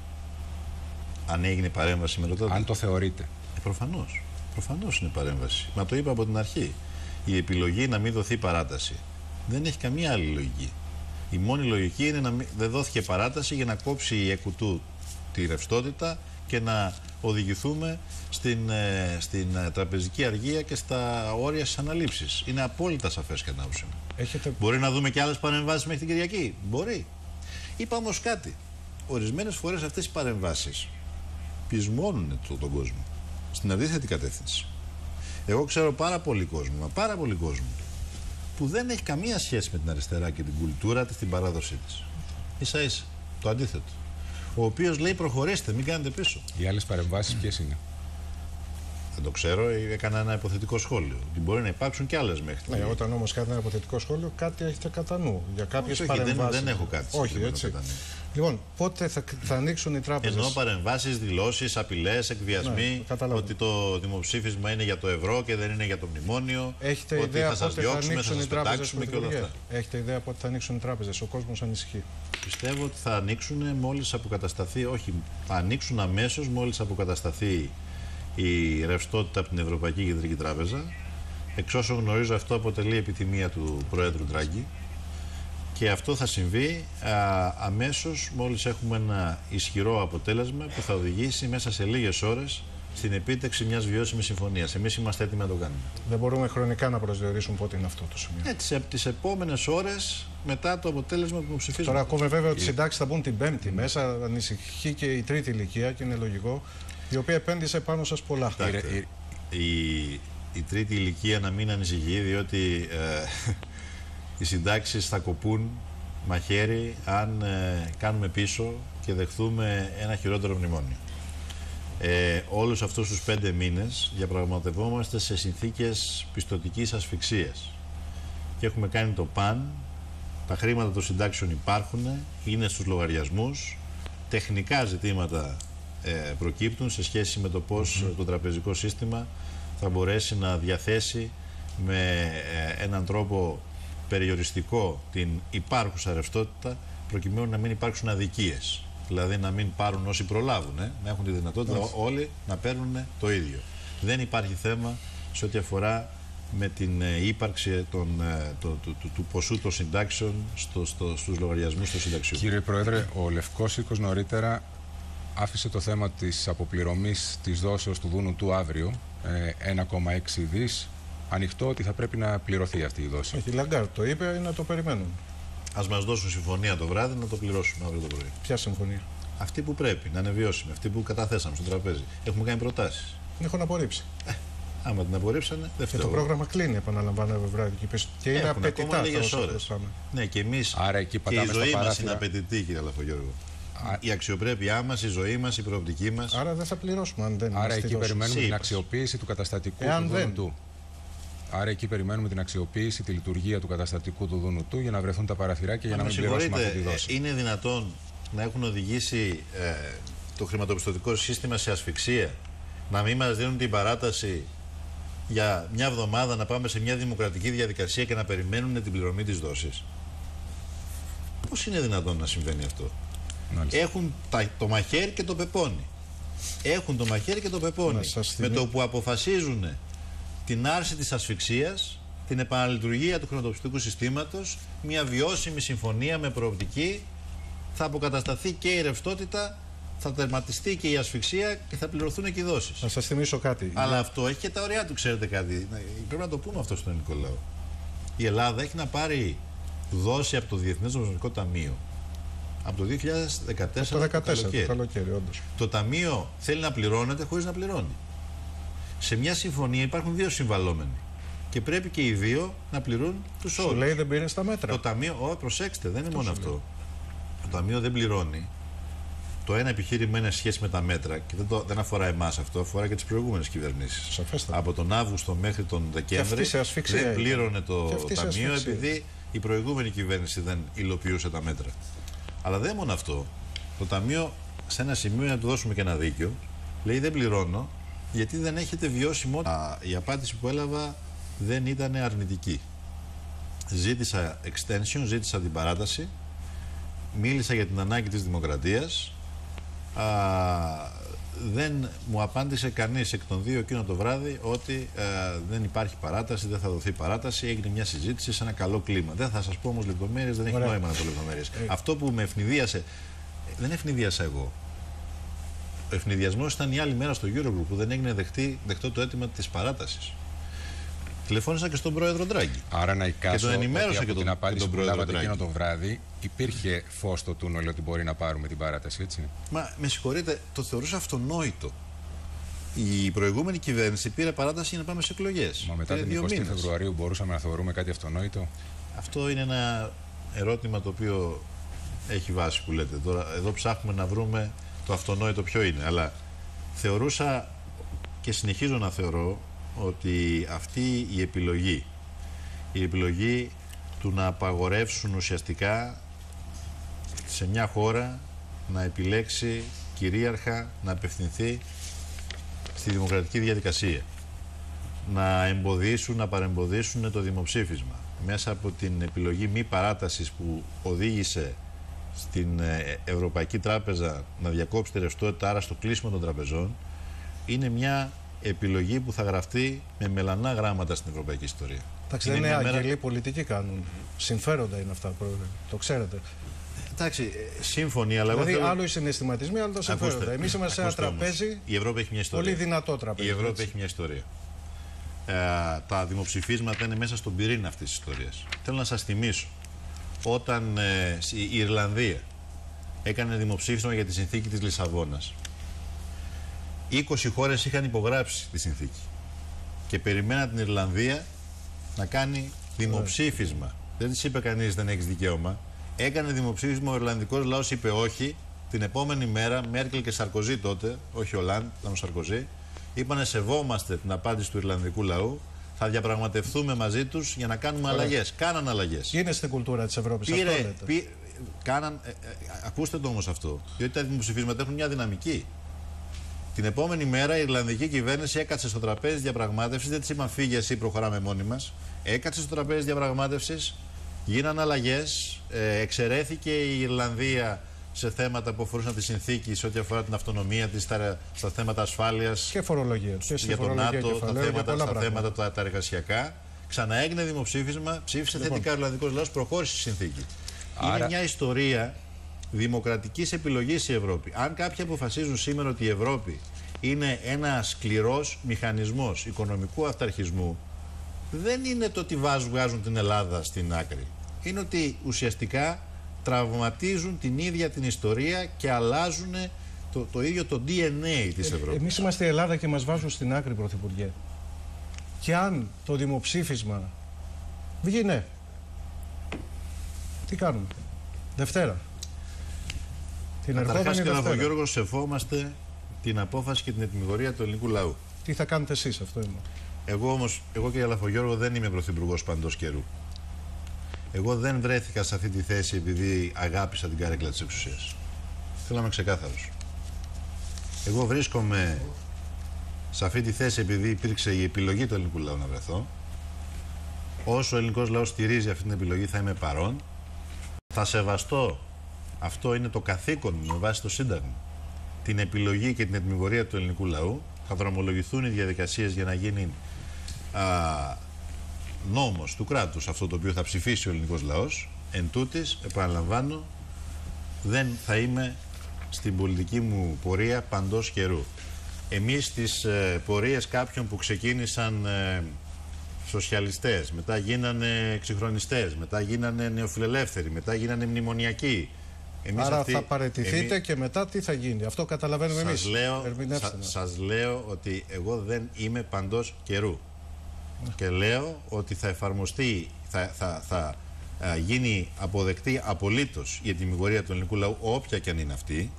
Αν έγινε παρέμβαση με ρωτάτε? Αν το θεωρείτε. Προφανώς. Προφανώς είναι παρέμβαση. Μα το είπα από την αρχή. Η επιλογή να μην δοθεί παράταση δεν έχει καμία άλλη λογική. Η μόνη λογική είναι να δεν δόθηκε παράταση για να κόψει η εκουτού τη ρευστότητα και να οδηγηθούμε στην τραπεζική αργία και στα όρια στις αναλήψεις. Είναι απόλυτα σαφές κατά άποψη μου. Μπορεί να δούμε και άλλες παρεμβάσεις μέχρι την Κυριακή. Μπορεί. Είπα όμως κάτι. Ορισμένες φορές αυτές οι παρεμβάσεις πεισμώνουν τον κόσμο στην αντίθετη κατεύθυνση. Εγώ ξέρω πάρα πολύ κόσμο που δεν έχει καμία σχέση με την αριστερά και την κουλτούρα της, την παράδοσή της. Ίσα ίσα. Το αντίθετο. Ο οποίος λέει προχωρήστε, μην κάνετε πίσω. Οι άλλες παρεμβάσεις ποιες είναι? Δεν το ξέρω, έκανα ένα υποθετικό σχόλιο. Μπορεί να υπάρξουν και άλλες μέχρι τώρα. Όταν όμως κάνετε ένα υποθετικό σχόλιο, κάτι έχετε κατά νου. Για κάποιες παρεμβάσεις. Δεν έχω κάτι. Όχι, έτσι. Λοιπόν, πότε θα ανοίξουν οι τράπεζες? Ενώ παρεμβάσεις, δηλώσεις, απειλές, εκβιασμοί, ότι το δημοψήφισμα είναι για το ευρώ και δεν είναι για το μνημόνιο. Έχετε ότι ιδέα θα σας πότε θα διώξουμε, θα ανοίξουν σας οι τράπεζες? πετάξουμε και όλα αυτά. Έχετε ιδέα πότε θα ανοίξουν οι τράπεζες? Ο κόσμος ανησυχεί. Πιστεύω ότι θα ανοίξουν μόλις αποκατασταθεί, όχι, θα ανοίξουν αμέσως μόλις αποκατασταθεί η ρευστότητα από την Ευρωπαϊκή Κεντρική Τράπεζα. Εξ όσων γνωρίζω, αυτό αποτελεί επιθυμία του Προέδρου Ντράγκη. Και αυτό θα συμβεί αμέσως μόλις έχουμε ένα ισχυρό αποτέλεσμα που θα οδηγήσει μέσα σε λίγες ώρες στην επίτευξη μιας βιώσιμης συμφωνίας. Εμείς είμαστε έτοιμοι να το κάνουμε. Δεν μπορούμε χρονικά να προσδιορίσουμε πότε είναι αυτό το σημείο. Τις επόμενες ώρες μετά το αποτέλεσμα του δημοψηφίσματος. Τώρα ακούμε βέβαια ότι οι συντάξεις θα μπουν την Πέμπτη μέσα. Ανησυχεί και η τρίτη ηλικία και είναι λογικό, η οποία επένδυσε πάνω σας πολλά. Η τρίτη ηλικία να μην ανησυχεί, διότι οι συντάξεις θα κοπούν μαχαίρι αν κάνουμε πίσω και δεχθούμε ένα χειρότερο μνημόνιο. Όλους αυτούς τους 5 μήνες διαπραγματευόμαστε σε συνθήκες πιστωτικής ασφυξίας και έχουμε κάνει το παν. Τα χρήματα των συντάξεων υπάρχουν, είναι στους λογαριασμούς. Τεχνικά ζητήματα προκύπτουν σε σχέση με το πώς το τραπεζικό σύστημα θα μπορέσει να διαθέσει με έναν τρόπο περιοριστικό την υπάρχουσα ρευστότητα, προκειμένου να μην υπάρξουν αδικίες. Δηλαδή να μην πάρουν όσοι προλάβουν, να έχουν τη δυνατότητα όλοι να παίρνουν το ίδιο. Δεν υπάρχει θέμα σε ό,τι αφορά με την ύπαρξη του ποσού των συντάξεων στους λογαριασμούς των συνταξιών. Κύριε Πρόεδρε, ο Λευκός Οίκος νωρίτερα άφησε το θέμα της αποπληρωμής της δόσεως του Δούνου του αύριο, 1,6 δις, ανοιχτό, ότι θα πρέπει να πληρωθεί αυτή η δόση. Όχι, η Λαγκάρντ το είπε, να το περιμένουν. Ας μας δώσουν συμφωνία το βράδυ να το πληρώσουμε αύριο το πρωί. Ποια συμφωνία? Αυτή που πρέπει να είναι βιώσιμη, αυτή που καταθέσαμε στο τραπέζι. Έχουμε κάνει προτάσεις. Την έχουν απορρίψει. Άμα την απορρίψανε, δεν φταίω. Και το πρόγραμμα κλείνει, επαναλαμβάνω, βράδυ και είναι απαιτητά. Λίγες ώρες. Ναι, και εμείς. Άρα εκεί και η ζωή μας είναι απαιτητή, κύριε Λαφογιώργο. η αξιοπρέπειά μας, η ζωή μας, η προοπτική μας. Άρα δεν θα πληρώσουμε αν δεν. Άρα εκεί περιμένουμε την αξιοποίηση του καταστατικού του Δούνου του. Άρα εκεί περιμένουμε την αξιοποίηση, τη λειτουργία του καταστατικού του Δούνου του για να βρεθούν τα παραθυράκια για να μην πληρώσουμε αυτή τη δόση. Είναι δυνατόν να έχουν οδηγήσει το χρηματοπιστωτικό σύστημα σε ασφυξία, να μην μας δίνουν την παράταση για μια εβδομάδα να πάμε σε μια δημοκρατική διαδικασία και να περιμένουν την πληρωμή της δόσης? Πώς είναι δυνατόν να συμβαίνει αυτό? Μάλιστα. Έχουν το μαχαίρι και το πεπόνι. Έχουν το μαχαίρι και το πεπόνι. Με το που αποφασίζουν την άρση της ασφυξίας, την επαναλειτουργία του χρηματοπιστωτικού συστήματος, μια βιώσιμη συμφωνία με προοπτική, θα αποκατασταθεί και η ρευστότητα, θα τερματιστεί και η ασφυξία και θα πληρωθούν και οι δόσεις. Να σας θυμίσω κάτι. Αλλά αυτό έχει και τα ωριά του, ξέρετε κάτι. Πρέπει να το πούμε αυτό στον ελληνικό λαό. Η Ελλάδα έχει να πάρει δόση από το Διεθνές Νομισματικό Ταμείο από το 2014 το καλοκαίρι, όντως. Το Ταμείο θέλει να πληρώνεται χωρίς να πληρώνει. Σε μια συμφωνία υπάρχουν δύο συμβαλόμενοι και πρέπει και οι δύο να πληρούν τους όρους. Σου λέει δεν πήρε στα μέτρα. Το Ταμείο, προσέξτε, δεν είναι μόνο αυτό. Το Ταμείο δεν πληρώνει. Το ένα επιχείρημα είναι σχέση με τα μέτρα και δεν αφορά εμάς αυτό, αφορά και τις προηγούμενες κυβερνήσεις. Σαφέστατα. Από τον Αύγουστο μέχρι τον Δεκέμβρη δεν πλήρωνε το Ταμείο επειδή η προηγούμενη κυβέρνηση δεν υλοποιούσε τα μέτρα. Αλλά δεν μόνο αυτό. Το Ταμείο σε ένα σημείο, να του δώσουμε και ένα δίκιο, λέει δεν πληρώνω γιατί δεν έχετε βιώσιμο. Η απάντηση που έλαβα δεν ήταν αρνητική. Ζήτησα extension, ζήτησα την παράταση, μίλησα για την ανάγκη της δημοκρατίας. Δεν μου απάντησε κανείς εκ των δύο εκείνο το βράδυ ότι δεν υπάρχει παράταση, δεν θα δοθεί παράταση. Έγινε μια συζήτηση σε ένα καλό κλίμα. Δεν θα σας πω όμως λεπτομέρειες, δεν έχει νόημα να πω λεπτομέρειες. Αυτό που με ευνηδίασε, δεν ευνηδίασα εγώ. Ο ευνηδιασμός ήταν η άλλη μέρα στο Eurogroup που δεν έγινε δεκτό το αίτημα της παράτασης. Τηλεφώνησα και στον πρόεδρο Ντράγκη. Άρα να εικάσω και τον ενημέρωσα και την απάντηση που λάβατε εκείνο το βράδυ υπήρχε φως στο τούνελ ότι μπορεί να πάρουμε την παράταση, έτσι? Μα με συγχωρείτε, το θεωρούσα αυτονόητο. Η προηγούμενη κυβέρνηση πήρε παράταση για να πάμε σε εκλογές. Μα μετά την 20η Φεβρουαρίου μπορούσαμε να θεωρούμε κάτι αυτονόητο? Αυτό είναι ένα ερώτημα το οποίο έχει βάση που λέτε. Τώρα εδώ ψάχνουμε να βρούμε το αυτονόητο ποιο είναι. Αλλά θεωρούσα και συνεχίζω να θεωρώ ότι αυτή η επιλογή του να απαγορεύσουν ουσιαστικά σε μια χώρα να επιλέξει κυρίαρχα να απευθυνθεί στη δημοκρατική διαδικασία, να εμποδίσουν, να παρεμποδίσουν το δημοψήφισμα μέσα από την επιλογή μη παράτασης που οδήγησε στην Ευρωπαϊκή Τράπεζα να διακόψει τη ρευστότητα, άρα στο κλείσιμο των τραπεζών, είναι μια επιλογή που θα γραφτεί με μελανά γράμματα στην ευρωπαϊκή ιστορία. Εντάξει, δεν είναι αγγελοί πολιτικοί κάνουν. Συμφέροντα είναι αυτά, πρόεδρε. Το ξέρετε. Εντάξει, σύμφωνοι, αλλά δηλαδή, άλλο οι συναισθηματισμοί, άλλο τα συμφέροντα. Εμείς είμαστε σε ένα τραπέζι. Η Ευρώπη έχει μια ιστορία. Πολύ δυνατό τραπέζι. Η Ευρώπη έχει μια ιστορία. Τα δημοψηφίσματα είναι μέσα στον πυρήνα αυτής της ιστορίας. Θέλω να σας θυμίσω, όταν η Ιρλανδία έκανε δημοψήφισμα για τη συνθήκη της Λισαβόνας, 20 χώρες είχαν υπογράψει τη συνθήκη και περιμέναν την Ιρλανδία να κάνει δημοψήφισμα. Δεν της είπε κανείς δεν έχεις δικαίωμα. Έκανε δημοψήφισμα, ο Ιρλανδικός λαός είπε όχι. Την επόμενη μέρα, Μέρκελ και Σαρκοζή τότε, όχι Ολάντ, ήταν ο Σαρκοζή, είπανε σεβόμαστε την απάντηση του Ιρλανδικού λαού. Θα διαπραγματευτούμε μαζί τους για να κάνουμε αλλαγές. Κάναν αλλαγές. Είναι στην κουλτούρα της Ευρώπης. Ακούστε το όμως αυτό. Διότι τα δημοψηφίσματα έχουν μια δυναμική. Την επόμενη μέρα η Ιρλανδική κυβέρνηση έκατσε στο τραπέζι διαπραγμάτευσης. Δεν της είπαν φύγε εσύ, προχωράμε μόνοι μας. Έκατσε στο τραπέζι διαπραγμάτευσης. Γίναν αλλαγές. Εξαιρέθηκε η Ιρλανδία σε θέματα που αφορούσαν τη συνθήκη, σε ό,τι αφορά την αυτονομία της, στα θέματα ασφάλειας. Και φορολογία. Για τον ΝΑΤΟ, στα θέματα τα εργασιακά. Ξαναέγινε δημοψήφισμα, ψήφισε θετικά ο Ιρλανδικός λαός, προχώρησε η συνθήκη. Άρα... Είναι μια ιστορία δημοκρατικής επιλογής η Ευρώπη. Αν κάποιοι αποφασίζουν σήμερα ότι η Ευρώπη είναι ένα σκληρός μηχανισμός οικονομικού αυταρχισμού, δεν είναι το ότι βγάζουν την Ελλάδα στην άκρη. Είναι ότι ουσιαστικά τραυματίζουν την ίδια την ιστορία και αλλάζουν το ίδιο το DNA της Ευρώπης. Εμείς είμαστε η Ελλάδα και μας βάζουν στην άκρη, Πρωθυπουργέ. Και αν το δημοψήφισμα βγει ναι, τι κάνουμε? Δευτέρα. Καταρχάς, κύριε Λαφογιώργο, σεβόμαστε την απόφαση και την ετοιμιγωρία του ελληνικού λαού. Τι θα κάνετε εσείς, αυτό είναι. Εγώ κύριε Λαφογιώργο, δεν είμαι πρωθυπουργός παντός καιρού. Εγώ δεν βρέθηκα σε αυτή τη θέση επειδή αγάπησα την καρέκλα της εξουσίας. Θέλω να είμαι ξεκάθαρος. Εγώ βρίσκομαι σε αυτή τη θέση επειδή υπήρξε η επιλογή του ελληνικού λαού να βρεθώ. Όσο ο ελληνικός λαός στηρίζει αυτή την επιλογή, θα είμαι παρόν. Θα σεβαστώ, αυτό είναι το καθήκον μου με βάση το Σύνταγμα, την επιλογή και την ετοιμιγωρία του ελληνικού λαού. Θα δρομολογηθούν οι διαδικασίες για να γίνει νόμος του κράτους, αυτό το οποίο θα ψηφίσει ο ελληνικός λαός. Εν τούτης, επαναλαμβάνω, δεν θα είμαι στην πολιτική μου πορεία παντός καιρού. Εμείς τις πορείες κάποιων που ξεκίνησαν σοσιαλιστές, μετά γίνανε εξυγχρονιστές, μετά γίνανε νεοφιλελεύθεροι, μετά γίνανε μνημονιακοί. Άρα θα παραιτηθείτε και μετά τι θα γίνει? Αυτό καταλαβαίνουμε εμείς. Σας λέω ότι εγώ δεν είμαι παντός καιρού. Και λέω ότι θα εφαρμοστεί, θα γίνει αποδεκτή απολύτως η ετοιμιγωρία του ελληνικού λαού, όποια και αν είναι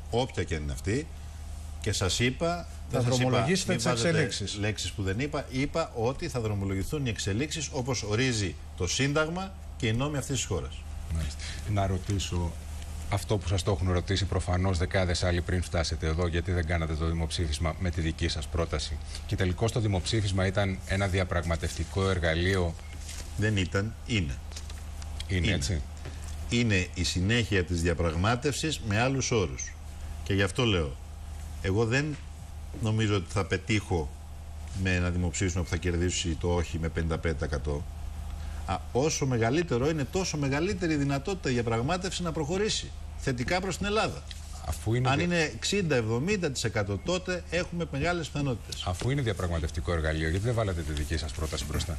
αυτή, και σας είπα, θα δρομολογήσετε τις εξελίξεις. Λέξεις που δεν είπα ότι θα δρομολογηθούν οι εξελίξεις όπως ορίζει το Σύνταγμα και οι νόμοι αυτής της χώρας. Να ρωτήσω αυτό που σας το έχουν ρωτήσει προφανώς δεκάδες άλλοι πριν φτάσετε εδώ, γιατί δεν κάνατε το δημοψήφισμα με τη δική σας πρόταση. Και τελικώς το δημοψήφισμα ήταν ένα διαπραγματευτικό εργαλείο. Δεν ήταν, είναι. Είναι έτσι. Είναι η συνέχεια της διαπραγμάτευσης με άλλους όρους. Και γι' αυτό λέω, εγώ δεν νομίζω ότι θα πετύχω με ένα δημοψήφισμα που θα κερδίσει το όχι με 55%. Όσο μεγαλύτερο είναι, τόσο μεγαλύτερη δυνατότητα η διαπραγμάτευση να προχωρήσει θετικά προς την Ελλάδα. Αν είναι 60-70%, τότε έχουμε μεγάλες πιθανότητες. Αφού είναι διαπραγματευτικό εργαλείο, γιατί δεν βάλατε τη δική σας πρόταση μπροστά?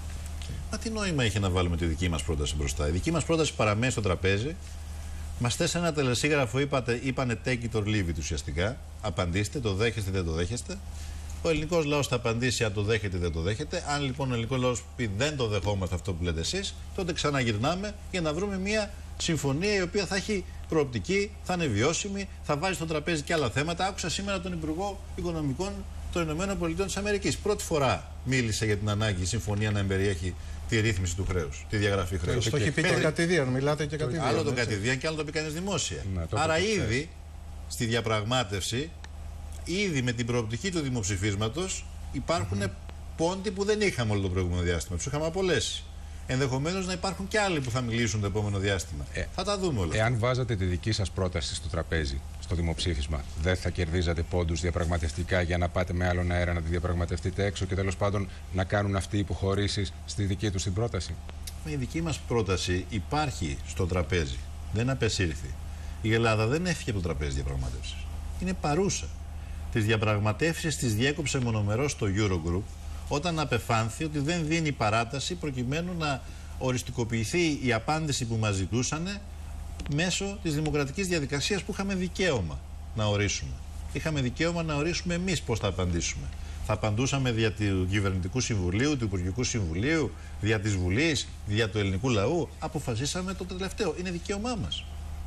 Μα τι νόημα είχε να βάλουμε τη δική μας πρόταση μπροστά? Η δική μας πρόταση παραμένει στο τραπέζι. Μας θέσανε ένα τελεσίγραφο, είπανε take it or leave it ουσιαστικά. Απαντήστε, το δέχεστε, δεν το δέχεστε. Ο ελληνικός λαός θα απαντήσει αν το δέχεται, δεν το δέχεται. Αν λοιπόν ο ελληνικός λαός πει δεν το δεχόμαστε αυτό που λέτε εσείς, τότε ξαναγυρνάμε για να βρούμε μια συμφωνία η οποία θα έχει προοπτική, θα είναι βιώσιμη, θα βάζει στο τραπέζι και άλλα θέματα. Άκουσα σήμερα τον Υπουργό Οικονομικών των ΗΠΑ. Πρώτη φορά μίλησε για την ανάγκη η συμφωνία να εμπεριέχει τη ρύθμιση του χρέους, τη διαγραφή χρέους. Το έχει πει και κατηδίαν, μιλάτε και κατηδίαν. Άλλο το κατηδίαν και άλλο το πει κανείς δημόσια. Άρα ήδη στη διαπραγμάτευση, ήδη με την προοπτική του δημοψηφίσματος, υπάρχουν πόντοι που δεν είχαμε όλο το προηγούμενο διάστημα. Τους είχαμε απολέσει. Ενδεχομένως να υπάρχουν και άλλοι που θα μιλήσουν το επόμενο διάστημα. Θα τα δούμε όλα. Εάν βάζατε τη δική σας πρόταση στο τραπέζι, στο δημοψήφισμα, δεν θα κερδίζατε πόντους διαπραγματευτικά για να πάτε με άλλον αέρα να τη διαπραγματευτείτε έξω και τέλος πάντων να κάνουν αυτοί υποχωρήσεις στη δική τους την πρόταση? Η δική μας πρόταση υπάρχει στο τραπέζι. Δεν απεσύρθη. Η Ελλάδα δεν έφυγε από το τραπέζι διαπραγμάτευσης. Είναι παρούσα. Τις διαπραγματεύσεις τις διέκοψε μονομερώς στο Eurogroup όταν απεφάνθη ότι δεν δίνει παράταση προκειμένου να οριστικοποιηθεί η απάντηση που μας ζητούσαν μέσω της δημοκρατικής διαδικασίας που είχαμε δικαίωμα να ορίσουμε. Είχαμε δικαίωμα να ορίσουμε εμείς πώς θα απαντήσουμε. Θα απαντούσαμε δια του Κυβερνητικού Συμβουλίου, του Υπουργικού Συμβουλίου, δια της Βουλής, δια του ελληνικού λαού. Αποφασίσαμε το τελευταίο. Είναι δικαίωμά μας.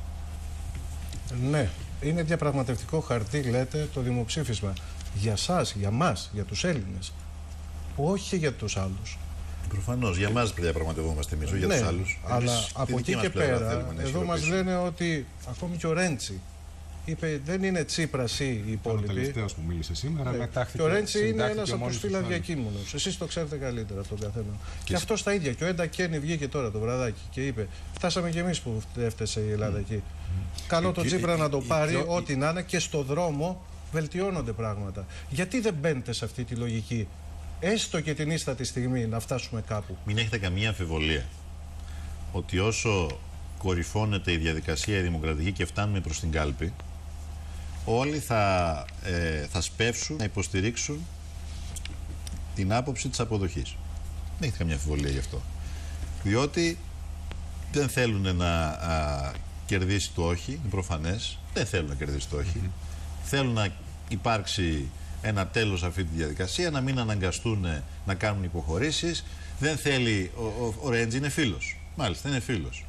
Ναι, είναι διαπραγματευτικό χαρτί, λέτε, το δημοψήφισμα. Για σας, για μας, για τους Έλληνες. Όχι για τους άλλους. Προφανώς, για μας διαπραγματευόμαστε εμείς, για τους άλλους. Αλλά από εκεί και πέρα, εδώ μας λένε ότι ακόμη και ο Ρέντσι είπε δεν είναι Τσίπρας οι υπόλοιποι. Ο τελευταίος που μίλησε σήμερα μετάχθηκε. Και ο Ρέντσι είναι ένας από τους φυλαδιακήμονους. Εσείς το ξέρετε καλύτερα από τον καθένα. Και αυτός τα ίδια. Και ο Έντα Κένι βγήκε τώρα το βραδάκι και είπε: φτάσαμε κι εμείς που έφτασε η Ελλάδα εκεί. Καλό τον Τσίπρα να το πάρει, ό,τι να είναι, και στο δρόμο βελτιώνονται πράγματα. Γιατί δεν μπαίνετε σε αυτή τη λογική, έστω και την ίστατη στιγμή, να φτάσουμε κάπου? Μην έχετε καμία αμφιβολία ότι όσο κορυφώνεται η διαδικασία δημοκρατική και φτάνουμε προς την κάλπη, όλοι θα σπεύσουν να υποστηρίξουν την άποψη της αποδοχής. Δεν έχετε καμία αμφιβολία γι' αυτό. Διότι δεν θέλουν να κερδίσει το όχι, είναι προφανές. Δεν θέλουν να κερδίσει το όχι. Θέλουν να υπάρξει ένα τέλος αυτή τη διαδικασία, να μην αναγκαστούν να κάνουν υποχωρήσεις. Δεν θέλει, ο Ρέντζι είναι φίλος. Μάλιστα, είναι φίλος.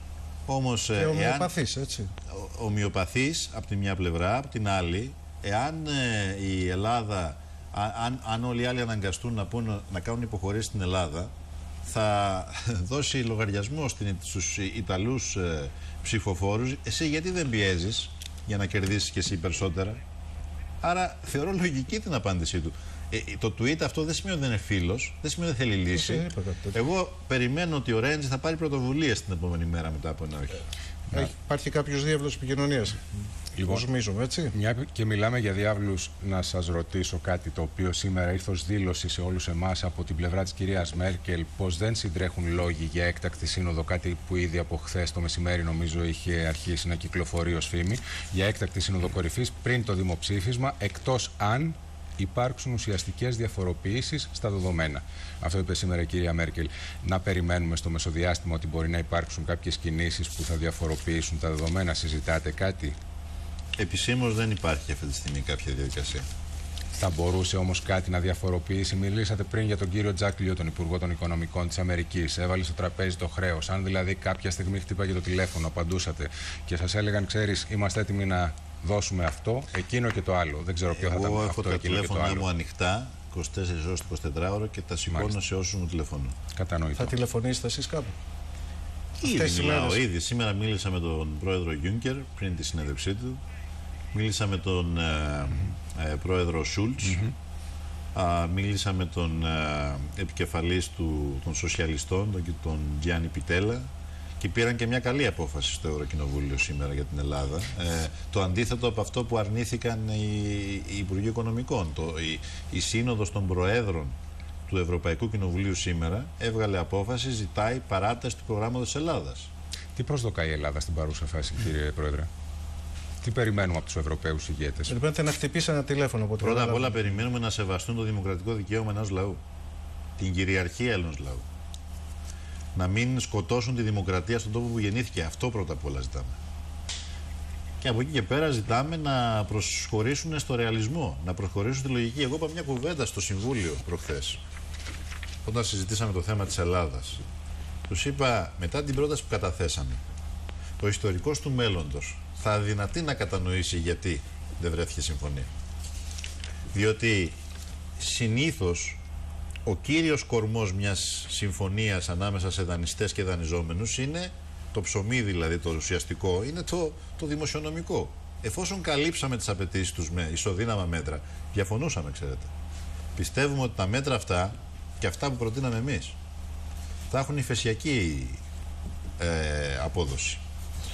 Όμως, και ομοιοπαθής, έτσι. Ομοιοπαθής από τη μια πλευρά, από την άλλη, εάν η Ελλάδα, αν όλοι οι άλλοι αναγκαστούν να κάνουν υποχωρήσεις στην Ελλάδα, θα δώσει λογαριασμό στους Ιταλούς ψηφοφόρους. Εσύ γιατί δεν πιέζεις για να κερδίσεις και εσύ περισσότερα? Άρα θεωρώ λογική την απάντησή του. Το tweet αυτό δεν σημαίνει ότι δεν είναι φίλος, δεν σημαίνει ότι δεν θέλει λύση. Εγώ περιμένω ότι ο Ρέντζη θα πάρει πρωτοβουλίες την επόμενη μέρα μετά από ένα όχι. Υπάρχει κάποιος διάβλος επικοινωνίας. Λοιπόν, Οσμίζομαι, έτσι. Μια και μιλάμε για διάβλους, να σας ρωτήσω κάτι το οποίο σήμερα ήρθε ως δήλωση σε όλους εμάς από την πλευρά της κυρίας Μέρκελ, πως δεν συντρέχουν λόγοι για έκτακτη σύνοδο, κάτι που ήδη από χθες το μεσημέρι νομίζω είχε αρχίσει να κυκλοφορεί ως φήμη, για έκτακτη σύνοδο κορυφής πριν το δημοψήφισμα, εκτός αν υπάρξουν ουσιαστικές διαφοροποιήσεις στα δεδομένα. Αυτό είπε σήμερα η κυρία Μέρκελ. Να περιμένουμε στο μεσοδιάστημα ότι μπορεί να υπάρξουν κάποιες κινήσεις που θα διαφοροποιήσουν τα δεδομένα. Συζητάτε κάτι? Επισήμως δεν υπάρχει αυτή τη στιγμή κάποια διαδικασία. Θα μπορούσε όμως κάτι να διαφοροποιήσει? Μιλήσατε πριν για τον κύριο Τζακ Λιού, τον Υπουργό των Οικονομικών της Αμερικής. Έβαλε στο τραπέζι το χρέος. Αν δηλαδή κάποια στιγμή χτύπαγε το τηλέφωνο, απαντούσατε και σας έλεγαν, ξέρεις, είμαστε έτοιμοι να δώσουμε αυτό, εκείνο και το άλλο. Δεν ξέρω ποιο θα ήταν αυτό, έχω τα τηλέφωνα μου ανοιχτά 24 ώρες το 24ωρο και τα σηκώνω σε όσους μου τηλεφωνούν. Κατανοητό. Θα τηλεφωνήσετε εσείς κάπου? Ήδη μιλάω. Ήδη σήμερα μίλησα με τον πρόεδρο Γιούνκερ πριν τη συνέντευξή του. Μίλησα με τον πρόεδρο Σούλτς. Μίλησα με τον επικεφαλής των σοσιαλιστών, τον Γιάννη Πιτέλα, και πήραν και μια καλή απόφαση στο Ευρωκοινοβούλιο σήμερα για την Ελλάδα. Το αντίθετο από αυτό που αρνήθηκαν οι Υπουργοί Οικονομικών. Η Σύνοδος των Προέδρων του Ευρωπαϊκού Κοινοβουλίου σήμερα έβγαλε απόφαση, ζητάει παράταση του προγράμματος Ελλάδας. Τι προσδοκάει η Ελλάδα στην παρούσα φάση, κύριε Πρόεδρε? Τι περιμένουμε από τους Ευρωπαίους ηγέτες? Περιμένετε να χτυπήσει ένα τηλέφωνο από την Ελλάδα. Πρώτα απ' όλα περιμένουμε να σεβαστούν το δημοκρατικό δικαίωμα ενός λαού. Την κυριαρχία ενός λαού. Να μην σκοτώσουν τη δημοκρατία στον τόπο που γεννήθηκε. Αυτό πρώτα απ' όλα ζητάμε. Και από εκεί και πέρα ζητάμε να προσχωρήσουν στο ρεαλισμό, να προσχωρήσουν στη λογική. Εγώ είπα μια κουβέντα στο Συμβούλιο προχθές, όταν συζητήσαμε το θέμα της Ελλάδας. Τους είπα, μετά την πρόταση που καταθέσαμε, ο ιστορικός του μέλλοντος θα αδυνατεί να κατανοήσει γιατί δεν βρέθηκε συμφωνία. Διότι συνήθως ο κύριος κορμός μιας συμφωνίας ανάμεσα σε δανειστές και δανειζόμενους είναι το ψωμί, δηλαδή το ουσιαστικό, είναι το δημοσιονομικό. Εφόσον καλύψαμε τις απαιτήσεις τους με ισοδύναμα μέτρα, διαφωνούσαμε, ξέρετε. Πιστεύουμε ότι τα μέτρα αυτά και αυτά που προτείναμε εμείς θα έχουν υφεσιακή απόδοση.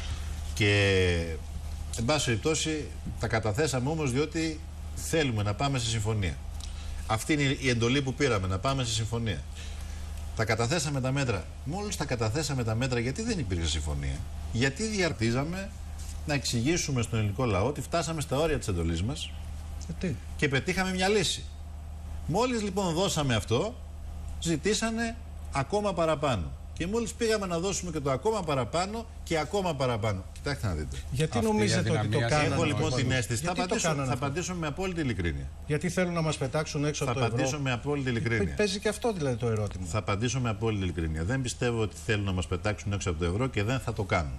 Και εν πάση περιπτώσει τα καταθέσαμε όμως διότι θέλουμε να πάμε σε συμφωνία. Αυτή είναι η εντολή που πήραμε, να πάμε σε συμφωνία. Τα καταθέσαμε τα μέτρα. Μόλις τα καταθέσαμε τα μέτρα, γιατί δεν υπήρχε συμφωνία? Γιατί διαρτίζαμε να εξηγήσουμε στον ελληνικό λαό ότι φτάσαμε στα όρια της εντολής μας και πετύχαμε μια λύση. Μόλις λοιπόν δώσαμε αυτό, ζητήσανε ακόμα παραπάνω. Και μόλις πήγαμε να δώσουμε και το ακόμα παραπάνω και ακόμα παραπάνω. Κοιτάξτε να δείτε. Γιατί νομίζετε ότι το κάνανε? Έχω λοιπόν την αίσθηση. Θα απαντήσω με απόλυτη ειλικρίνεια. Γιατί θέλουν να μας πετάξουν έξω από το ευρώ? Θα απαντήσω με απόλυτη ειλικρίνεια. Παίζει και αυτό δηλαδή το ερώτημα. Θα απαντήσω με απόλυτη ειλικρίνεια. Δεν πιστεύω ότι θέλουν να μας πετάξουν έξω από το ευρώ και δεν θα το κάνουν.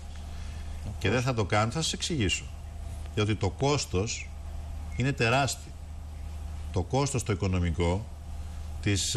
Και δεν θα το κάνουν, θα σας εξηγήσω. Διότι το κόστος είναι τεράστιο. Το κόστος το οικονομικό της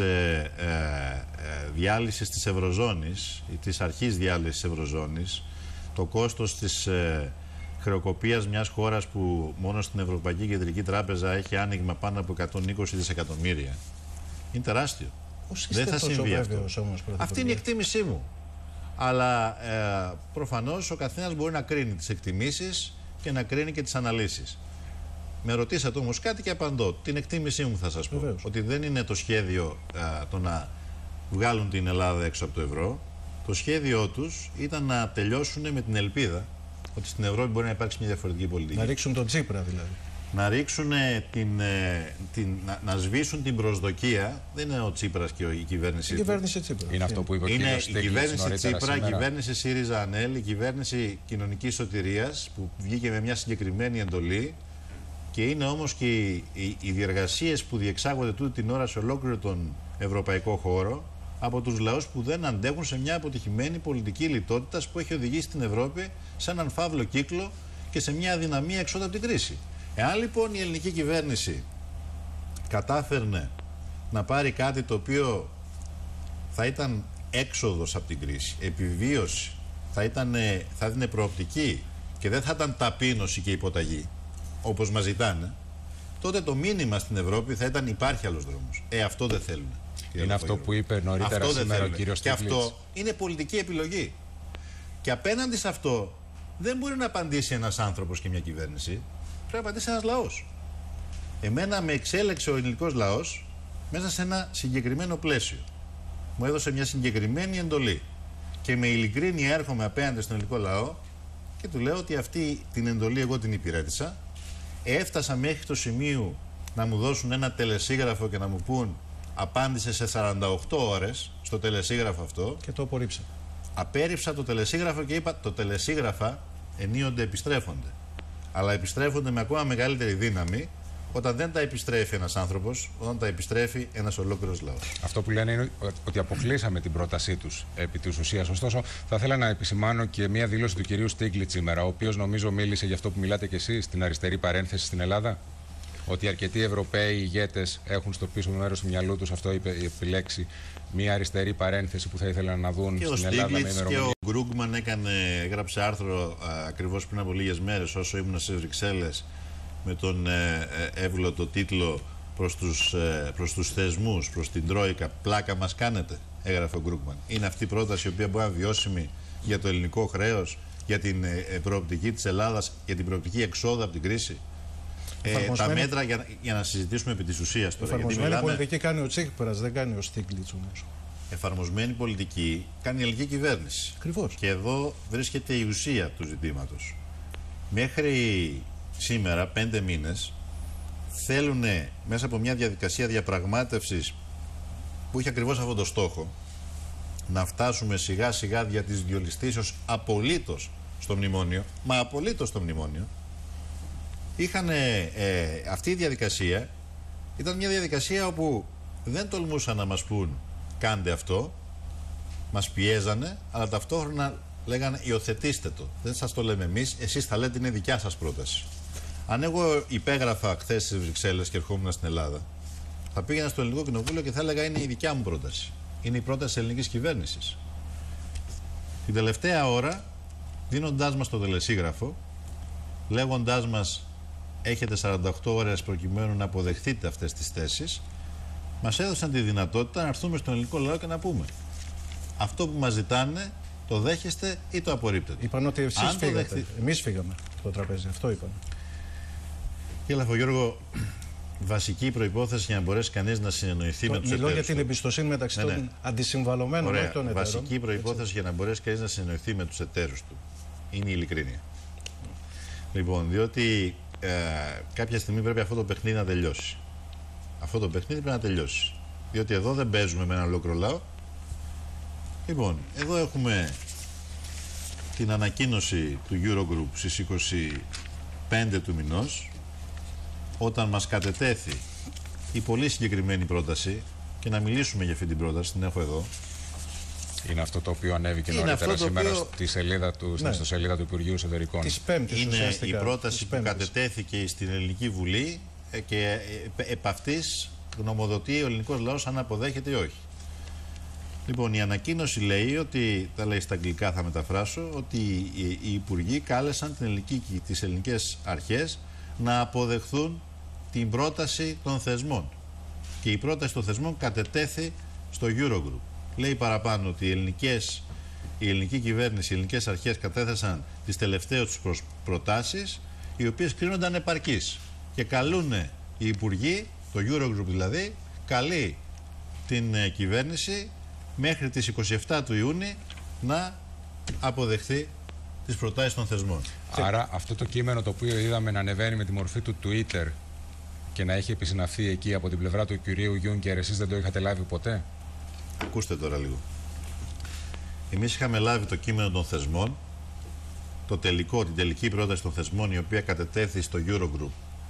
διάλυσης της Ευρωζώνης ή της αρχής διάλυσης της Ευρωζώνης, το κόστος της χρεοκοπίας μιας χώρας που μόνο στην Ευρωπαϊκή Κεντρική Τράπεζα έχει άνοιγμα πάνω από 120 δισεκατομμύρια, είναι τεράστιο. Δεν θα συμβεί αυτό. Αυτή είναι η εκτίμησή μου. Αλλά προφανώς ο καθένας μπορεί να κρίνει τις εκτιμήσεις και να κρίνει και τις αναλύσεις. Με ρωτήσατε όμως κάτι και απαντώ. Την εκτίμησή μου θα σας πω. Βεβαίως. Ότι δεν είναι το σχέδιο το να βγάλουν την Ελλάδα έξω από το ευρώ. Το σχέδιο τους ήταν να τελειώσουν με την ελπίδα ότι στην Ευρώπη μπορεί να υπάρξει μια διαφορετική πολιτική. Να ρίξουν τον Τσίπρα δηλαδή. Να ρίξουν να σβήσουν την προσδοκία. Δεν είναι ο Τσίπρας και η κυβέρνηση. Η κυβέρνηση Τσίπρα. Είναι αυτό που είπε ο κύριος Στέγλης. Η κυβέρνηση Τσίπρα, η κυβέρνηση ΣΥΡΙΖΑ ΑΝΕΛ, η κυβέρνηση κοινωνικής σωτηρίας που βγήκε με μια συγκεκριμένη εντολή. Και είναι όμως και οι διεργασίες που διεξάγονται τούτη την ώρα σε ολόκληρο τον ευρωπαϊκό χώρο από τους λαούς που δεν αντέχουν σε μια αποτυχημένη πολιτική λιτότητας που έχει οδηγήσει την Ευρώπη σε έναν φαύλο κύκλο και σε μια αδυναμία εξόδου από την κρίση. Εάν λοιπόν η ελληνική κυβέρνηση κατάφερνε να πάρει κάτι το οποίο θα ήταν έξοδος από την κρίση, επιβίωση, θα έδινε προοπτική και δεν θα ήταν ταπείνωση και υποταγή, όπως μας ζητάνε, τότε το μήνυμα στην Ευρώπη θα ήταν υπάρχει άλλος δρόμος. Αυτό δεν θέλουν. Είναι αυτό που είπε νωρίτερα σήμερα ο κύριος Στίγλιτς. Και αυτό είναι πολιτική επιλογή. Και απέναντι σε αυτό δεν μπορεί να απαντήσει ένας άνθρωπος και μια κυβέρνηση. Πρέπει να απαντήσει ένας λαός. Εμένα με εξέλεξε ο ελληνικός λαός μέσα σε ένα συγκεκριμένο πλαίσιο. Μου έδωσε μια συγκεκριμένη εντολή. Και με ειλικρίνεια έρχομαι απέναντι στον ελληνικό λαό και του λέω ότι αυτή την εντολή εγώ την υπηρέτησα. Έφτασα μέχρι το σημείο να μου δώσουν ένα τελεσίγραφο και να μου πούν απάντησε σε 48 ώρες στο τελεσίγραφο αυτό. Και το απορρίψα. Απέρριψα το τελεσίγραφο και είπα το τελεσίγραφα ενίοτε επιστρέφονται. Αλλά επιστρέφονται με ακόμα μεγαλύτερη δύναμη όταν δεν τα επιστρέφει ένας άνθρωπος, όταν τα επιστρέφει ένας ολόκληρος λαός. Αυτό που λένε είναι ότι αποκλείσαμε την πρότασή τους επί της ουσίας. Ωστόσο, θα ήθελα να επισημάνω και μία δήλωση του κυρίου Στίγλιτς σήμερα, ο οποίος νομίζω μίλησε για αυτό που μιλάτε κι εσείς, στην αριστερή παρένθεση στην Ελλάδα. Ότι αρκετοί Ευρωπαίοι ηγέτες έχουν στο πίσω μέρος του μυαλού τους, αυτό είπε, επιλέξει μία αριστερή παρένθεση που θα ήθελαν να δουν και στην Ελλάδα με ημερομηνία. Και ο Γκρούγκμαν έγραψε άρθρο ακριβώς πριν από λίγες μέρες, όσο ήμουν στις Βρυξέλλες, με τον εύγλωτο τίτλο προς τους θεσμούς, προς την Τρόικα. Πλάκα μας κάνετε, έγραφε ο Γκρούγκμαν. Είναι αυτή η πρόταση η οποία μπορεί να είναι βιώσιμη για το ελληνικό χρέος, για την προοπτική της Ελλάδας, για την προοπτική εξόδου από την κρίση. Τα μέτρα για να συζητήσουμε επί της ουσίας τώρα. Εφαρμοσμένη πολιτική κάνει ο Τσίπρας, δεν κάνει ο Στίγλιτς όμως. Εφαρμοσμένη πολιτική κάνει η ελληνική κυβέρνηση. Ακριβώς. Και εδώ βρίσκεται η ουσία του ζητήματος. Μέχρι σήμερα, 5 μήνες, θέλουν μέσα από μια διαδικασία διαπραγμάτευσης που είχε ακριβώς αυτόν τον στόχο να φτάσουμε σιγά σιγά δια της διολιστήσεως απολύτως στο μνημόνιο, μα απολύτως στο μνημόνιο. Αυτή η διαδικασία ήταν μια διαδικασία όπου δεν τολμούσαν να μας πούν κάντε αυτό, μας πιέζανε, αλλά ταυτόχρονα λέγανε υιοθετήστε το. Δεν σας το λέμε εμείς, εσείς θα λέτε είναι δικιά σας πρόταση. Αν εγώ υπέγραφα χθες στις Βρυξέλλες και ερχόμουν στην Ελλάδα, θα πήγαινα στο Ελληνικό Κοινοβούλιο και θα έλεγα είναι η δικιά μου πρόταση. Είναι η πρόταση της ελληνικής κυβέρνησης. Την τελευταία ώρα, δίνοντάς μας το τελεσίγραφο, λέγοντάς μας έχετε 48 ώρες προκειμένου να αποδεχτείτε αυτές τις θέσεις, μας έδωσαν τη δυνατότητα να έρθουμε στον ελληνικό λαό και να πούμε αυτό που μας ζητάνε το δέχεστε ή το απορρίπτετε. Είπαν ότι εσείς φύγατε. Εμείς φύγαμε το τραπέζι. Αυτό είπαν. Κύριε Λαφογιώργο, βασική προϋπόθεση για να μπορέσει κανείς να συνεννοηθεί με τους εταίρους. Μιλώ για την εμπιστοσύνη μεταξύ των αντισυμβαλωμένων και των εταίρων. Βασική προϋπόθεση για να μπορέσει κανείς να συνεννοηθεί με τους εταίρους του είναι η ειλικρίνεια. Λοιπόν, διότι κάποια στιγμή πρέπει αυτό το παιχνίδι να τελειώσει. Αυτό το παιχνίδι πρέπει να τελειώσει. Διότι εδώ δεν παίζουμε με έναν ολόκληρο λαό. Λοιπόν, εδώ έχουμε την ανακοίνωση του Eurogroup στις 25 του μηνός, όταν μας κατετέθη η πολύ συγκεκριμένη πρόταση, και να μιλήσουμε για αυτή την πρόταση, την έχω εδώ. Είναι αυτό το οποίο ανέβηκε νωρίτερα σήμερα στη σελίδα του, στην ιστοσελίδα του Υπουργείου Εσωτερικών. Είναι η πρόταση που κατετέθηκε στην Ελληνική Βουλή και επ' αυτής γνωμοδοτεί ο ελληνικός λαός αν αποδέχεται ή όχι. Λοιπόν, η ανακοίνωση λέει ότι, τα λέει στα αγγλικά, θα μεταφράσω, ότι οι υπουργοί κάλεσαν τις ελληνικές αρχές να αποδεχθούν την πρόταση των θεσμών. Και η πρόταση των θεσμών κατετέθη στο Eurogroup. Λέει παραπάνω ότι η ελληνική κυβέρνηση, οι ελληνικές αρχές κατέθεσαν τις τελευταίες τους προτάσεις, οι οποίες κρίνονταν επαρκείς. Και καλούν οι υπουργοί, το Eurogroup δηλαδή, καλεί την κυβέρνηση μέχρι τις 27 του Ιούνιου να αποδεχθεί τις προτάσεις των θεσμών. Άρα αυτό το κείμενο το οποίο είδαμε να ανεβαίνει με τη μορφή του Twitter και να έχει επισυναυθεί εκεί από την πλευρά του κυρίου Γιούνκερ, εσείς δεν το είχατε λάβει ποτέ? Ακούστε τώρα λίγο. Εμείς είχαμε λάβει το κείμενο των θεσμών, την τελική πρόταση των θεσμών, η οποία κατετέθη στο Eurogroup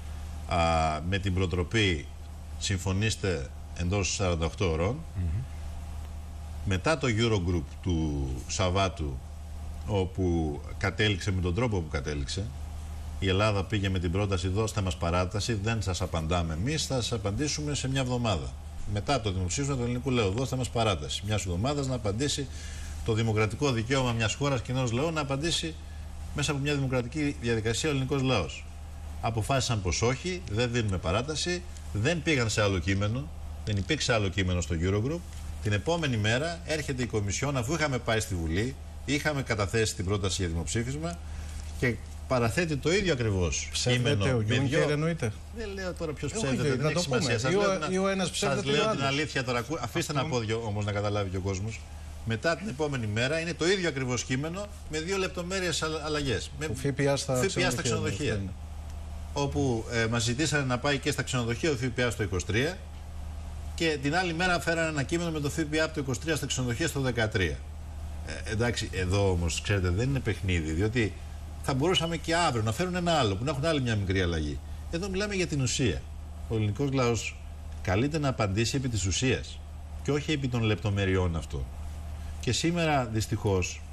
με την προτροπή συμφωνήστε εντός 48 ώρων. μετά το Eurogroup του Σαββάτου, όπου κατέληξε με τον τρόπο που κατέληξε, η Ελλάδα πήγε με την πρόταση δώστε μας παράταση, δεν σας απαντάμε εμείς, θα σας απαντήσουμε σε μια εβδομάδα. Μετά το δημοψήφισμα του ελληνικού λαού, δώστε μας παράταση μιας εβδομάδας να απαντήσει το δημοκρατικό δικαίωμα μιας χώρας και ενός λαού να απαντήσει μέσα από μια δημοκρατική διαδικασία ο ελληνικός λαός. Αποφάσισαν πως όχι, δεν δίνουμε παράταση, δεν πήγαν σε άλλο κείμενο, δεν υπήρξε άλλο κείμενο στο Eurogroup. Την επόμενη μέρα έρχεται η Κομισιόν, αφού είχαμε πάει στη Βουλή, είχαμε καταθέσει την πρόταση για δημοψήφισμα και παραθέτει το ίδιο ακριβώς κείμενο. Ο Γιούνκερ εννοείται. Δεν λέω τώρα ποιος ψεύδεται, δεν έχει σημασία. Σας λέω την αλήθεια τώρα. Αφήστε να πω όμως να καταλάβει και ο κόσμος. Μετά την επόμενη μέρα είναι το ίδιο ακριβώς κείμενο με 2 λεπτομέρειες αλλαγές. Με ΦΠΑ στα ξενοδοχεία. Όπου μας ζητήσανε να πάει και στα ξενοδοχεία ο ΦΠΑ στο 23 και την άλλη μέρα φέρανε ένα κείμενο με το ΦΠΑ από το 23 στα ξενοδοχεία στο 13. Εντάξει, εδώ όμως ξέρετε δεν είναι παιχνίδι, διότι θα μπορούσαμε και αύριο να φέρουν ένα άλλο που να έχουν άλλη μια μικρή αλλαγή. Εδώ μιλάμε για την ουσία. Ο ελληνικός λαός καλείται να απαντήσει επί της ουσίας και όχι επί των λεπτομεριών αυτών. Και σήμερα δυστυχώς,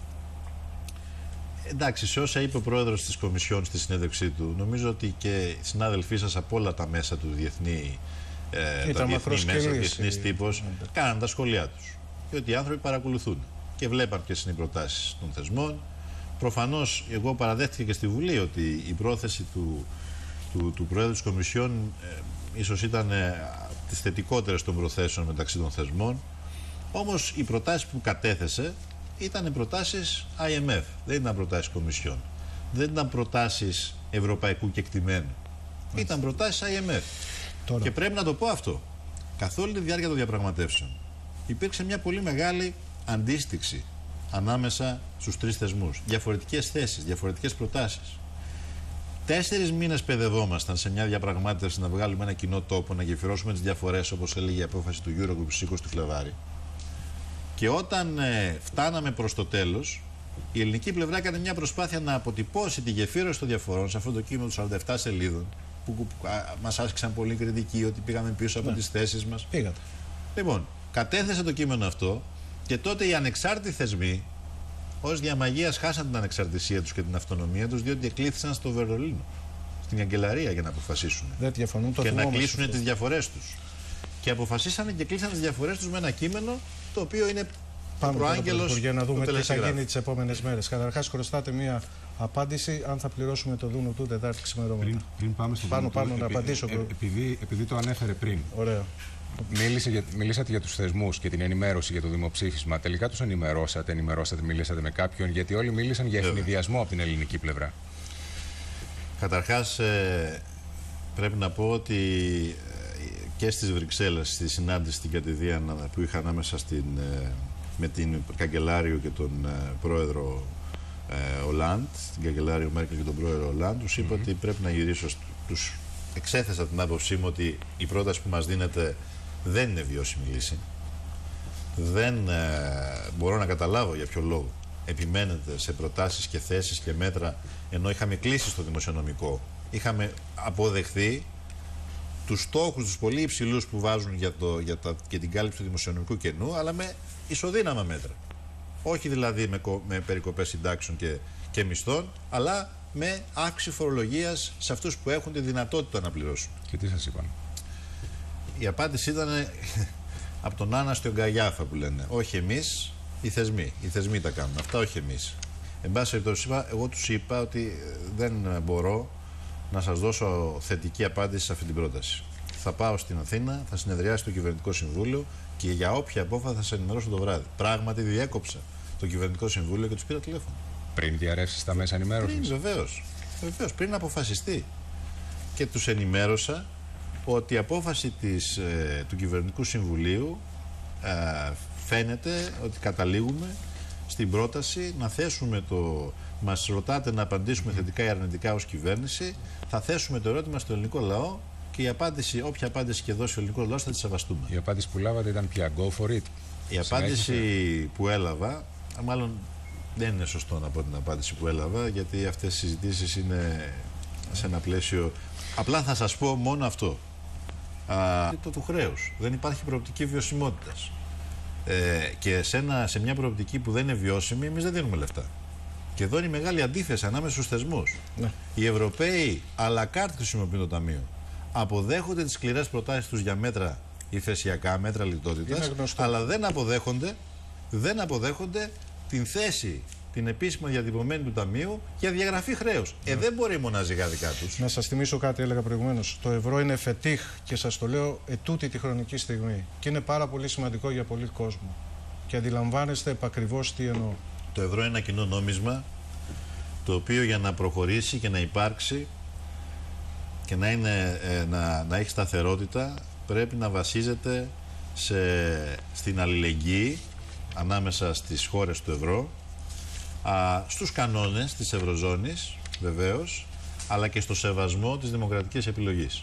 εντάξει, σε όσα είπε ο πρόεδρος της Κομισιόν στη συνέντευξή του, νομίζω ότι και οι συνάδελφοί σας από όλα τα μέσα του διεθνή, τα διεθνή μέσα, διεθνής τύπος, κάναν τα σχόλιά τους. Διότι οι άνθρωποι παρακολουθούν και βλέπαν ποιες είναι οι προτάσεις των θεσμών. Προφανώς, εγώ παραδέχτηκα και στη Βουλή ότι η πρόθεση του Προέδρου της Κομισιόν ίσως ήταν τις θετικότερες των προθέσεων μεταξύ των θεσμών. Όμως οι προτάσεις που κατέθεσε ήταν προτάσεις IMF, δεν ήταν προτάσεις Κομισιόν. Δεν ήταν προτάσεις ευρωπαϊκού κεκτημένου. Ήταν προτάσεις IMF. Τώρα. Και πρέπει να το πω αυτό. Καθ' όλη τη διάρκεια των διαπραγματεύσεων υπήρξε μια πολύ μεγάλη αντίστοιξη ανάμεσα στους 3 θεσμούς. Διαφορετικές θέσεις, διαφορετικές προτάσεις. 4 μήνες παιδευόμασταν σε μια διαπραγμάτευση να βγάλουμε ένα κοινό τόπο, να γεφυρώσουμε τις διαφορές, όπως έλεγε η απόφαση του Eurogroup στις 20 του Φλεβάρι. Και όταν φτάναμε προς το τέλος, η ελληνική πλευρά έκανε μια προσπάθεια να αποτυπώσει τη γεφύρωση των διαφορών σε αυτό το κείμενο των 47 σελίδων, που μας άσκησαν πολύ κριτική ότι πήγαμε πίσω από τις θέσεις μας. Πήγατε. Λοιπόν, κατέθεσε το κείμενο αυτό και τότε οι ανεξάρτητοι θεσμοί ως διαμαγείας χάσαν την ανεξαρτησία τους και την αυτονομία τους, διότι εκλήθησαν στο Βερολίνο, στην Καγκελαρία, για να αποφασίσουν. Δεν διαφωνούν, το και να θυμόμαστε κλείσουν τις διαφορές τους. Και αποφασίσανε και κλείσαν τις διαφορές τους με ένα κείμενο το οποίο είναι προάγγελος. Για να δούμε τι θα γίνει τις επόμενες μέρες. Καταρχάς, χρωστάτε μία απάντηση αν θα πληρώσουμε το Δούνο του Τετάρτη ξημερώματα. Πριν πάμε στο πάνω να απαντήσω. Επειδή το ανέφερε πριν. Ωραία. Μιλήσατε για τους θεσμούς και την ενημέρωση για το δημοψήφισμα. Τελικά τους ενημερώσατε, μιλήσατε με κάποιον, γιατί όλοι μίλησαν για ευνηδιασμό από την ελληνική πλευρά. Καταρχάς, πρέπει να πω ότι και στις Βρυξέλλες, στη συνάντηση στην κατηδία που είχα ανάμεσα με την καγκελάριο και τον πρόεδρο Ολάντ, την καγκελάριο Μέρκελ και τον πρόεδρο Ολάντ, τους είπα ότι πρέπει να γυρίσω. Τους εξέθεσα την άποψή μου ότι η πρόταση που μας δίνεται δεν είναι βιώσιμη λύση. Δεν μπορώ να καταλάβω για ποιο λόγο επιμένετε σε προτάσεις και θέσεις και μέτρα, ενώ είχαμε κλείσει στο δημοσιονομικό. Είχαμε αποδεχθεί τους στόχους τους πολύ υψηλούς που βάζουν για την κάλυψη του δημοσιονομικού κενού, αλλά με ισοδύναμα μέτρα. Όχι δηλαδή με περικοπές συντάξεων και μισθών, αλλά με αύξηση φορολογίας σε αυτούς που έχουν τη δυνατότητα να πληρώσουν. Και τι σας είπαν? Η απάντηση ήταν από τον Άννα στον Καγιάφα που λένε. Όχι εμείς, οι θεσμοί. Οι θεσμοί τα κάνουν αυτά, όχι εμείς. Εν πάση περιπτώσει, εγώ τους είπα ότι δεν μπορώ να σας δώσω θετική απάντηση σε αυτή την πρόταση. Θα πάω στην Αθήνα, θα συνεδριάσει το Κυβερνητικό Συμβούλιο και για όποια απόφαση θα σας ενημερώσω το βράδυ. Πράγματι διέκοψα το Κυβερνητικό Συμβούλιο και τους πήρα τηλέφωνο. Πριν διαρρεύσει στα μέσα ενημέρωσης? Πριν, βεβαίως. Πριν αποφασιστεί. Και τους ενημέρωσα ότι η απόφαση του Κυβερνητικού Συμβουλίου φαίνεται ότι καταλήγουμε στην πρόταση να θέσουμε μας ρωτάτε να απαντήσουμε θετικά ή αρνητικά ως κυβέρνηση, θα θέσουμε το ερώτημα στο ελληνικό λαό και η απάντηση, όποια απάντηση και δώσει ο ελληνικός λαός θα τη σεβαστούμε. Η απάντηση που λάβατε ήταν πια go for it? Η απάντηση που έλαβα, μάλλον δεν είναι σωστό να πω την απάντηση που έλαβα, γιατί αυτές οι συζητήσεις είναι σε ένα πλαίσιο. Απλά θα σας πω μόνο αυτό. Το του χρέους. Δεν υπάρχει προοπτική βιωσιμότητας. και σε μια προοπτική που δεν είναι βιώσιμη, εμείς δεν δίνουμε λεφτά. Και εδώ είναι η μεγάλη αντίθεση ανάμεσα στους θεσμούς. Ναι. Οι Ευρωπαίοι à la carte χρησιμοποιούν το Ταμείο. Αποδέχονται τις σκληρές προτάσεις τους για μέτρα υφεσιακά, μέτρα λιτότητας, αλλά δεν αποδέχονται την θέση, την επίσημα διατυπωμένη του Ταμείου για διαγραφή χρέους. Δεν μπορεί μοναζικά δικά τους. Να σας θυμίσω κάτι, έλεγα προηγουμένως. Το ευρώ είναι φετίχ και σας το λέω ετούτη τη χρονική στιγμή. Και είναι πάρα πολύ σημαντικό για πολύ κόσμο. Και αντιλαμβάνεστε επακριβώς τι εννοώ. Το ευρώ είναι ένα κοινό νόμισμα, το οποίο για να προχωρήσει και να υπάρξει και να έχει σταθερότητα, πρέπει να βασίζεται στην αλληλεγγύη ανάμεσα στις χώρες του ευρώ, στους κανόνες της Ευρωζώνης βεβαίως, αλλά και στο σεβασμό της δημοκρατικής επιλογής.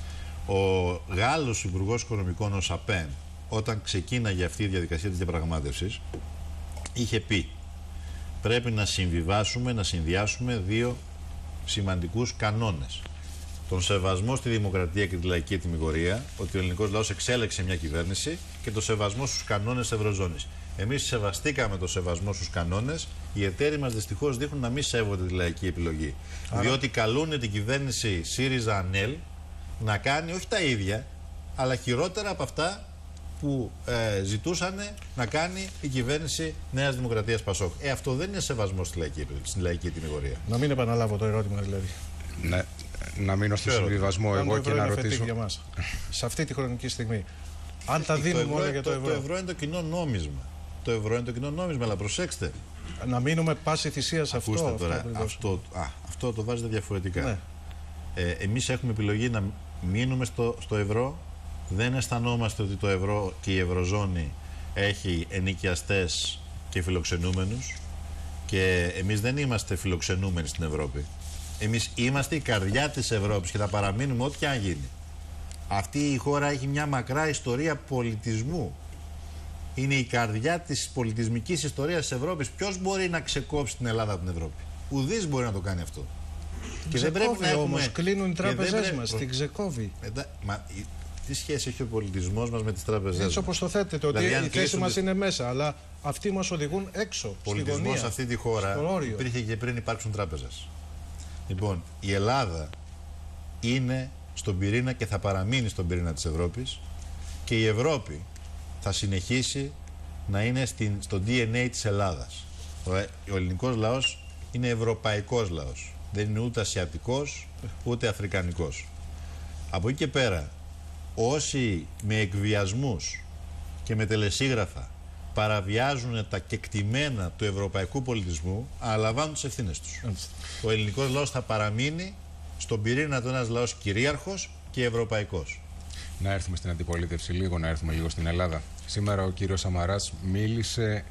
Ο Γάλλος Υπουργός Οικονομικών, ο Σαπέν, όταν ξεκίναγε αυτή η διαδικασία της διαπραγμάτευσης, είχε πει: πρέπει να συμβιβάσουμε, να συνδυάσουμε δύο σημαντικούς κανόνες. Τον σεβασμό στη δημοκρατία και τη λαϊκή τιμιγορία, ότι ο ελληνικός λαός εξέλεξε μια κυβέρνηση, και το σεβασμό στους κανόνες της Ευρωζώνης. Εμείς σεβαστήκαμε το σεβασμό στους κανόνες, οι εταίροι μας δυστυχώς δείχνουν να μην σέβονται τη λαϊκή επιλογή. Διότι καλούν την κυβέρνηση ΣΥΡΙΖΑ-ΑΝΕΛ να κάνει όχι τα ίδια, αλλά χειρότερα από αυτά που ζητούσαν να κάνει η κυβέρνηση Νέας Δημοκρατίας ΠΑΣΟΚ. Αυτό δεν είναι σεβασμό στη λαϊκή τιμιγορία. Να μην επαναλάβω το ερώτημα δηλαδή. Ναι, να μείνω στο συμβιβασμό εγώ και να ρωτήσω. Για μας, σε αυτή τη χρονική στιγμή. Αν τα δίνουμε όλα για το ευρώ. Το ευρώ είναι το κοινό νόμισμα. Το ευρώ είναι το κοινό νόμισμα, αλλά προσέξτε. Να μείνουμε πάση θυσία σε αυτό. Ακούστε τώρα, αυτό το βάζετε διαφορετικά. Ναι. Εμείς έχουμε επιλογή να μείνουμε στο ευρώ. Δεν αισθανόμαστε ότι το ευρώ και η ευρωζώνη έχει ενοικιαστές και φιλοξενούμενους. Και εμείς δεν είμαστε φιλοξενούμενοι στην Ευρώπη. Εμείς είμαστε η καρδιά της Ευρώπης και θα παραμείνουμε ό,τι και αν γίνει. Αυτή η χώρα έχει μια μακρά ιστορία πολιτισμού. Είναι η καρδιά της πολιτισμικής ιστορίας της Ευρώπης. Ποιος μπορεί να ξεκόψει την Ελλάδα από την Ευρώπη? Ουδής μπορεί να το κάνει αυτό. Και δεν πρέπει να έχουμε... όμως κλείνουν οι τράπεζές μας, την ξεκόβει. Τι σχέση έχει ο πολιτισμός μας με τις τράπεζες? Έτσι όπως το θέτετε, ότι δηλαδή, η θέση μας είναι μέσα, αλλά αυτοί μας οδηγούν έξω. Ο πολιτισμός σε αυτή τη χώρα υπήρχε και πριν υπάρξουν τράπεζες. Λοιπόν, η Ελλάδα είναι στον πυρήνα και θα παραμείνει στον πυρήνα της Ευρώπης, και η Ευρώπη θα συνεχίσει να είναι στο DNA της Ελλάδας. Ο ελληνικός λαός είναι ευρωπαϊκός λαός. Δεν είναι ούτε ασιατικός ούτε αφρικανικός. Από εκεί και πέρα, όσοι με εκβιασμούς και με τελεσίγραφα παραβιάζουν τα κεκτημένα του ευρωπαϊκού πολιτισμού, αναλαμβάνουν τις ευθύνες τους. Ο ελληνικός λαός θα παραμείνει στον πυρήνα του ένας λαός κυρίαρχος και ευρωπαϊκός. Να έρθουμε στην αντιπολίτευση λίγο, να έρθουμε λίγο στην Ελλάδα. Σήμερα ο κύριος Σαμαράς μίλησε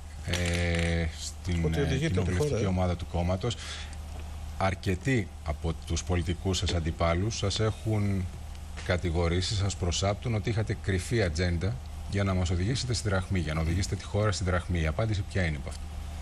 στην κοινοβουλευτική ομάδα του κόμματος. Αρκετοί από τους πολιτικούς σας αντιπάλους σας έχουν κατηγορήσει, σας προσάπτουν ότι είχατε κρυφή ατζέντα για να μας οδηγήσετε στη δραχμή, για να οδηγήσετε τη χώρα στη δραχμή. Η απάντηση ποια είναι από αυτό?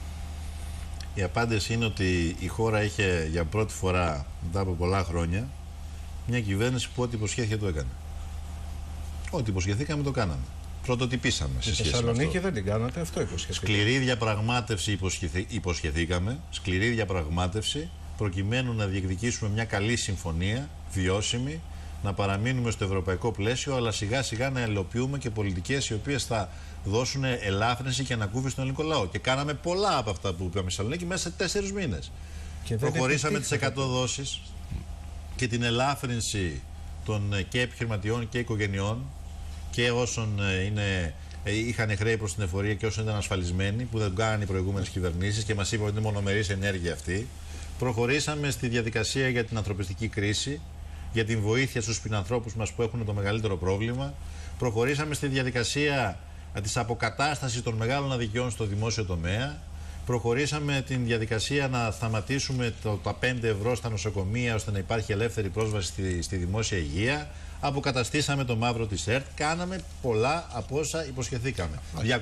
Η απάντηση είναι ότι η χώρα είχε για πρώτη φορά μετά από πολλά χρόνια μια κυβέρνηση που ό,τι υποσχέθηκε το έκανε. Ό,τι υποσχεθήκαμε το κάναμε. Πρωτοτυπήσαμε σε σχέση με αυτό. Στη Θεσσαλονίκη δεν την κάνατε, αυτό υποσχεθήκαμε. Σκληρή διαπραγμάτευση υποσχεθήκαμε, σκληρή διαπραγμάτευση προκειμένου να διεκδικήσουμε μια καλή συμφωνία, βιώσιμη, να παραμείνουμε στο ευρωπαϊκό πλαίσιο, αλλά σιγά σιγά να ελοποιούμε και πολιτικές οι οποίες θα δώσουν ελάφρυνση και ανακούφιση στον ελληνικό λαό. Και κάναμε πολλά από αυτά που είπαμε στη Θεσσαλονίκη μέσα σε 4 μήνες. Προχωρήσαμε τις 100 δόσεις και την ελάφρυνση των και επιχειρηματιών και οικογενειών και όσων είχαν χρέη προς την εφορία και όσων ήταν ασφαλισμένοι, που δεν κάνανε οι προηγούμενες κυβερνήσεις και μας είπαν ότι είναι μονομερής ενέργεια αυτή. Προχωρήσαμε στη διαδικασία για την ανθρωπιστική κρίση, για την βοήθεια στους πεινανθρώπους μας που έχουν το μεγαλύτερο πρόβλημα. Προχωρήσαμε στη διαδικασία της αποκατάστασης των μεγάλων αδικιών στο δημόσιο τομέα. Προχωρήσαμε την διαδικασία να σταματήσουμε τα 5 ευρώ στα νοσοκομεία ώστε να υπάρχει ελεύθερη πρόσβαση στη δημόσια υγεία. Αποκαταστήσαμε το μαύρο της ΕΡΤ. Κάναμε πολλά από όσα υποσχεθήκαμε.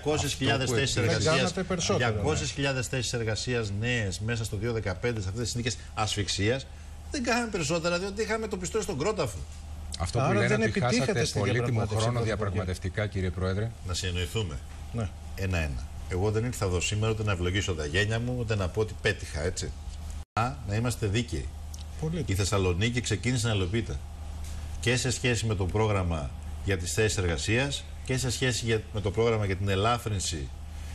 200.000 θέσεις εργασίας νέες μέσα στο 2015 σε αυτές τις συνθήκες ασφυξίας. Δεν κάναμε περισσότερα διότι είχαμε το πιστόλι στον κρόταφο. Αυτό που λένε ότι χάσατε πολύτιμο χρόνο διαπραγματευτικά, κύριε Πρόεδρε. Να συνεννοηθούμε. Ναι. ένα-ένα. Εγώ δεν ήρθα εδώ σήμερα ούτε να ευλογήσω τα γένια μου, ούτε να πω ότι πέτυχα, έτσι. Να είμαστε δίκαιοι. Πολύ. Η Θεσσαλονίκη ξεκίνησε να υλοποιείται. Και σε σχέση με το πρόγραμμα για τις θέσεις εργασίας και σε σχέση με το πρόγραμμα για την ελάφρυνση,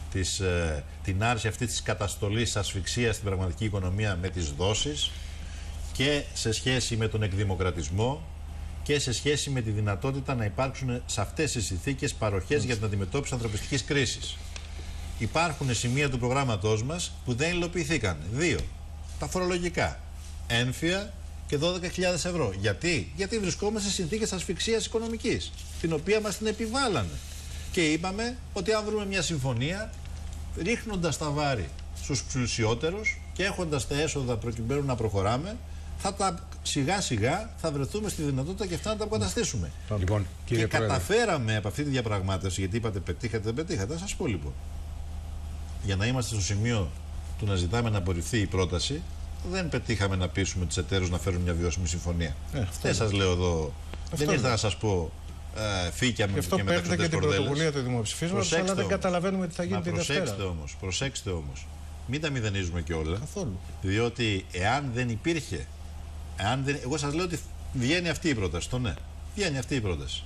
την άρση αυτή της καταστολής ασφυξίας στην πραγματική οικονομία με τις δόσεις, και σε σχέση με τον εκδημοκρατισμό και σε σχέση με τη δυνατότητα να υπάρξουν σε αυτές τις συνθήκες παροχές για την αντιμετώπιση ανθρωπιστικής κρίσης. Υπάρχουν σημεία του προγράμματός μας που δεν υλοποιηθήκαν. 2. Τα φορολογικά. Έμφυα και 12.000 ευρώ. Γιατί βρισκόμαστε σε συνθήκες ασφυξίας οικονομικής, την οποία μας την επιβάλανε. Και είπαμε ότι αν βρούμε μια συμφωνία, ρίχνοντας τα βάρη στους πλουσιότερους και έχοντας τα έσοδα προκειμένου να προχωράμε, σιγά σιγά θα βρεθούμε στη δυνατότητα και αυτά να τα αποκαταστήσουμε. Λοιπόν, και καταφέραμε από αυτή τη διαπραγμάτευση, γιατί είπατε πετύχατε, δεν πετύχατε. Θα σας πω λοιπόν. Για να είμαστε στο σημείο του να ζητάμε να απορριφθεί η πρόταση, δεν πετύχαμε να πείσουμε τους εταίρους να φέρουν μια βιώσιμη συμφωνία. Δεν σας λέω εδώ. Δεν ήρθα να σας πω φύκια με αυτό παίρνετε και την πρωτοβουλία του δημοψηφίσματος, αλλά δεν καταλαβαίνουμε τι θα γίνει την Δευτέρα. Προσέξτε όμως. Μην τα μηδενίζουμε κιόλα. Καθόλου. Διότι εάν δεν υπήρχε. Εγώ σας λέω ότι βγαίνει αυτή η πρόταση. Ναι, βγαίνει αυτή η πρόταση.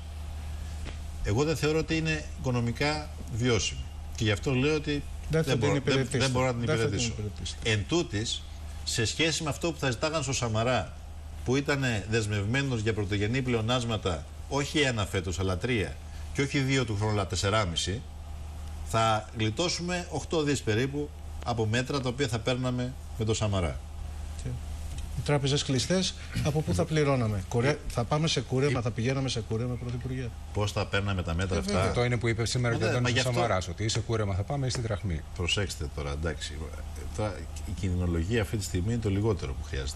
Εγώ δεν θεωρώ ότι είναι οικονομικά βιώσιμη. Και γι' αυτό λέω ότι δεν μπορώ να την υπηρετήσω. Εν τούτης, σε σχέση με αυτό που θα ζητάγαν στο Σαμαρά, που ήταν δεσμευμένος για πρωτογενή πλεονάσματα, όχι 1 φέτος, αλλά 3, και όχι 2 του χρόνου, αλλά 4,5, θα γλιτώσουμε 8 δις περίπου από μέτρα τα οποία θα παίρναμε με το Σαμαρά. Οι τράπεζες κλειστές, από πού θα πληρώναμε? Θα πάμε σε κούρεμα, θα πηγαίναμε σε κούρεμα, Πρωθυπουργέ? Πώς θα παίρναμε τα μέτρα αυτά? Αυτό είναι που είπε σήμερα και ο Αντώνης Σαμαράς, ότι είσαι κούρεμα θα πάμε ή στην δραχμή. Προσέξτε τώρα, εντάξει. Η κινδυνολογία αυτή τη στιγμή είναι το λιγότερο που χρειάζεται.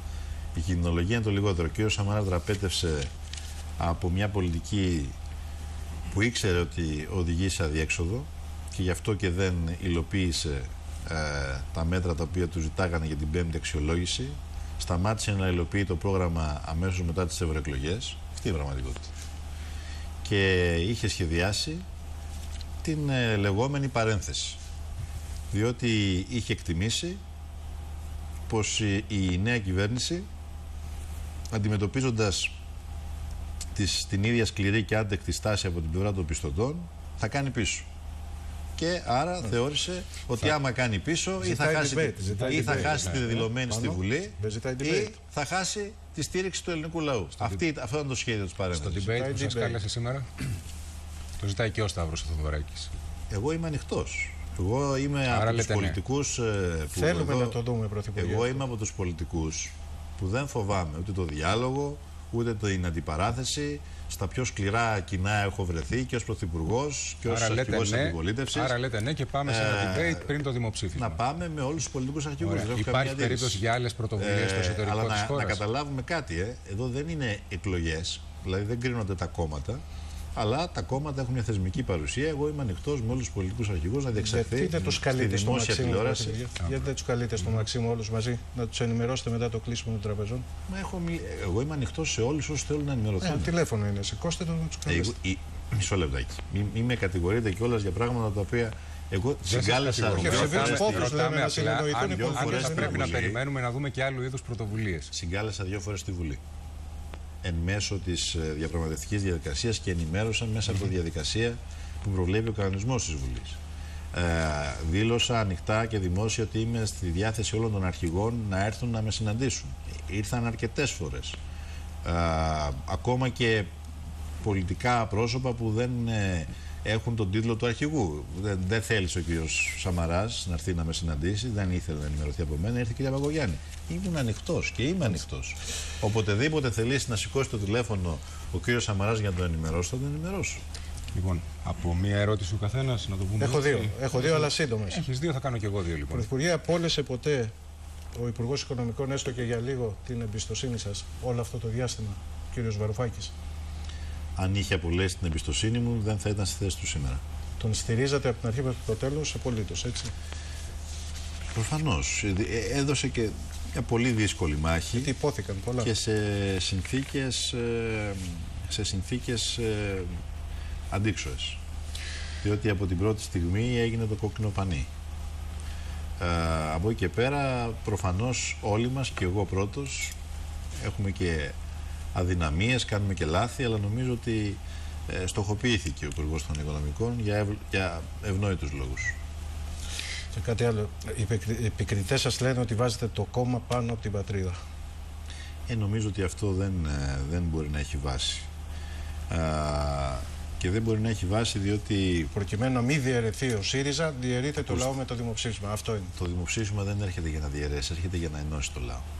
Η κινδυνολογία είναι το λιγότερο. Ο κ. Σαμαράς δραπέτευσε από μια πολιτική που ήξερε ότι οδηγεί σε αδιέξοδο και γι' αυτό και δεν υλοποίησε τα μέτρα τα οποία του ζητάγανε για την 5η αξιολόγηση. Σταμάτησε να υλοποιεί το πρόγραμμα αμέσως μετά τις ευρωεκλογές. Αυτή είναι η πραγματικότητα. Και είχε σχεδιάσει την λεγόμενη παρένθεση. Διότι είχε εκτιμήσει πως η νέα κυβέρνηση, αντιμετωπίζοντας την ίδια σκληρή και άντεκτη στάση από την πλευρά των πιστωτών, θα κάνει πίσω. Και άρα θεώρησε ότι άμα κάνει πίσω ή θα χάσει τη δηλωμένη στη Βουλή ή θα χάσει τη στήριξη του ελληνικού λαού. Αυτό είναι το σχέδιο της παρέμβασης. Στο debate που σας κάλεσε σήμερα, το ζητάει και ο Σταύρος Θεοδωράκης. Εγώ είμαι ανοιχτός. Εγώ είμαι από τους πολιτικούς που θέλουμε να το δούμε, Πρωθυπουργέ. Εγώ είμαι από τους πολιτικούς που δεν φοβάμαι ούτε το διάλογο, ούτε την αντιπαράθεση. Στα πιο σκληρά κοινά έχω βρεθεί και ως Πρωθυπουργός και ως αρχηγός αντιπολίτευσης. Άρα λέτε ναι και πάμε σε ένα debate πριν το δημοψήφισμα. Να πάμε με όλους τους πολιτικούς αρχηγούς. Υπάρχει περίπτωση για άλλες πρωτοβουλίες στο εσωτερικό της χώρας? Να καταλάβουμε κάτι. Εδώ δεν είναι εκλογές, δηλαδή δεν κρίνονται τα κόμματα. Αλλά τα κόμματα έχουν μια θεσμική παρουσία. Εγώ είμαι ανοιχτός με όλους τους πολιτικούς αρχηγούς να διεξαχθεί στη δημόσια τηλεόραση. Γιατί δεν τους καλείτε στο Μαξίμου όλους μαζί, να τους ενημερώσετε μετά το κλείσιμο των τραπεζών? Εγώ είμαι ανοιχτός σε όλους όσους θέλουν να ενημερωθούν. Τηλέφωνο είναι, σηκώστε το να τους καλέσετε. Μισό λεπτάκι. Μην με κατηγορείτε κιόλας για πράγματα τα οποία εγώ συγκάλεσα. Αν θα πρέπει να περιμένουμε να δούμε και άλλου είδους πρωτοβουλίες. Συγκάλεσα 2 φορές στη Βουλή εν μέσω της διαπραγματευτικής διαδικασίας και ενημέρωσαν μέσα από τη διαδικασία που προβλέπει ο κανονισμός της Βουλής. Δήλωσα ανοιχτά και δημόσια ότι είμαι στη διάθεση όλων των αρχηγών να έρθουν να με συναντήσουν. Ήρθαν αρκετές φορές. Ακόμα και πολιτικά πρόσωπα που δεν έχουν τον τίτλο του αρχηγού. Δεν θέλησε ο κ. Σαμαράς να έρθει να με συναντήσει, δεν ήθελε να ενημερωθεί από μένα, ήρθε η κ. Παπαγιάννη. Ήμουν ανοιχτός και είμαι ανοιχτός. Οποτεδήποτε θελήσει να σηκώσει το τηλέφωνο ο κ. Σαμαράς για να τον ενημερώσει, θα τον ενημερώσω. Λοιπόν, από μία ερώτηση ο καθένας, να το πούμε. Έχω δύο, αλλά σύντομες. Έχεις 2, θα κάνω και εγώ 2 λοιπόν. Πρωθυπουργέ, απόλυσε ποτέ ο Υπουργός Οικονομικών, έστω και για λίγο, την εμπιστοσύνη σας όλο αυτό το διάστημα, ο κ. Βαρουφάκης? Αν είχε απολέσει την εμπιστοσύνη μου, δεν θα ήταν στη θέση του σήμερα. Τον στηρίζατε από την αρχή μέχρι το τέλος, απολύτως, έτσι? Προφανώς. Έδωσε και μια πολύ δύσκολη μάχη. Γιατί υπόθηκαν πολλά. Και σε συνθήκες αντίξωες. Διότι από την πρώτη στιγμή έγινε το κόκκινο πανί. Από εκεί και πέρα προφανώς όλοι μας, και εγώ πρώτος, έχουμε και αδυναμίες, κάνουμε και λάθη, αλλά νομίζω ότι στοχοποιήθηκε ο Υπουργός των Οικονομικών για ευνόητους λόγους. Και κάτι άλλο. Οι επικριτές σας λένε ότι βάζετε το κόμμα πάνω από την πατρίδα. Νομίζω ότι αυτό δεν μπορεί να έχει βάση. Και δεν μπορεί να έχει βάση διότι... Προκειμένου να μην διαιρεθεί ο ΣΥΡΙΖΑ, διαιρείται το λαό με το δημοψήφισμα. Αυτό είναι. Το δημοψήφισμα δεν έρχεται για να διαιρέσει, έρχεται για να ενώσει το λαό.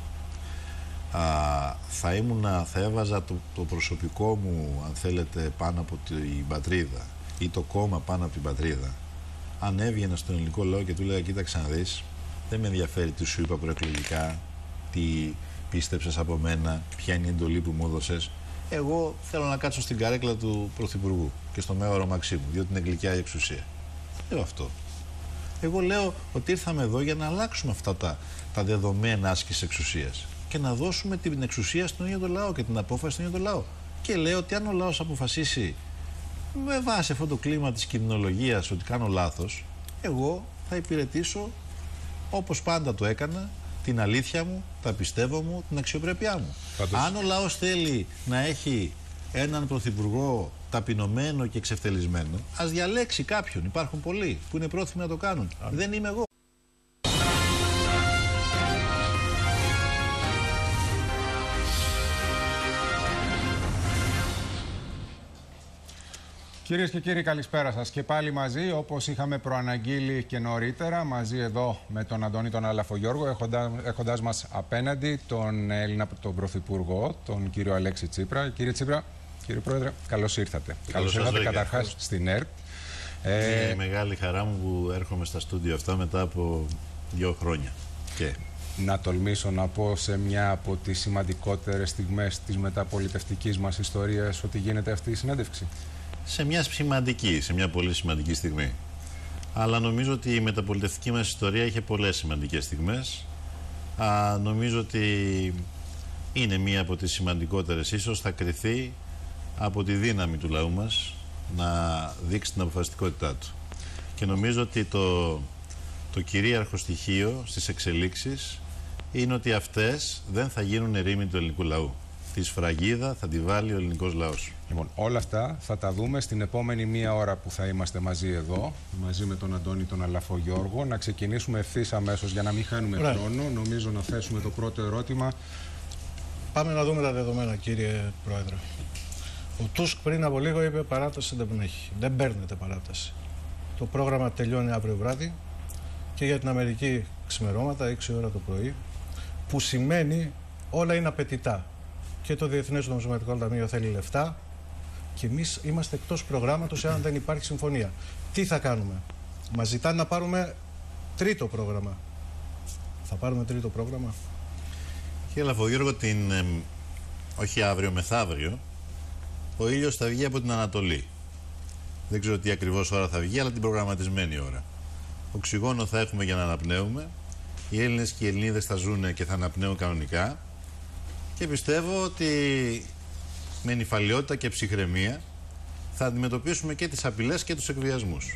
Θα έβαζα το προσωπικό μου, αν θέλετε, πάνω από την πατρίδα ή το κόμμα πάνω από την πατρίδα. Αν έβγαινα στον ελληνικό λαό και του έλεγα, κοίταξε να δεις, δεν με ενδιαφέρει τι σου είπα προεκλογικά, τι πίστεψες από μένα, ποια είναι η εντολή που μου έδωσες. Εγώ θέλω να κάτσω στην καρέκλα του Πρωθυπουργού και στο μέωρο Μαξίμου, διότι είναι γλυκιά η εξουσία. Λέω αυτό. Εγώ λέω ότι ήρθαμε εδώ για να αλλάξουμε αυτά τα δεδομένα άσκησης εξουσίας και να δώσουμε την εξουσία στον ίδιο τον λαό και την απόφαση στον ίδιο τον λαό. Και λέω ότι αν ο λαός αποφασίσει με βάση αυτό το κλίμα της κινδυνολογίας ότι κάνω λάθος, εγώ θα υπηρετήσω όπως πάντα το έκανα, την αλήθεια μου, τα πιστεύω μου, την αξιοπρέπειά μου. Αν ο λαός θέλει να έχει έναν πρωθυπουργό ταπεινωμένο και εξευτελισμένο, ας διαλέξει κάποιον. Υπάρχουν πολλοί που είναι πρόθυμοι να το κάνουν. Δεν είμαι εγώ. Κυρίες και κύριοι, καλησπέρα σας. Και πάλι μαζί, όπως είχαμε προαναγγείλει και νωρίτερα, μαζί εδώ με τον Αντώνη τον Αλαφογιώργο, έχοντας μας απέναντι τον Έλληνα, τον Πρωθυπουργό, τον κύριο Αλέξη Τσίπρα. Κύριε Τσίπρα, κύριε Πρόεδρε, καλώς ήρθατε. Καλώς ήρθατε καταρχάς στην ΕΡΤ. Είναι μεγάλη χαρά μου που έρχομαι στα στούντιο αυτά μετά από 2 χρόνια. Και... να τολμήσω να πω σε μια από τις σημαντικότερες στιγμές της μεταπολιτευτικής μας ιστορίας ότι γίνεται αυτή η συνέντευξη. Σε μια πολύ σημαντική στιγμή. Αλλά νομίζω ότι η μεταπολιτευτική μας ιστορία είχε πολλές σημαντικές στιγμές. Νομίζω ότι είναι μία από τις σημαντικότερες. Ίσως θα κριθεί από τη δύναμη του λαού μας να δείξει την αποφασιστικότητά του. Και νομίζω ότι το κυρίαρχο στοιχείο στις εξελίξεις είναι ότι αυτές δεν θα γίνουν ερήμην του ελληνικού λαού. Τη σφραγίδα θα τη βάλει ο ελληνικός λαός. Λοιπόν, όλα αυτά θα τα δούμε στην επόμενη μία ώρα που θα είμαστε μαζί εδώ, μαζί με τον Αντώνη τον Αλαφογιώργο. Να ξεκινήσουμε ευθύς αμέσως για να μην χάνουμε χρόνο. Νομίζω να θέσουμε το πρώτο ερώτημα. Πάμε να δούμε τα δεδομένα, κύριε Πρόεδρε. Ο Τούσκ πριν από λίγο είπε παράταση δεν έχει. Δεν παίρνετε παράταση. Το πρόγραμμα τελειώνει αύριο βράδυ και για την Αμερική ξημερώματα, 6 ώρα το πρωί, που σημαίνει όλα είναι απαιτητά. Και το Διεθνές Νομισματικό Ταμείο θέλει λεφτά και εμείς είμαστε εκτός προγράμματος εάν δεν υπάρχει συμφωνία. Τι θα κάνουμε? Μας ζητάνε να πάρουμε τρίτο πρόγραμμα. Θα πάρουμε τρίτο πρόγραμμα? Κύριε Λαφογιώργο, όχι αύριο, μεθαύριο, ο ήλιος θα βγει από την Ανατολή. Δεν ξέρω τι ακριβώς ώρα θα βγει, αλλά την προγραμματισμένη ώρα. Οξυγόνο θα έχουμε για να αναπνέουμε. Οι Έλληνες και οι Ελληνίδες θα ζουν και θα αναπνέουν κανονικά. Και πιστεύω ότι με νηφαλιότητα και ψυχραιμία θα αντιμετωπίσουμε και τις απειλές και τους εκβιασμούς.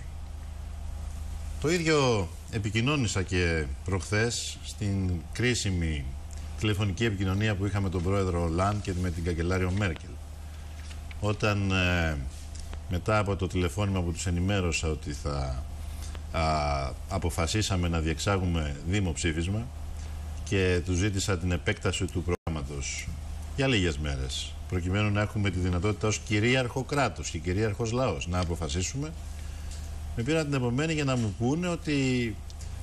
Το ίδιο επικοινώνησα και προχθές στην κρίσιμη τηλεφωνική επικοινωνία που είχαμε τον πρόεδρο Ολάντ και με την καγκελάριο Μέρκελ. Όταν μετά από το τηλεφώνημα που τους ενημέρωσα ότι αποφασίσαμε να διεξάγουμε δημοψήφισμα και τους ζήτησα την επέκταση του προγράμματος για λίγες μέρες, προκειμένου να έχουμε τη δυνατότητα ως κυρίαρχο κράτος και κυρίαρχος λαός να αποφασίσουμε, με πήραν την επομένη για να μου πούνε ότι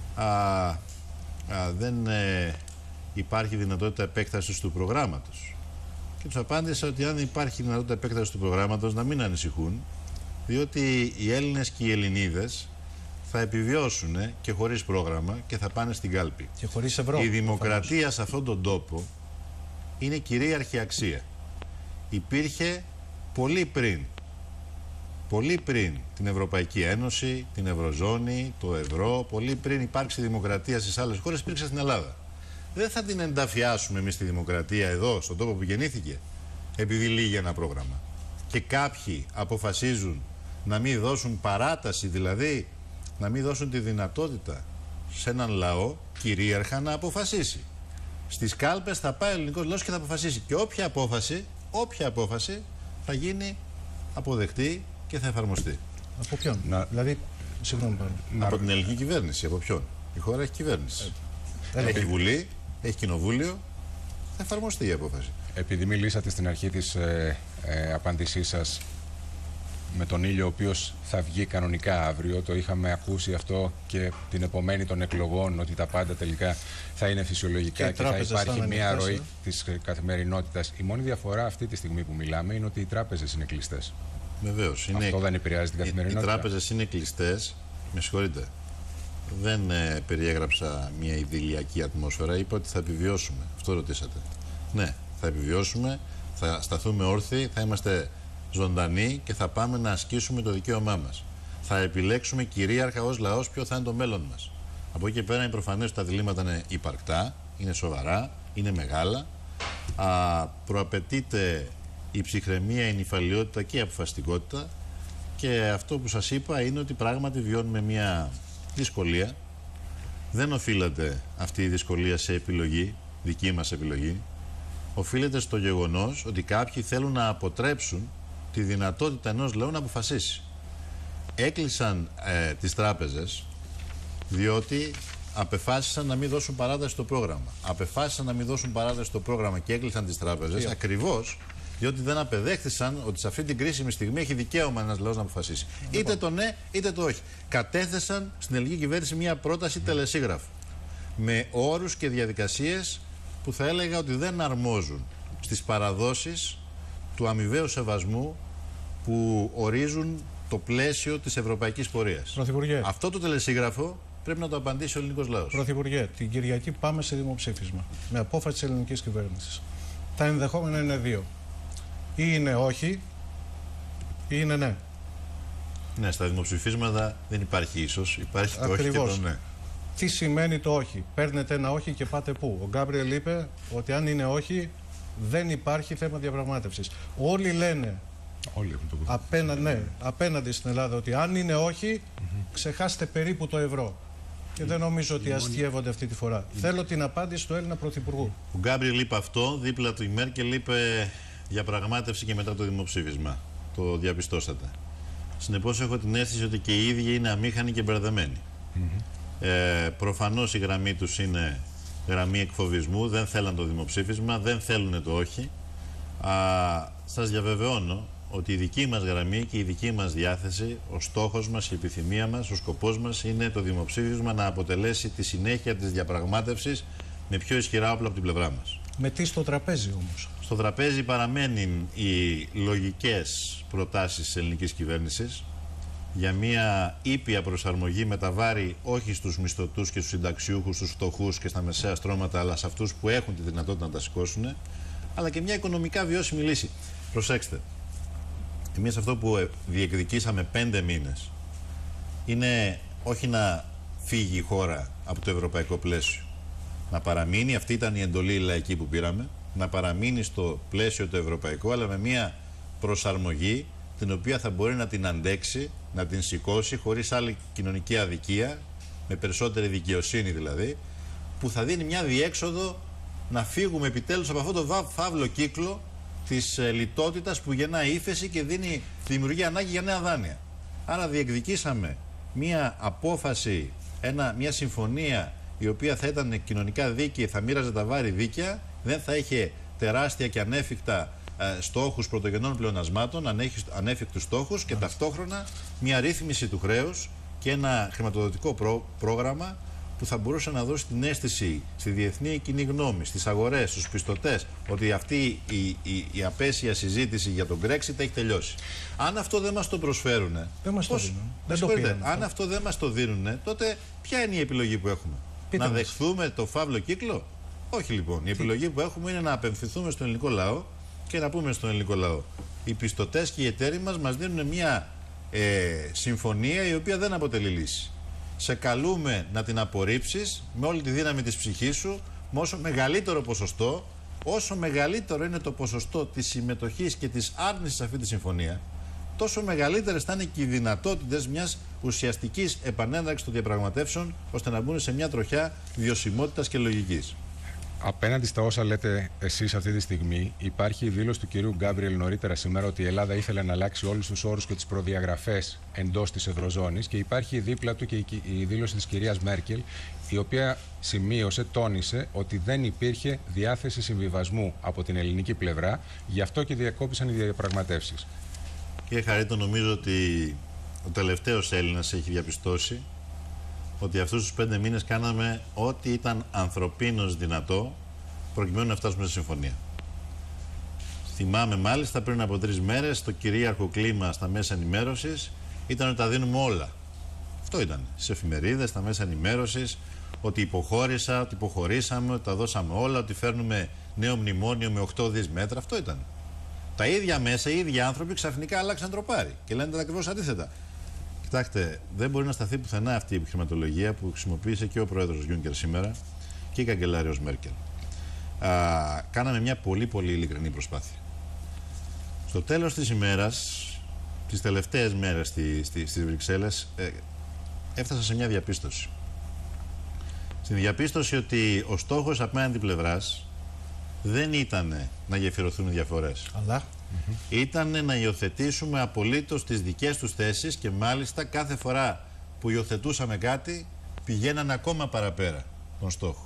δεν υπάρχει δυνατότητα επέκτασης του προγράμματος. Και τους απάντησα ότι αν υπάρχει δυνατότητα επέκτασης του προγράμματος να μην ανησυχούν, διότι οι Έλληνες και οι Ελληνίδες θα επιβιώσουν και χωρίς πρόγραμμα και θα πάνε στην κάλπη. Και χωρίς ευρώ. Η δημοκρατία σε αυτόν τον τόπο είναι κυρίαρχη αξία. Υπήρχε πολύ πριν την Ευρωπαϊκή Ένωση, την Ευρωζώνη, το ευρώ, πολύ πριν υπάρξει δημοκρατία στις άλλες χώρες, υπήρξε στην Ελλάδα. Δεν θα την ενταφιάσουμε εμείς τη δημοκρατία εδώ, στον τόπο που γεννήθηκε, επειδή λύγει ένα πρόγραμμα. Και κάποιοι αποφασίζουν να μην δώσουν παράταση, δηλαδή να μην δώσουν τη δυνατότητα σε έναν λαό κυρίαρχα να αποφασίσει. Στις κάλπες θα πάει ο ελληνικός λαός και θα αποφασίσει. Και όποια απόφαση θα γίνει αποδεκτή και θα εφαρμοστεί. Από ποιον? Δηλαδή, συγγνώμη πάλι. Από την ελληνική κυβέρνηση. Από ποιον? Η χώρα έχει κυβέρνηση. Έχει βουλή, έχει κοινοβούλιο. Θα εφαρμοστεί η απόφαση. Επειδή μιλήσατε στην αρχή της απάντησής σας με τον ήλιο ο οποίος θα βγει κανονικά αύριο, το είχαμε ακούσει αυτό και την επομένη των εκλογών, ότι τα πάντα τελικά θα είναι φυσιολογικά και θα υπάρχει μια ροή της καθημερινότητας. Η μόνη διαφορά αυτή τη στιγμή που μιλάμε είναι ότι οι τράπεζες είναι κλειστές. Βεβαίως. Αυτό δεν επηρεάζει την καθημερινότητα. Οι τράπεζες είναι κλειστές. Με συγχωρείτε. Δεν περιέγραψα μια ιδηλιακή ατμόσφαιρα. Είπα ότι θα επιβιώσουμε. Αυτό ρωτήσατε. Ναι, θα επιβιώσουμε, θα σταθούμε όρθιοι, θα είμαστε ζωντανοί και θα πάμε να ασκήσουμε το δικαίωμά μας. Θα επιλέξουμε κυρίαρχα ως λαός ποιο θα είναι το μέλλον μας. Από εκεί και πέρα είναι προφανές ότι τα διλήμματα είναι υπαρκτά, είναι σοβαρά, είναι μεγάλα. Προαπαιτείται η ψυχραιμία, η νηφαλιότητα και η αποφασιστικότητα. Και αυτό που σας είπα είναι ότι πράγματι βιώνουμε μια δυσκολία. Δεν οφείλεται αυτή η δυσκολία σε επιλογή, δική μας επιλογή. Οφείλεται στο γεγονός ότι κάποιοι θέλουν να αποτρέψουν τη δυνατότητα ενός λαού να αποφασίσει. Έκλεισαν τις τράπεζες διότι απεφάσισαν να μην δώσουν παράταση στο πρόγραμμα. Απεφάσισαν να μην δώσουν παράταση στο πρόγραμμα και έκλεισαν τις τράπεζες ακριβώς διότι δεν απεδέχθησαν ότι σε αυτή την κρίσιμη στιγμή έχει δικαίωμα ένας λαός να αποφασίσει. Είτε το ναι, είτε το όχι. Κατέθεσαν στην ελληνική κυβέρνηση μια πρόταση τελεσίγραφου με όρους και διαδικασίες που θα έλεγα ότι δεν αρμόζουν στις παραδόσεις του αμοιβαίου σεβασμού που ορίζουν το πλαίσιο της ευρωπαϊκής πορείας. Πρωθυπουργέ. Αυτό το τελεσίγραφο πρέπει να το απαντήσει ο ελληνικός λαός. Πρωθυπουργέ, την Κυριακή πάμε σε δημοψήφισμα με απόφαση της ελληνικής κυβέρνησης. Τα ενδεχόμενα είναι δύο. Ή είναι όχι, ή είναι ναι. Ναι, στα δημοψηφίσματα δεν υπάρχει ίσως, υπάρχει το όχι και το ναι. Τι σημαίνει το όχι? Παίρνετε ένα όχι και πάτε πού? Ο Γκάμπριελ είπε ότι αν είναι όχι δεν υπάρχει θέμα διαπραγμάτευσης. Όλοι λένε απέναντι στην Ελλάδα ότι αν είναι όχι ξεχάστε περίπου το ευρώ. Και δεν νομίζω ότι αστιεύονται αυτή τη φορά. Θέλω την απάντηση του Έλληνα Πρωθυπουργού. Ο Γκάμπριελ είπε αυτό, δίπλα του η Μέρκελ είπε διαπραγμάτευση και μετά το δημοψήφισμα. Το διαπιστώσατε. Συνεπώς έχω την αίσθηση ότι και οι ίδιοι είναι αμήχανοι και μπερδεμένοι. Προφανώς η γραμμή τους είναι γραμμή εκφοβισμού, δεν θέλαν το δημοψήφισμα, δεν θέλουν το όχι. Σας διαβεβαιώνω ότι η δική μας γραμμή και η δική μας διάθεση, ο στόχος μας, η επιθυμία μας, ο σκοπός μας είναι το δημοψήφισμα να αποτελέσει τη συνέχεια της διαπραγμάτευσης με πιο ισχυρά όπλα από την πλευρά μας. Με τι στο τραπέζι όμως? Στο τραπέζι παραμένουν οι λογικές προτάσεις της ελληνικής κυβέρνησης για μια ήπια προσαρμογή με τα βάρη όχι στους μισθωτούς και στους συνταξιούχους, στους φτωχούς και στα μεσαία στρώματα, αλλά σε αυτούς που έχουν τη δυνατότητα να τα σηκώσουν, αλλά και μια οικονομικά βιώσιμη λύση. Προσέξτε, εμείς αυτό που διεκδικήσαμε 5 μήνες είναι όχι να φύγει η χώρα από το ευρωπαϊκό πλαίσιο. Να παραμείνει, αυτή ήταν η εντολή λαϊκή που πήραμε, να παραμείνει στο πλαίσιο το ευρωπαϊκό, αλλά με μια προσαρμογή την οποία θα μπορεί να την αντέξει, να την σηκώσει χωρίς άλλη κοινωνική αδικία, με περισσότερη δικαιοσύνη δηλαδή, που θα δίνει μια διέξοδο να φύγουμε επιτέλους από αυτό το φαύλο κύκλο της λιτότητας που γεννά ύφεση και δημιουργεί ανάγκη για νέα δάνεια. Άρα διεκδικήσαμε μια απόφαση, μια συμφωνία η οποία θα ήταν κοινωνικά δίκαιη, θα μοίραζε τα βάρη δίκαια, δεν θα είχε τεράστια και ανέφικτα στόχους πρωτογενών πλεονασμάτων, ανέφικτους στόχους και ταυτόχρονα μια ρύθμιση του χρέους και ένα χρηματοδοτικό πρόγραμμα που θα μπορούσε να δώσει την αίσθηση στη διεθνή κοινή γνώμη, στις αγορές, στους πιστωτές, ότι αυτή η απέσια συζήτηση για τον Brexit έχει τελειώσει. Αν αυτό δεν μας το προσφέρουν, αν αυτό δεν μας το δίνουν, τότε ποια είναι η επιλογή που έχουμε? Να δεχθούμε το φαύλο κύκλο? Όχι λοιπόν. Η επιλογή που έχουμε είναι να απευθυνθούμε στον ελληνικό λαό και να πούμε στον ελληνικό λαό: οι πιστωτές και οι εταίροι μας δίνουν μια συμφωνία η οποία δεν αποτελεί λύση. Σε καλούμε να την απορρίψεις με όλη τη δύναμη της ψυχής σου, με όσο μεγαλύτερο ποσοστό, όσο μεγαλύτερο είναι το ποσοστό της συμμετοχής και της άρνησης σε αυτή τη συμφωνία, τόσο μεγαλύτερες θα είναι και οι δυνατότητες μιας ουσιαστικής επανένταξης των διαπραγματεύσεων, ώστε να μπουν σε μια τροχιά βιωσιμότητας και λογικής. Απέναντι στα όσα λέτε εσείς αυτή τη στιγμή, υπάρχει η δήλωση του κυρίου Γκάμπριελ νωρίτερα σήμερα ότι η Ελλάδα ήθελε να αλλάξει όλους τους όρους και τις προδιαγραφές εντός της Ευρωζώνης, και υπάρχει δίπλα του και η δήλωση της κυρίας Μέρκελ, η οποία σημείωσε, τόνισε ότι δεν υπήρχε διάθεση συμβιβασμού από την ελληνική πλευρά, γι' αυτό και διακόπησαν οι διαπραγματεύσεις. Κύριε Χαρίτο, νομίζω ότι ο τελευταίος Έλληνας έχει διαπιστώσει ότι αυτούς τους 5 μήνες κάναμε ό,τι ήταν ανθρωπίνως δυνατό προκειμένου να φτάσουμε σε συμφωνία. Θυμάμαι μάλιστα πριν από 3 μέρες το κυρίαρχο κλίμα στα μέσα ενημέρωσης ήταν ότι τα δίνουμε όλα. Αυτό ήταν. Στις εφημερίδες, στα μέσα ενημέρωσης, ότι υποχώρησα, ότι υποχωρήσαμε, ότι τα δώσαμε όλα, ότι φέρνουμε νέο μνημόνιο με 8 δις μέτρα. Αυτό ήταν. Τα ίδια μέσα, οι ίδιοι άνθρωποι ξαφνικά άλλαξαν τροπάρι και λένε τα ακριβώς αντίθετα. Κοιτάξτε, δεν μπορεί να σταθεί πουθενά αυτή η επιχειρηματολογία που χρησιμοποίησε και ο πρόεδρος Γιούνκερ σήμερα και η καγκελάριος Μέρκελ. Κάναμε μια πολύ ειλικρινή προσπάθεια. Στο τέλος της ημέρας, τις τελευταίες μέρες στις Βρυξέλλες, έφτασα σε μια διαπίστωση. Στην διαπίστωση ότι ο στόχος απέναντι πλευράς δεν ήταν να γεφυρωθούν οι διαφορές. Αλλά ήταν να υιοθετήσουμε απολύτως τις δικές τους θέσεις, και μάλιστα κάθε φορά που υιοθετούσαμε κάτι πηγαίνανε ακόμα παραπέρα τον στόχο.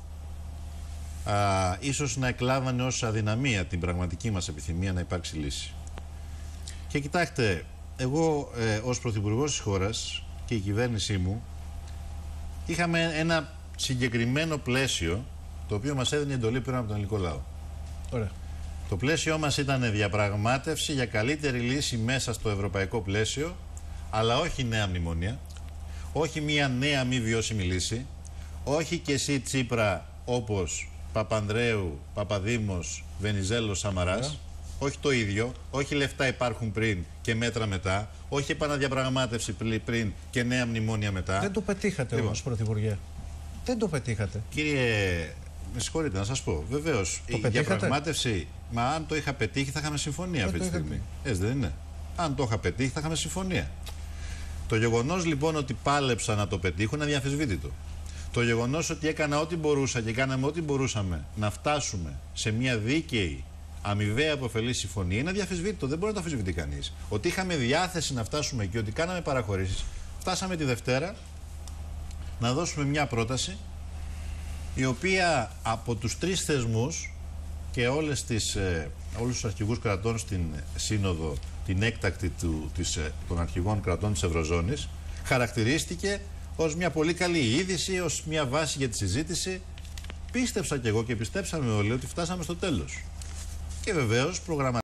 Ίσως να εκλάβανε ως αδυναμία την πραγματική μας επιθυμία να υπάρξει λύση. Και κοιτάξτε, εγώ ως πρωθυπουργός της χώρας και η κυβέρνησή μου είχαμε ένα συγκεκριμένο πλαίσιο το οποίο μας έδινε εντολή πέρα από τον ελληνικό λαό. ωραία. Το πλαίσιό μας ήταν διαπραγμάτευση για καλύτερη λύση μέσα στο ευρωπαϊκό πλαίσιο, αλλά όχι νέα μνημόνια, όχι μια νέα μη βιώσιμη λύση, όχι και εσύ Τσίπρα όπως Παπανδρέου, Παπαδήμος, Βενιζέλος, Σαμαράς, όχι το ίδιο, όχι λεφτά υπάρχουν πριν και μέτρα μετά, όχι επαναδιαπραγμάτευση πριν και νέα μνημόνια μετά. Δεν το πετύχατε όμως, Πρωθυπουργέ. Δεν το πετύχατε. Κύριε, με συγχωρείτε να σας πω, βεβαίως η διαπραγμάτευση, μα αν το είχα πετύχει θα είχαμε συμφωνία αυτή τη στιγμή. Έτσι δεν είναι? Αν το είχα πετύχει θα είχαμε συμφωνία. Το γεγονός λοιπόν ότι πάλεψα να το πετύχω είναι αδιαμφισβήτητο. Το γεγονός ότι έκανα ό,τι μπορούσα και κάναμε ό,τι μπορούσαμε να φτάσουμε σε μια δίκαιη, αμοιβαία αποφελή συμφωνία είναι αδιαμφισβήτητο. Δεν μπορεί να το αμφισβητεί κανείς. Ότι είχαμε διάθεση να φτάσουμε εκεί, ότι κάναμε παραχωρήσεις. Φτάσαμε τη Δευτέρα να δώσουμε μια πρόταση η οποία από τους 3 θεσμούς και όλους τους αρχηγούς κρατών στην σύνοδο, την έκτακτη των αρχηγών κρατών της Ευρωζώνης, χαρακτηρίστηκε ως μια πολύ καλή είδηση, ως μια βάση για τη συζήτηση. Πίστεψα κι εγώ και πιστέψαμε όλοι ότι φτάσαμε στο τέλος. Και βεβαίως προγραμματίσαμε